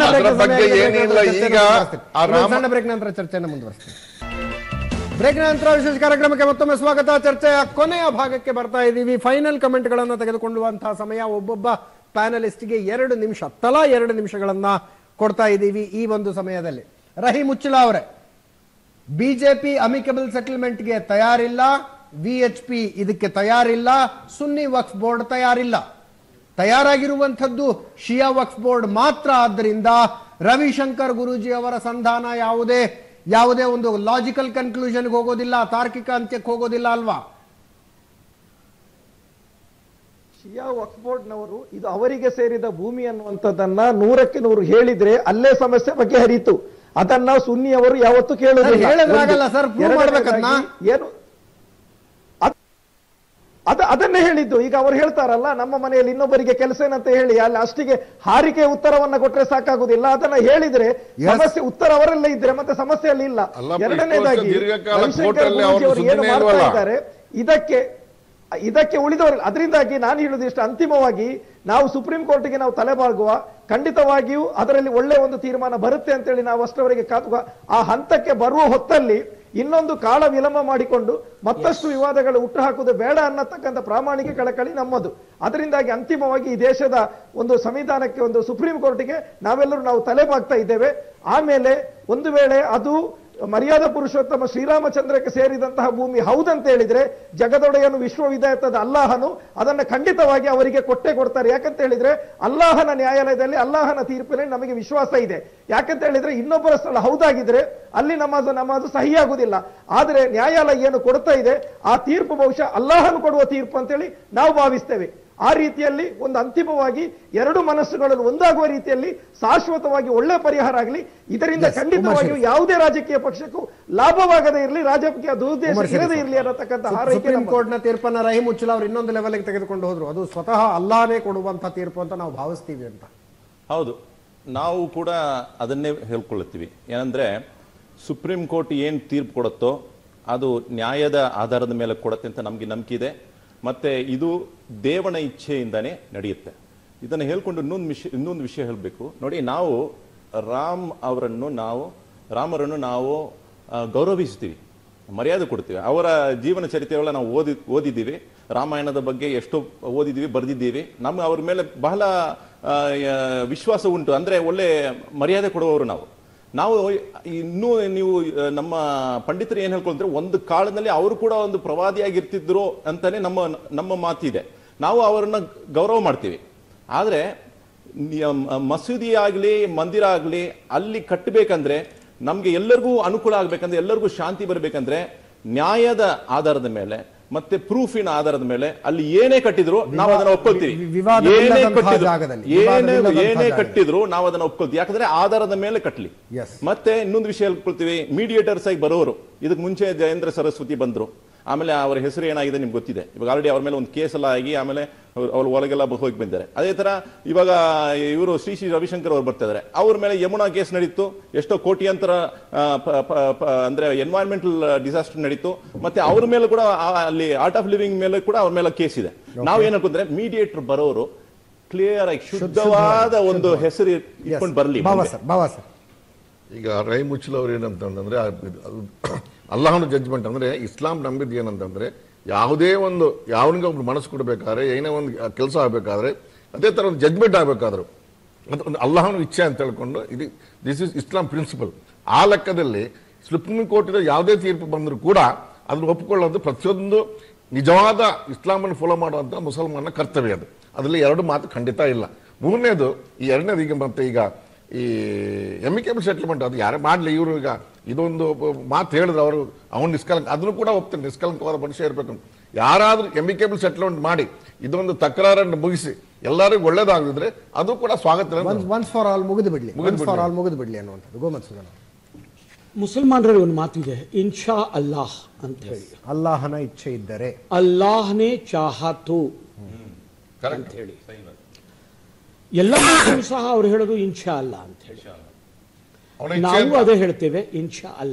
ಸಣ್ಣ ಬ್ರೇಕ್ ನಂತರ ಚರ್ಚೆಯನ್ನು ಮುಂದುವರಿಸ್ತೀವಿ. ಬ್ರೇಕ್ ನಂತರ ವಿಶೇಷ ಕಾರ್ಯಕ್ರಮಕ್ಕೆ ಮತ್ತೊಮ್ಮೆ ಸ್ವಾಗತ. ಚರ್ಚೆಯ ಕೊನೆಯ ಭಾಗಕ್ಕೆ ಬರ್ತಾ ಇದ್ದೀವಿ. ಫೈನಲ್ ಕಮೆಂಟ್ ಗಳನ್ನು ತೆಗೆದುಕೊಳ್ಳುವಂತಹ ಸಮಯ. ಒಬ್ಬೊಬ್ಬ ಪ್ಯಾನಲಿಸ್ಟ್ಗೆ ಎರಡು ನಿಮಿಷ ತಲಾ ಎರಡು ನಿಮಿಷಗಳನ್ನ ಕೊಡ್ತಾ ಇದ್ದೀವಿ ಈ ಒಂದು ಸಮಯದಲ್ಲಿ. ರಹೀಂ ಉಚ್ಚಲಾ ಅವರೇ, ಬಿಜೆಪಿ ಅಮಿಕಬಲ್ ಸೆಟಲ್ಮೆಂಟ್ಗೆ ತಯಾರಿಲ್ಲ, ವಿ ಎಚ್ ಪಿ ಇದಕ್ಕೆ ತಯಾರಿಲ್ಲ, ಸುನ್ನಿ ವಕ್ಫ್ ಬೋರ್ಡ್ ತಯಾರಿಲ್ಲ. ತಯಾರಾಗಿರುವಂಥದ್ದು ಶಿಯಾ ವಕ್ಫ್ ಬೋರ್ಡ್ ಮಾತ್ರ. ಆದ್ದರಿಂದ ರವಿಶಂಕರ್ ಗುರೂಜಿ ಅವರ ಸಂಧಾನ ಯಾವುದೇ ಯಾವುದೇ ಒಂದು ಲಾಜಿಕಲ್ ಕನ್ಕ್ಲೂಷನ್ಗೆ ಹೋಗೋದಿಲ್ಲ, ತಾರ್ಕಿಕ ಅಂತ್ಯಕ್ಕೆ ಹೋಗೋದಿಲ್ಲ ಅಲ್ವಾ? ಶಿಯಾ ವಕ್ಫ್ ಬೋರ್ಡ್ನವರು ಇದು ಅವರಿಗೆ ಸೇರಿದ ಭೂಮಿ ಅನ್ನುವಂಥದ್ದನ್ನ ನೂರಕ್ಕೆ ನೂರು ಹೇಳಿದ್ರೆ ಅಲ್ಲೇ ಸಮಸ್ಯೆ ಬಗೆಹರಿತು. ಅದನ್ನ ಸುನ್ನಿಯವರು ಯಾವತ್ತೂ ಕೇಳುವುದಿಲ್ಲ. ಏನು ಅದ ಅದನ್ನೇ ಹೇಳಿದ್ದು. ಈಗ ಅವರು ಹೇಳ್ತಾರಲ್ಲ, ನಮ್ಮ ಮನೆಯಲ್ಲಿ ಇನ್ನೊಬ್ಬರಿಗೆ ಕೆಲಸ ಏನಂತ ಹೇಳಿ ಅಲ್ಲಿ ಅಷ್ಟಿಗೆ ಹಾರಿಕೆ ಉತ್ತರವನ್ನ ಕೊಟ್ರೆ ಸಾಕಾಗುದಿಲ್ಲ. ಅದನ್ನ ಹೇಳಿದ್ರೆ ಸಮಸ್ಯೆ ಉತ್ತರ ಅವರಲ್ಲೇ ಇದ್ರೆ ಮತ್ತೆ ಸಮಸ್ಯೆಯಲ್ಲಿ ಇಲ್ಲ. ಎರಡನೇದಾಗಿ ಏನು ಮಾಡ್ತಾ ಇದ್ದಾರೆ ಇದಕ್ಕೆ ಇದಕ್ಕೆ ಉಳಿದವರು. ಅದರಿಂದಾಗಿ ನಾನು ಹೇಳುದು ಇಷ್ಟು, ಅಂತಿಮವಾಗಿ ನಾವು ಸುಪ್ರೀಂ ಕೋರ್ಟ್ಗೆ ನಾವು ತಲೆಬಾಗುವ, ಖಂಡಿತವಾಗಿಯೂ ಅದರಲ್ಲಿ ಒಳ್ಳೆ ಒಂದು ತೀರ್ಮಾನ ಬರುತ್ತೆ ಅಂತೇಳಿ ನಾವು ಅಷ್ಟರವರೆಗೆ ಕಾದು ಆ ಹಂತಕ್ಕೆ ಬರುವ ಹೊತ್ತಲ್ಲಿ ಇನ್ನೊಂದು ಕಾಲ ವಿಳಂಬ ಮಾಡಿಕೊಂಡು ಮತ್ತಷ್ಟು ವಿವಾದಗಳು ಹುಟ್ಟು ಹಾಕುವುದು ಬೇಡ ಅನ್ನತಕ್ಕಂಥ ಪ್ರಾಮಾಣಿಕ ಕಳಕಳಿ ನಮ್ಮದು. ಅದರಿಂದಾಗಿ ಅಂತಿಮವಾಗಿ ಈ ದೇಶದ ಒಂದು ಸಂವಿಧಾನಕ್ಕೆ, ಒಂದು ಸುಪ್ರೀಂ ಕೋರ್ಟ್ಗೆ ನಾವೆಲ್ಲರೂ ನಾವು ತಲೆಬಾಗ್ತಾ ಇದ್ದೇವೆ. ಆಮೇಲೆ ಒಂದು ವೇಳೆ ಅದು ಮರ್ಯಾದಾ ಪುರುಷೋತ್ತಮ ಶ್ರೀರಾಮಚಂದ್ರಕ್ಕೆ ಸೇರಿದಂತಹ ಭೂಮಿ ಹೌದಂತ ಹೇಳಿದ್ರೆ ಜಗದೊಡೆಯನು ವಿಶ್ವವಿದ್ಯಾತದ ಅಲ್ಲಾಹನು ಅದನ್ನು ಖಂಡಿತವಾಗಿ ಅವರಿಗೆ ಕೊಟ್ಟೆ ಕೊಡ್ತಾರೆ. ಯಾಕಂತ ಹೇಳಿದ್ರೆ ಅಲ್ಲಾಹನ ನ್ಯಾಯಾಲಯದಲ್ಲಿ ಅಲ್ಲಾಹನ ತೀರ್ಪಿನಲ್ಲಿ ನಮಗೆ ವಿಶ್ವಾಸ ಇದೆ. ಯಾಕಂತ ಹೇಳಿದ್ರೆ ಇನ್ನೊಬ್ಬರ ಸ್ಥಳ ಹೌದಾಗಿದ್ರೆ ಅಲ್ಲಿ ನಮಾಜು ನಮಾಜು ಸಹಿಯಾಗುವುದಿಲ್ಲ. ಆದರೆ ನ್ಯಾಯಾಲಯ ಏನು ಕೊಡ್ತಾ ಇದೆ ಆ ತೀರ್ಪು ಬಹುಶಃ ಅಲ್ಲಾಹನು ಕೊಡುವ ತೀರ್ಪು ಅಂತೇಳಿ ನಾವು ಭಾವಿಸ್ತೇವೆ. ಆ ರೀತಿಯಲ್ಲಿ ಒಂದು ಅಂತಿಮವಾಗಿ ಎರಡು ಮನಸ್ಸುಗಳನ್ನು ಒಂದಾಗುವ ರೀತಿಯಲ್ಲಿ ಶಾಶ್ವತವಾಗಿ ಒಳ್ಳೆ ಪರಿಹಾರ ಆಗಲಿ. ಇದರಿಂದ ಖಂಡಿತವಾಗಿಯೂ ಯಾವುದೇ ರಾಜಕೀಯ ಪಕ್ಷಕ್ಕೂ ಲಾಭವಾಗದೇ ಇರಲಿ, ರಾಜಕೀಯ ದುರುದ್ದೇಶ ಇರದೇ ಇರಲಿ ಅನ್ನತಕ್ಕಂಥ ಹಾರೈಕೆ. ಸುಪ್ರೀಂ ಕೋರ್ಟ್ನ ತೀರ್ಪನ್ನ ರಹೀಂ ಉಚ್ಚಲಾ ಅವರು ಇನ್ನೊಂದು ಲೆವೆಲ್ಗೆ ತೆಗೆದುಕೊಂಡು ಹೋದ್ರು. ಅದು ಸ್ವತಃ ಅಲ್ಲಾಹನೇ ಕೊಡುವಂತ ತೀರ್ಪು ಅಂತ ನಾವು ಭಾವಿಸ್ತೀವಿ ಅಂತ. ಹೌದು, ನಾವು ಕೂಡ ಅದನ್ನೇ ಹೇಳ್ಕೊಳ್ಳುತ್ತೀವಿ. ಏನಂದ್ರೆ ಸುಪ್ರೀಂ ಕೋರ್ಟ್ ಏನು ತೀರ್ಪು ಕೊಡುತ್ತೋ ಅದು ನ್ಯಾಯದ ಆಧಾರದ ಮೇಲೆ ಕೊಡುತ್ತೆ ಅಂತ ನಮಗೆ ನಂಬಿಕೆ ಇದೆ. ಮತ್ತೆ ಇದು ದೇವನ ಇಚ್ಛೆಯಿಂದಾನೇ ನಡೆಯುತ್ತೆ. ಇದನ್ನು ಹೇಳ್ಕೊಂಡು ಇನ್ನೊಂದು ವಿಷಯ ಇನ್ನೊಂದು ವಿಷಯ ಹೇಳಬೇಕು ನೋಡಿ. ನಾವು ರಾಮ್ ಅವರನ್ನು ನಾವು ರಾಮರನ್ನು ನಾವು ಗೌರವಿಸ್ತೀವಿ, ಮರ್ಯಾದೆ ಕೊಡ್ತೀವಿ. ಅವರ ಜೀವನ ಚರಿತ್ರೆಗಳ ನಾವು ಓದಿ ಓದಿದ್ದೀವಿ ರಾಮಾಯಣದ ಬಗ್ಗೆ ಎಷ್ಟೋ ಓದಿದ್ದೀವಿ, ಬರೆದಿದ್ದೀವಿ. ನಮ್ಗೆ ಅವ್ರ ಮೇಲೆ ಬಹಳ ವಿಶ್ವಾಸ ಉಂಟು. ಅಂದ್ರೆ ಒಳ್ಳೆ ಮರ್ಯಾದೆ ಕೊಡುವವರು ನಾವು ನಾವು ಇನ್ನೂ ನೀವು ನಮ್ಮ ಪಂಡಿತರು ಏನ್ ಹೇಳ್ಕೊಂಡ್ರೆ ಒಂದು ಕಾಲದಲ್ಲಿ ಅವರು ಕೂಡ ಒಂದು ಪ್ರವಾದಿಯಾಗಿರ್ತಿದ್ರು ಅಂತಾನೆ ನಮ್ಮ ನಮ್ಮ ಮಾತಿದೆ. ನಾವು ಅವರನ್ನ ಗೌರವ ಮಾಡ್ತೀವಿ. ಆದ್ರೆ ಮಸೀದಿ ಆಗ್ಲಿ ಮಂದಿರ ಆಗ್ಲಿ ಅಲ್ಲಿ ಕಟ್ಟಬೇಕಂದ್ರೆ ನಮ್ಗೆ ಎಲ್ಲರಿಗೂ ಅನುಕೂಲ ಆಗ್ಬೇಕಂದ್ರೆ, ಎಲ್ಲರಿಗೂ ಶಾಂತಿ ಬರಬೇಕಂದ್ರೆ ನ್ಯಾಯದ ಆಧಾರದ ಮೇಲೆ ಮತ್ತೆ ಪ್ರೂಫಿನ ಆಧಾರದ ಮೇಲೆ ಅಲ್ಲಿ ಏನೇ ಕಟ್ಟಿದ್ರು ನಾವು ಅದನ್ನ ಒಪ್ಕೊಳ್ತೀವಿ. ಏನೇ ಕಟ್ಟಿದ್ರು ಏನೇ ಕಟ್ಟಿದ್ರು ನಾವು ಅದನ್ನ ಒಪ್ಕೊಳ್ತೀವಿ. ಯಾಕಂದ್ರೆ ಆಧಾರದ ಮೇಲೆ ಕಟ್ಲಿ. ಮತ್ತೆ ಇನ್ನೊಂದು ವಿಷಯ ಹೇಳ್ಕೊಳ್ತೀವಿ, ಮೀಡಿಯೇಟರ್ಸ್ ಆಗಿ ಬರೋರು. ಇದಕ್ಕೆ ಮುಂಚೆ ಜಯೇಂದ್ರ ಸರಸ್ವತಿ ಬಂದ್ರು, ಆಮೇಲೆ ಅವರ ಹೆಸರು ಏನಾಗಿದೆ ನಿಮ್ಗೆ ಗೊತ್ತಿದೆ. ಇವಾಗ ಆಲ್ರೆಡಿ ಅವ್ರ ಮೇಲೆ ಒಂದು ಕೇಸ್ ಎಲ್ಲ ಆಗಿ ಆಮೇಲೆ ಅವ್ರು ಒಳಗೆಲ್ಲ ಹೋಗಿ ಬಂದಿದ್ದಾರೆ. ಅದೇ ತರ ಇವಾಗ ಇವರು ಶ್ರೀ ಶ್ರೀ ರವಿಶಂಕರ್ ಅವರು ಬರ್ತಾ ಇದಾರೆ. ಅವ್ರ ಮೇಲೆ ಯಮುನಾ ಕೇಸ್ ನಡೀತು, ಎಷ್ಟೋ ಕೋಟಿಯಂತರ ಅಂದ್ರೆ ಎನ್ವೈರನ್ಮೆಂಟಲ್ ಡಿಸಾಸ್ಟರ್ ನಡೀತು. ಮತ್ತೆ ಅವ್ರ ಮೇಲೆ ಕೂಡ ಅಲ್ಲಿ ಆರ್ಟ್ ಆಫ್ ಲಿವಿಂಗ್ ಮೇಲೆ ಕೂಡ ಅವ್ರ ಮೇಲೆ ಕೇಸ್ ಇದೆ. ನಾವ್ ಏನ್ ಅನ್ಕೊಂಡ್ರೆ ಮೀಡಿಯೇಟರ್ ಬರೋರು ಕ್ಲಿಯರ್ ಆಗಿ ಶುದ್ಧವಾದ ಒಂದು ಹೆಸರು ಇಟ್ಕೊಂಡು ಬರ್ಲಿ. ಈಗ ರೈ ಮುಚ್ಚಲ್ ಅವ್ರು ಏನಂತಂದ್ರೆ ಅಲ್ಲಾಹನ ಜಡ್ಜ್ಮೆಂಟ್ ಅಂದ್ರೆ ಇಸ್ಲಾಂ ನಂಬಿದ್ದು ಏನಂತಂದ್ರೆ ಯಾವುದೇ ಒಂದು ಯಾವನಿಗೆ ಒಬ್ರು ಮನಸ್ಸು ಕೊಡಬೇಕಾದ್ರೆ ಏನೇ ಒಂದು ಕೆಲಸ ಆಗ್ಬೇಕಾದ್ರೆ ಅದೇ ತರ ಒಂದು ಜಡ್ಜ್ಮೆಂಟ್ ಆಗ್ಬೇಕಾದ್ರು ಅದು ಒಂದು ಅಲ್ಲಾಹನ ಇಚ್ಛೆ ಅಂತ ಹೇಳ್ಕೊಂಡು ಇದು ದಿಸ್ ಇಸ್ ಇಸ್ಲಾಂ ಪ್ರಿನ್ಸಿಪಲ್. ಆ ಲೆಕ್ಕದಲ್ಲಿ ಸುಪ್ರೀಂ ಕೋರ್ಟ್ ಯಾವುದೇ ತೀರ್ಪು ಬಂದರೂ ಕೂಡ ಅದನ್ನು ಒಪ್ಪಿಕೊಳ್ಳೋದು ಪ್ರತಿಯೊಂದು ನಿಜವಾದ ಇಸ್ಲಾಮನ್ನು ಫಾಲೋ ಮಾಡುವಂತ ಮುಸಲ್ಮಾನ ಕರ್ತವ್ಯ. ಅದು ಅದರಲ್ಲಿ ಎರಡು ಮಾತು ಖಂಡಿತ ಇಲ್ಲ. ಮೂರನೇದು ಈ ಎರಡನೇದು ಈಗ ಮತ್ತೆ ಈಗ ಈ ಎಮಿಕೇಬಲ್ ಸೆಟಲ್ಮೆಂಟ್ ಅದು ಯಾರೇ ಮಾಡಲಿ, ಇವರು ಈಗ ಇದೊಂದು ಮಾತು ಹೇಳಿದ್ರು ಅವರು ಅವನು ನಿಷ್ಕಲಂಕ, ಅದನ್ನು ಕೂಡ ಒಪ್ತಾನೆ, ನಿಷ್ಕಲಂಕವಾದ ಮನುಷ್ಯ ಇರಬೇಕು. ಯಾರಾದ್ರೂ ಎಮಿಕೇಬಲ್ ಸೆಟಲ್ಮೆಂಟ್ ಮಾಡಿ ಇದೊಂದು ತಕರಾರನ್ನು ಮುಗಿಸಿ ಎಲ್ಲರಿಗೂ ಒಳ್ಳೇದಾಗಿದ್ರೆ ಅದು ಕೂಡ ಸ್ವಾಗತ. ಒನ್ಸ್ ಫಾರ್ ಆಲ್ ಮುಗಿದು ಬಿಡ್ಲಿ, ಒನ್ಸ್ ಫಾರ್ ಆಲ್ ಮುಗಿದು ಬಿಡ್ಲಿ ಅನ್ನುವಂಥದ್ದು. ಗೋಮತ್ ಸುಗನ ಮುಸಲ್ಮಾನರಲ್ಲಿ ಒಂದು ಮಾತಿದೆ, ಇನ್ಶಾ ಅಲ್ಲಾಹ್ ಅಂತ ಹೇಳಿ. ಅಲ್ಲಾಹನ ಇಚ್ಛೆ ಇದ್ದರೆ, ಅಲ್ಲಾಹನೇ ಚಾಹತು ಅಂತ ಹೇಳಿ. ಎಲ್ಲ ಸಹ ಅವ್ರು ಹೇಳೋದು ಇನ್ಶಾ ಅಲ್ಲ ಅಂತ ಹೇಳಿ. ನಾವು ಅದೇ ಹೇಳ್ತೇವೆ, ಇನ್ಶಾ ಅಲ್ಲ.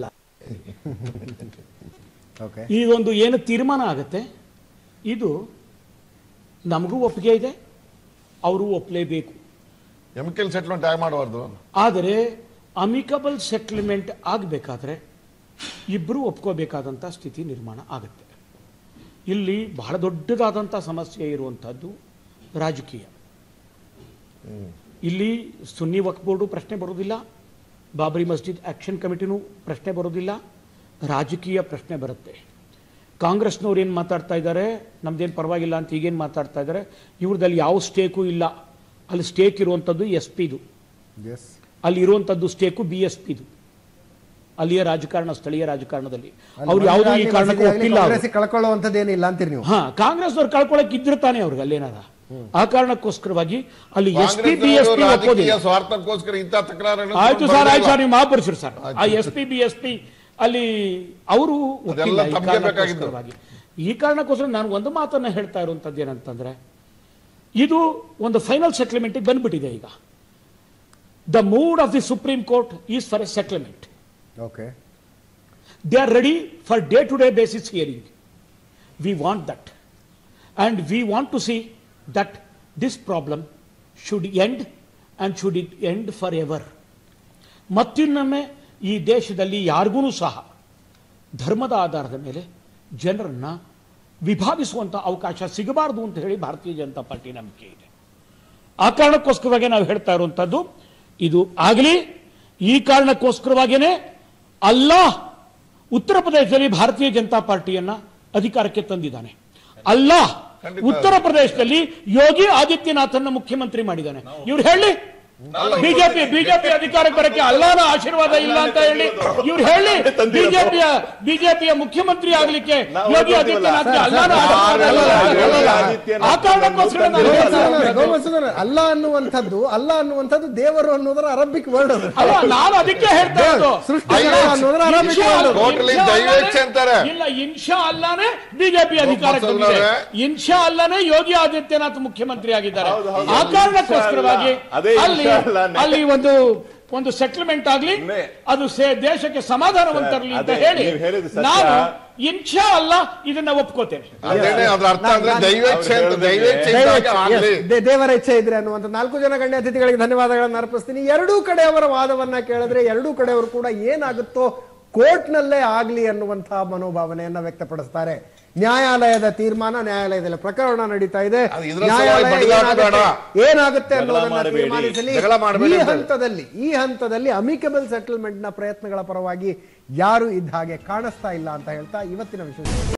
ಇದೊಂದು ಏನು ತೀರ್ಮಾನ ಆಗುತ್ತೆ ಇದು ನಮಗೂ ಒಪ್ಪಿಗೆ ಇದೆ, ಅವರು ಒಪ್ಪಲೇಬೇಕು. ಎಮಿಕಲ್ ಸೆಟಲ್ಮೆಂಟ್ ಆಗಿ ಮಾಡಬಾರ್ದು. ಆದರೆ ಅಮಿಕಬಲ್ ಸೆಟಲ್ಮೆಂಟ್ ಆಗಬೇಕಾದ್ರೆ ಇಬ್ಬರು ಒಪ್ಕೋಬೇಕಾದಂಥ ಸ್ಥಿತಿ ನಿರ್ಮಾಣ ಆಗುತ್ತೆ. ಇಲ್ಲಿ ಬಹಳ ದೊಡ್ಡದಾದಂಥ ಸಮಸ್ಯೆ ಇರುವಂಥದ್ದು ರಾಜಕೀಯ. ಇಲ್ಲಿ ಸುನ್ನಿ ವಕ್ಫ್ ಬೋರ್ಡು ಪ್ರಶ್ನೆ ಬರುವುದಿಲ್ಲ, ಬಾಬ್ರಿ ಮಸ್ಜಿದ್ ಆಕ್ಷನ್ ಕಮಿಟಿನೂ ಪ್ರಶ್ನೆ ಬರೋದಿಲ್ಲ, ರಾಜಕೀಯ ಪ್ರಶ್ನೆ ಬರುತ್ತೆ. ಕಾಂಗ್ರೆಸ್ನವ್ರು ಏನು ಮಾತಾಡ್ತಾ ಇದ್ದಾರೆ, ನಮ್ದೇನು ಪರವಾಗಿಲ್ಲ ಅಂತ ಈಗೇನು ಮಾತಾಡ್ತಾ ಇದ್ದಾರೆ, ಇವ್ರದಲ್ಲಿ ಯಾವ ಸ್ಟೇಕು ಇಲ್ಲ. ಅಲ್ಲಿ ಸ್ಟೇಕ್ ಇರುವಂಥದ್ದು ಎಸ್ ಪಿದು, ಅಲ್ಲಿ ಇರುವಂಥದ್ದು ಸ್ಟೇಕು ಬಿ ಎಸ್ ಪಿದು, ಅಲ್ಲಿಯ ರಾಜಕಾರಣ, ಸ್ಥಳೀಯ ರಾಜಕಾರಣದಲ್ಲಿ ಅವ್ರು ಯಾವುದೂ ಈ ಕಾರಣಕ್ಕೂ ಒಪ್ಪಿಲ್ಲ. ಕಳ್ಕೊಳ್ಳುವಂಥದ್ದೇನಿಲ್ಲ ಅಂತೀರಿ ನೀವು? ಹಾ, ಕಾಂಗ್ರೆಸ್ನವ್ರು ಕಳ್ಕೊಳಕ್ ಇದ್ದಿರ್ತಾನೆ ಅವ್ರಿಗೆ ಅಲ್ಲೇನಾರ. ಆ ಕಾರಣಕ್ಕೋಸ್ಕರವಾಗಿ ಅಲ್ಲಿ S P B S P ಸ್ವಾರ್ಥಕ್ಕೋಸ್ಕರ ಇಂಥ ತಕರಾರು. ಆಯ್ತು ಸರ್, ಆಯ್ತು ಸರ್, ನೀವು ಮಾಪಡಿಸ್ರಿ ಸರ್. ಆ S P B S P ಅಲ್ಲಿ ಅವರು ಈ ಕಾರಣಕ್ಕೋಸ್ಕರ ನಾನು ಒಂದು ಮಾತನ್ನ ಹೇಳ್ತಾ ಇರುವಂತದ್ದು ಏನಂತಂದ್ರೆ, ಇದು ಒಂದು ಫೈನಲ್ ಸೆಟಲ್ಮೆಂಟ್ ಬಂದ್ಬಿಟ್ಟಿದೆ ಈಗ. The mood of the Supreme Court is for a settlement. Okay. They are ready for day-to-day basis hearing. We want that. And we want to see that this problem should end and should it end forever. ಮತ್ತಿನ್ನೊಮ್ಮೆ ಈ ದೇಶದಲ್ಲಿ ಯಾರಿಗೂ ಸಹ ಧರ್ಮದ ಆಧಾರದ ಮೇಲೆ ಜನರನ್ನ ವಿಭಾಗಿಸುವಂಥ ಅವಕಾಶ ಸಿಗಬಾರದು ಅಂತ ಹೇಳಿ ಭಾರತೀಯ ಜನತಾ ಪಾರ್ಟಿ ನಂಬಿಕೆ ಇದೆ. ಆ ಕಾರಣಕ್ಕೋಸ್ಕರವಾಗಿ ನಾವು ಹೇಳ್ತಾ ಇರುವಂಥದ್ದು ಇದು ಆಗಲಿ. ಈ ಕಾರಣಕ್ಕೋಸ್ಕರವಾಗಿಯೇ ಅಲ್ಲಾಹ್ ಉತ್ತರ ಪ್ರದೇಶದಲ್ಲಿ ಭಾರತೀಯ ಜನತಾ ಪಾರ್ಟಿಯನ್ನ ಅಧಿಕಾರಕ್ಕೆ ತಂದಿದ್ದಾನೆ. ಅಲ್ಲಾಹ್ ಉತ್ತರ ಪ್ರದೇಶದಲ್ಲಿ ಯೋಗಿ ಆದಿತ್ಯನಾಥನ್ನ ಮುಖ್ಯಮಂತ್ರಿ ಮಾಡಿದ್ದಾನೆ. ಇವ್ರು ಹೇಳಿ, ಬಿಜೆಪಿ ಬಿಜೆಪಿ ಅಧಿಕಾರಕ್ಕೆ ಬರಕ್ಕೆ ಅಲ್ಲಾಹನ ಆಶೀರ್ವಾದ ಇಲ್ಲ ಅಂತ ಹೇಳಿ ಇವ್ರು ಹೇಳಿ, ಬಿಜೆಪಿಯ ಬಿಜೆಪಿಯ ಮುಖ್ಯಮಂತ್ರಿ ಆಗ್ಲಿಕ್ಕೆ ಯೋಗಿ ಆದಿತ್ಯನಾಥ್ ಅಲ್ಲಾಹನ ಆ ಕಾರಣಕ್ಕೋಸ್ಕರ ಅಲ್ಲ ಅನ್ನುವಂಥದ್ದು ಅಲ್ಲ ಅನ್ನುವಂಥದ್ದು ದೇವರು ಅನ್ನೋದರ ಅರಬಿಕ್ ವರ್ಡ್ ಅದು. ಅಲ್ಲ, ನಾನು ಅದಕ್ಕೆ ಹೇಳ್ತಾ ಇರೋದು. ಅನ್ನೋದರ ಅರಬಿಕ್ ವರ್ಡ್. ಇಲ್ಲ, ಇನ್ಶಾ ಅಲ್ಲಾನೇ ಬಿಜೆಪಿ ಅಧಿಕಾರಕ್ಕೆ ಬಂದಿದೆ, ಇನ್ಶಾ ಅಲ್ಲಾನೇ ಯೋಗಿ ಆದಿತ್ಯನಾಥ್ ಮುಖ್ಯಮಂತ್ರಿ ಆಗಿದ್ದಾರೆ. ಆ ಕಾರಣಕ್ಕೋಸ್ಕರವಾಗಿ ಅಲ್ಲಿ ಅಲ್ಲಿ ಒಂದು ಒಂದು ಸೆಟಲ್ಮೆಂಟ್ ಆಗಲಿ, ಅದು ದೇಶಕ್ಕೆ ಸಮಾಧಾನವನ್ನು ತರಲಿ ಅಂತ ಹೇಳಿ ನಾನು ಇನ್ಶಾ ಅಲ್ಲಾ ಇದನ್ನ ಒಪ್ಕೋತೇನೆ. ದೇವರ ಇಚ್ಛೆ ಇದ್ರೆ ಅನ್ನುವಂಥ ನಾಲ್ಕು ಜನ ಗಣ್ಯ ಅತಿಥಿಗಳಿಗೆ ಧನ್ಯವಾದಗಳನ್ನು ಅರ್ಪಿಸ್ತೀನಿ. ಎರಡೂ ಕಡೆಯವರ ವಾದವನ್ನ ಕೇಳಿದ್ರೆ ಎರಡೂ ಕಡೆಯವರು ಕೂಡ ಏನಾಗುತ್ತೋ ಕೋರ್ಟ್ನಲ್ಲೇ ಆಗ್ಲಿ ಅನ್ನುವಂತಹ ಮನೋಭಾವನೆಯನ್ನ ವ್ಯಕ್ತಪಡಿಸ್ತಾರೆ. ನ್ಯಾಯಾಲಯದ ತೀರ್ಮಾನ, ನ್ಯಾಯಾಲಯದಲ್ಲಿ ಪ್ರಕರಣ ನಡೀತಾ ಇದೆ, ಏನಾಗುತ್ತೆ ಅನ್ನೋದನ್ನ ತೀರ್ಮಾನಿಸಲಿ. ಈ ಹಂತದಲ್ಲಿ ಈ ಹಂತದಲ್ಲಿ ಅಮಿಕಬಲ್ ಸೆಟಲ್ಮೆಂಟ್ ನ ಪ್ರಯತ್ನಗಳ ಪರವಾಗಿ ಯಾರು ಇದ್ದ ಹಾಗೆ ಕಾಣಿಸ್ತಾ ಇಲ್ಲ ಅಂತ ಹೇಳ್ತಾ ಇವತ್ತಿನ ವಿಷಯ